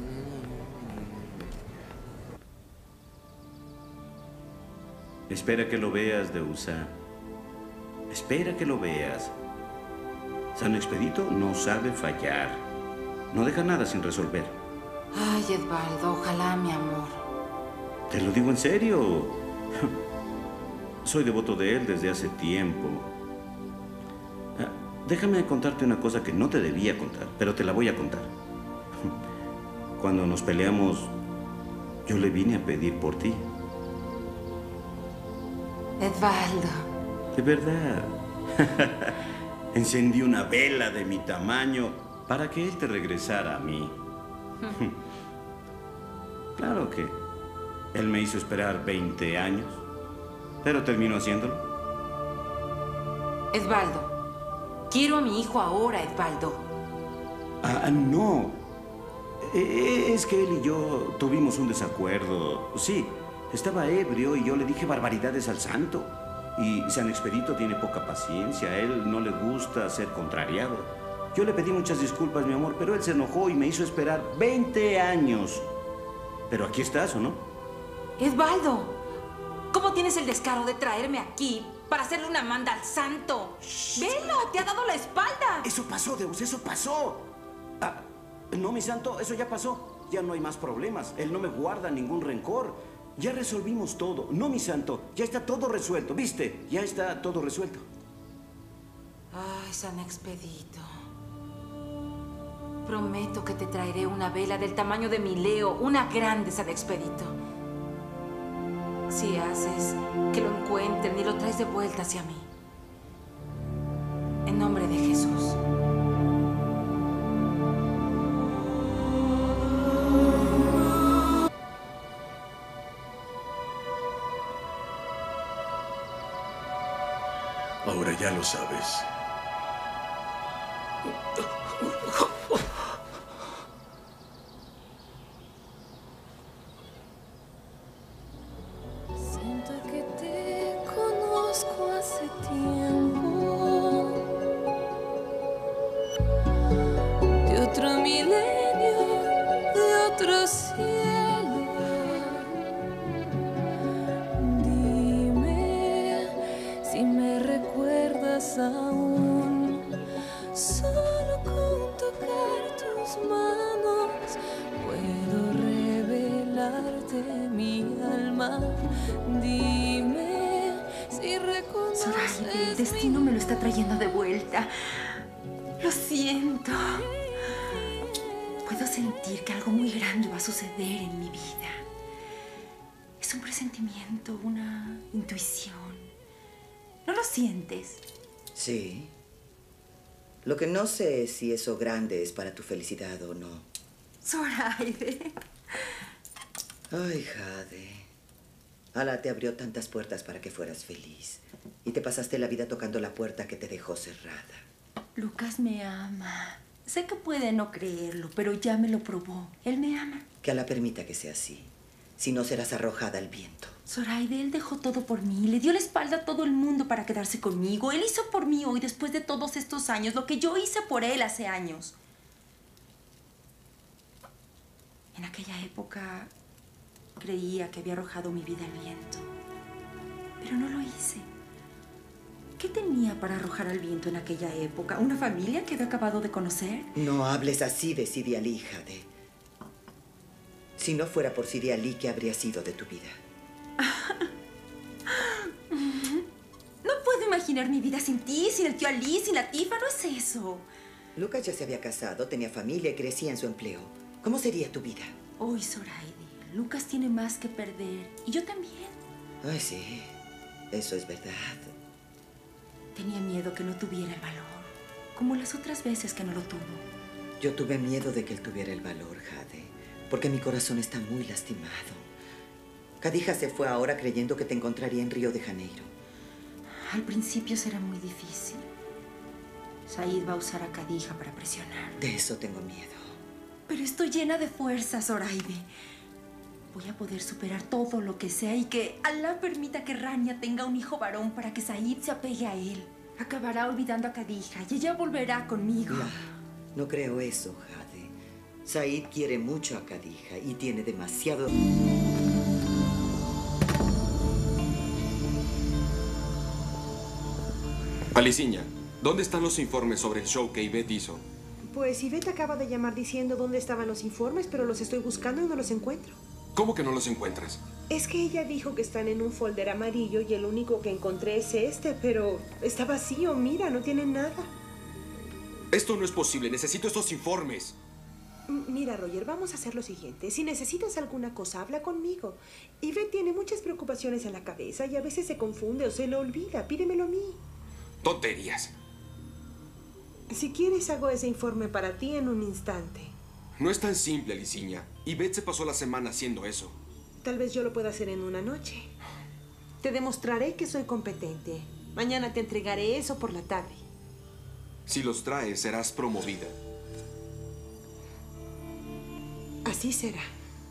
Espera que lo veas, Deusa. Espera que lo veas. San Expedito no sabe fallar. No deja nada sin resolver. Ay, Edvaldo, ojalá, mi amor. Te lo digo en serio. Soy devoto de él desde hace tiempo. Déjame contarte una cosa que no te debía contar, pero te la voy a contar. Cuando nos peleamos, yo le vine a pedir por ti. Edvaldo. De verdad. Encendí una vela de mi tamaño para que él te regresara a mí. Claro que él me hizo esperar 20 años. Pero terminó haciéndolo. Edvaldo, quiero a mi hijo ahora, Edvaldo. No. Es que él y yo tuvimos un desacuerdo. Sí, estaba ebrio y yo le dije barbaridades al santo. Y San Expedito tiene poca paciencia. A él no le gusta ser contrariado. Yo le pedí muchas disculpas, mi amor, pero él se enojó y me hizo esperar 20 años. Pero aquí estás, ¿o no? Edvaldo. ¿Cómo tienes el descaro de traerme aquí para hacerle una manda al santo? ¡Velo! ¡Te ha dado la espalda! Eso pasó, Deus, eso pasó. No, mi santo, eso ya pasó. Ya no hay más problemas. Él no me guarda ningún rencor. Ya resolvimos todo. No, mi santo, ya está todo resuelto. ¿Viste? Ya está todo resuelto. Ay, San Expedito. Prometo que te traeré una vela del tamaño de mi Leo. Una grande, San Expedito. Si haces que lo encuentren y lo traes de vuelta hacia mí. En nombre de Jesús. ya lo sabes. Siento que te conozco hace tiempo, de otro milenio, de otro cielo. Dime si me recuerdas aún, solo con tocar tus manos puedo revelarte mi alma. Dime si reconoces. Zoraide, el destino me lo está trayendo de vuelta. Lo siento. Puedo sentir que algo muy grande va a suceder en mi vida. Es un presentimiento, una intuición. ¿No lo sientes? Sí. Lo que no sé es si eso grande es para tu felicidad o no. Zoraide. Ay, Jade. Alá te abrió tantas puertas para que fueras feliz. Y te pasaste la vida tocando la puerta que te dejó cerrada. Lucas me ama. Sé que puede no creerlo, pero ya me lo probó. Él me ama. Que Alá permita que sea así. Si no, serás arrojada al viento. Zoraide, él dejó todo por mí. Le dio la espalda a todo el mundo para quedarse conmigo. Él hizo por mí hoy, después de todos estos años, lo que yo hice por él hace años. En aquella época creía que había arrojado mi vida al viento. Pero no lo hice. ¿Qué tenía para arrojar al viento en aquella época? ¿Una familia que había acabado de conocer? No hables así de Sidi Ali, Jade. Si no fuera por Sidi Ali, ¿qué habría sido de tu vida? No puedo imaginar mi vida sin ti, sin el tío Ali, sin la Tifa. No es eso. Lucas ya se había casado, tenía familia y crecía en su empleo. ¿Cómo sería tu vida? Hoy, Zoraide, Lucas tiene más que perder. Y yo también. Ay, sí. Eso es verdad. Tenía miedo que no tuviera el valor. Como las otras veces que no lo tuvo. Yo tuve miedo de que él tuviera el valor, Jade. Porque mi corazón está muy lastimado. Khadija se fue ahora creyendo que te encontraría en Río de Janeiro. Al principio será muy difícil. Said va a usar a Khadija para presionar. De eso tengo miedo. Pero estoy llena de fuerza, Zoraide. Voy a poder superar todo lo que sea y que Alá permita que Rania tenga un hijo varón para que Said se apegue a él. Acabará olvidando a Khadija y ella volverá conmigo. No creo eso, Jade. Said quiere mucho a Khadija y tiene demasiado... Aliciña, ¿dónde están los informes sobre el show que Yvette hizo? Pues Yvette acaba de llamar diciendo dónde estaban los informes, pero los estoy buscando y no los encuentro. ¿Cómo que no los encuentras? Es que ella dijo que están en un folder amarillo y el único que encontré es este, pero está vacío, mira, no tiene nada. Esto no es posible, necesito estos informes. Mira, Roger, vamos a hacer lo siguiente. Si necesitas alguna cosa, habla conmigo. Yvette tiene muchas preocupaciones en la cabeza y a veces se confunde o se le olvida. Pídemelo a mí. Tonterías. Si quieres, hago ese informe para ti en un instante. No es tan simple, Aliciña. Yvette se pasó la semana haciendo eso. Tal vez yo lo pueda hacer en una noche. Te demostraré que soy competente. Mañana te entregaré eso por la tarde. Si los traes, serás promovida. Así será.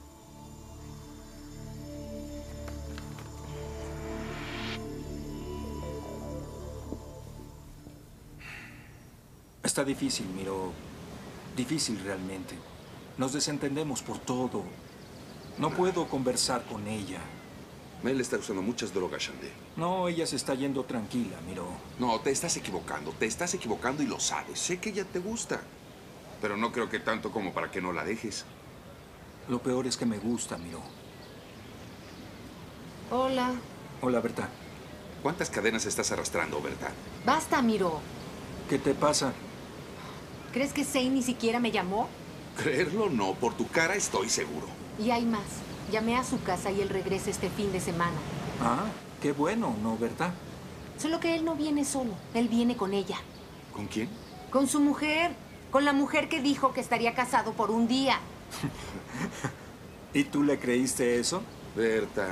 Está difícil, Miro. Difícil realmente. Nos desentendemos por todo. No puedo conversar con ella. Mel está usando muchas drogas, Shandé. No, ella se está yendo tranquila, Miro. No, te estás equivocando. Te estás equivocando y lo sabes. Sé que ella te gusta. Pero no creo que tanto como para que no la dejes. Lo peor es que me gusta, Miro. Hola. Hola, Berta. ¿Cuántas cadenas estás arrastrando, Berta? Basta, Miro. ¿Qué te pasa? ¿Crees que Zane ni siquiera me llamó? Creerlo no, por tu cara estoy seguro. Y hay más. Llamé a su casa y él regresa este fin de semana. Ah, qué bueno, ¿no, Berta? Solo que él no viene solo. Él viene con ella. ¿Con quién? Con su mujer. Con la mujer que dijo que estaría casado por un día. ¿Y tú le creíste eso? Berta, tú también crees en cada cosa.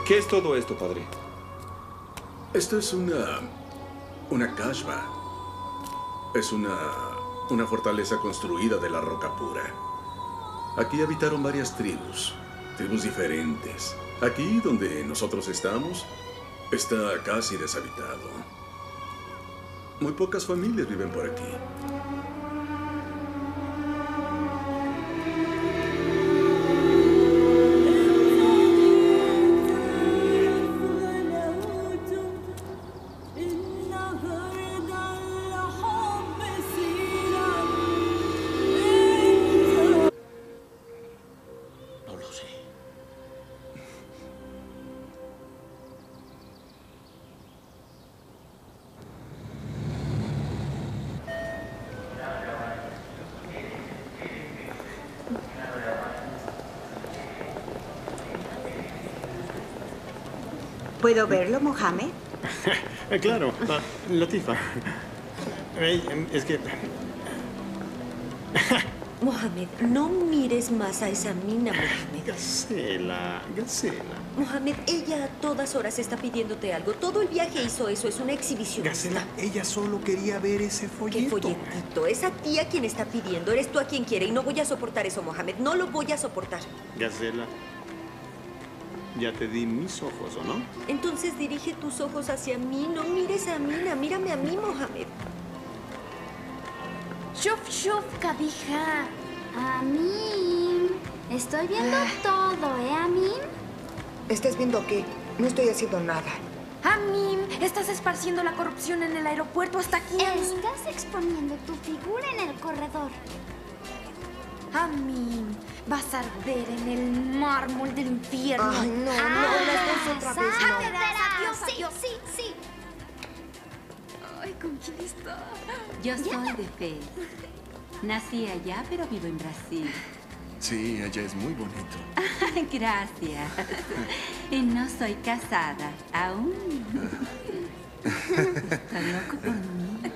¿Qué es todo esto, padre? Esto es una kasbah. Es una fortaleza construida de la roca pura. Aquí habitaron varias tribus diferentes. Aquí, donde nosotros estamos, está casi deshabitado. Muy pocas familias viven por aquí. ¿Puedo verlo, Mohamed? Claro, Latifa. Es que... Mohamed, no mires más a esa mina, Mohamed. Gacela. Mohamed, ella a todas horas está pidiéndote algo. Todo el viaje hizo eso, es una exhibición. Gacela, ella solo quería ver ese folleto. ¿Qué folletito? Es a ti a quien está pidiendo. Eres tú a quien quiere y no voy a soportar eso, Mohamed. No lo voy a soportar. Gacela, ya te di mis ojos, ¿o no? Entonces dirige tus ojos hacia mí. No mires a Mina, mírame a mí, Mohamed. Shuf, shuf, Kabija. Amin. Estoy viendo todo, ¿eh, Amin? ¿Estás viendo qué? No estoy haciendo nada. Amin, estás esparciendo la corrupción en el aeropuerto. ¿Hasta quién? Estás exponiendo tu figura en el corredor. Amin, vas a arder en el mármol del infierno. Ay, no, las dos otra vez no. Adiós, sí. Ay, ¿con quién está? Yo soy de Fez. Nací allá, pero vivo en Brasil. Sí, allá es muy bonito. Gracias. Y no soy casada aún. ¿Estás loco por mí?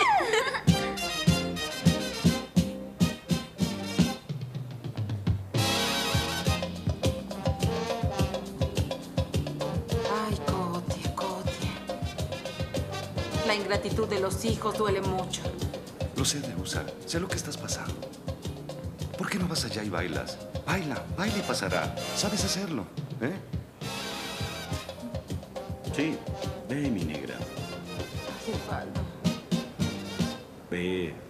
Ay, Coti. La ingratitud de los hijos duele mucho. Lo sé, Dehusa. Sé lo que estás pasando. ¿Por qué no vas allá y bailas? Baila y pasará. Sabes hacerlo, ¿eh? Sí, ve, mi negra. Hace falta. Ve.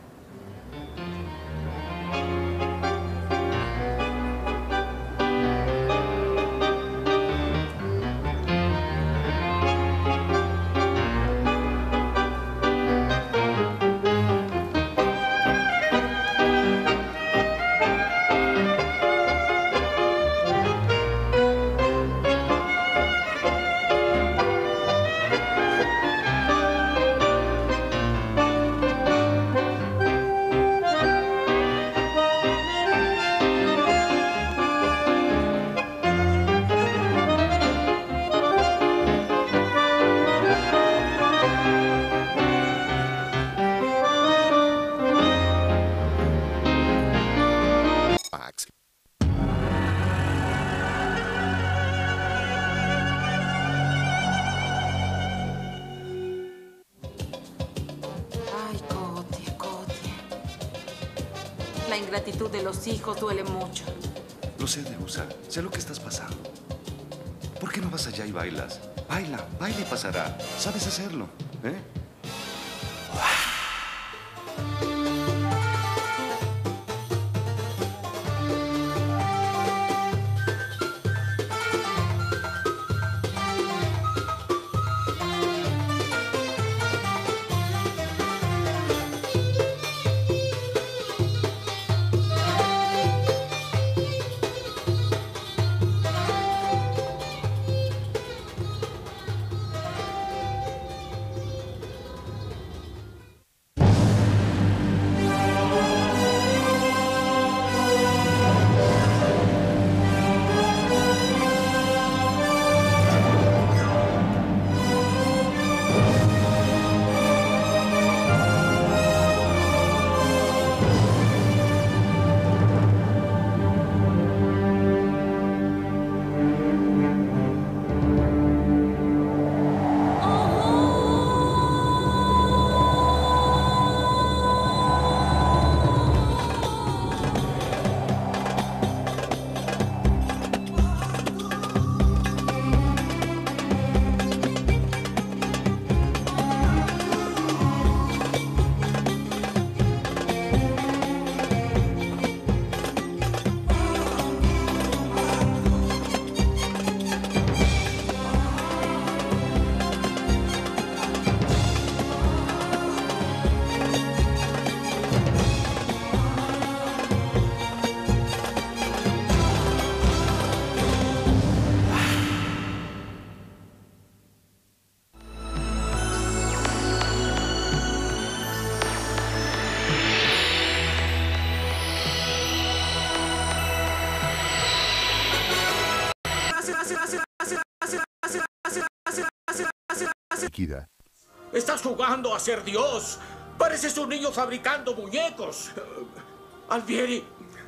La ingratitud de los hijos duele mucho. Lo sé, Dehusa. Sé lo que estás pasando. ¿Por qué no vas allá y bailas? Baila y pasará. Sabes hacerlo, ¿eh? Estás jugando a ser Dios. Pareces un niño fabricando muñecos. Alvieri,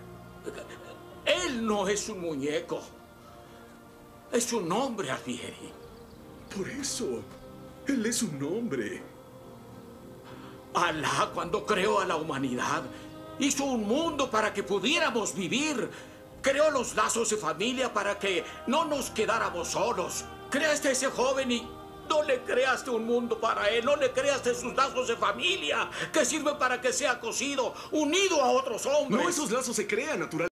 él no es un muñeco. Es un hombre, Alvieri. Por eso, él es un hombre. Alá, cuando creó a la humanidad, hizo un mundo para que pudiéramos vivir. Creó los lazos de familia para que no nos quedáramos solos. Creaste a ese joven y no le creaste un mundo para él. No le creaste sus lazos de familia que sirven para que sea cosido, unido a otros hombres. No, esos lazos se crean naturalmente.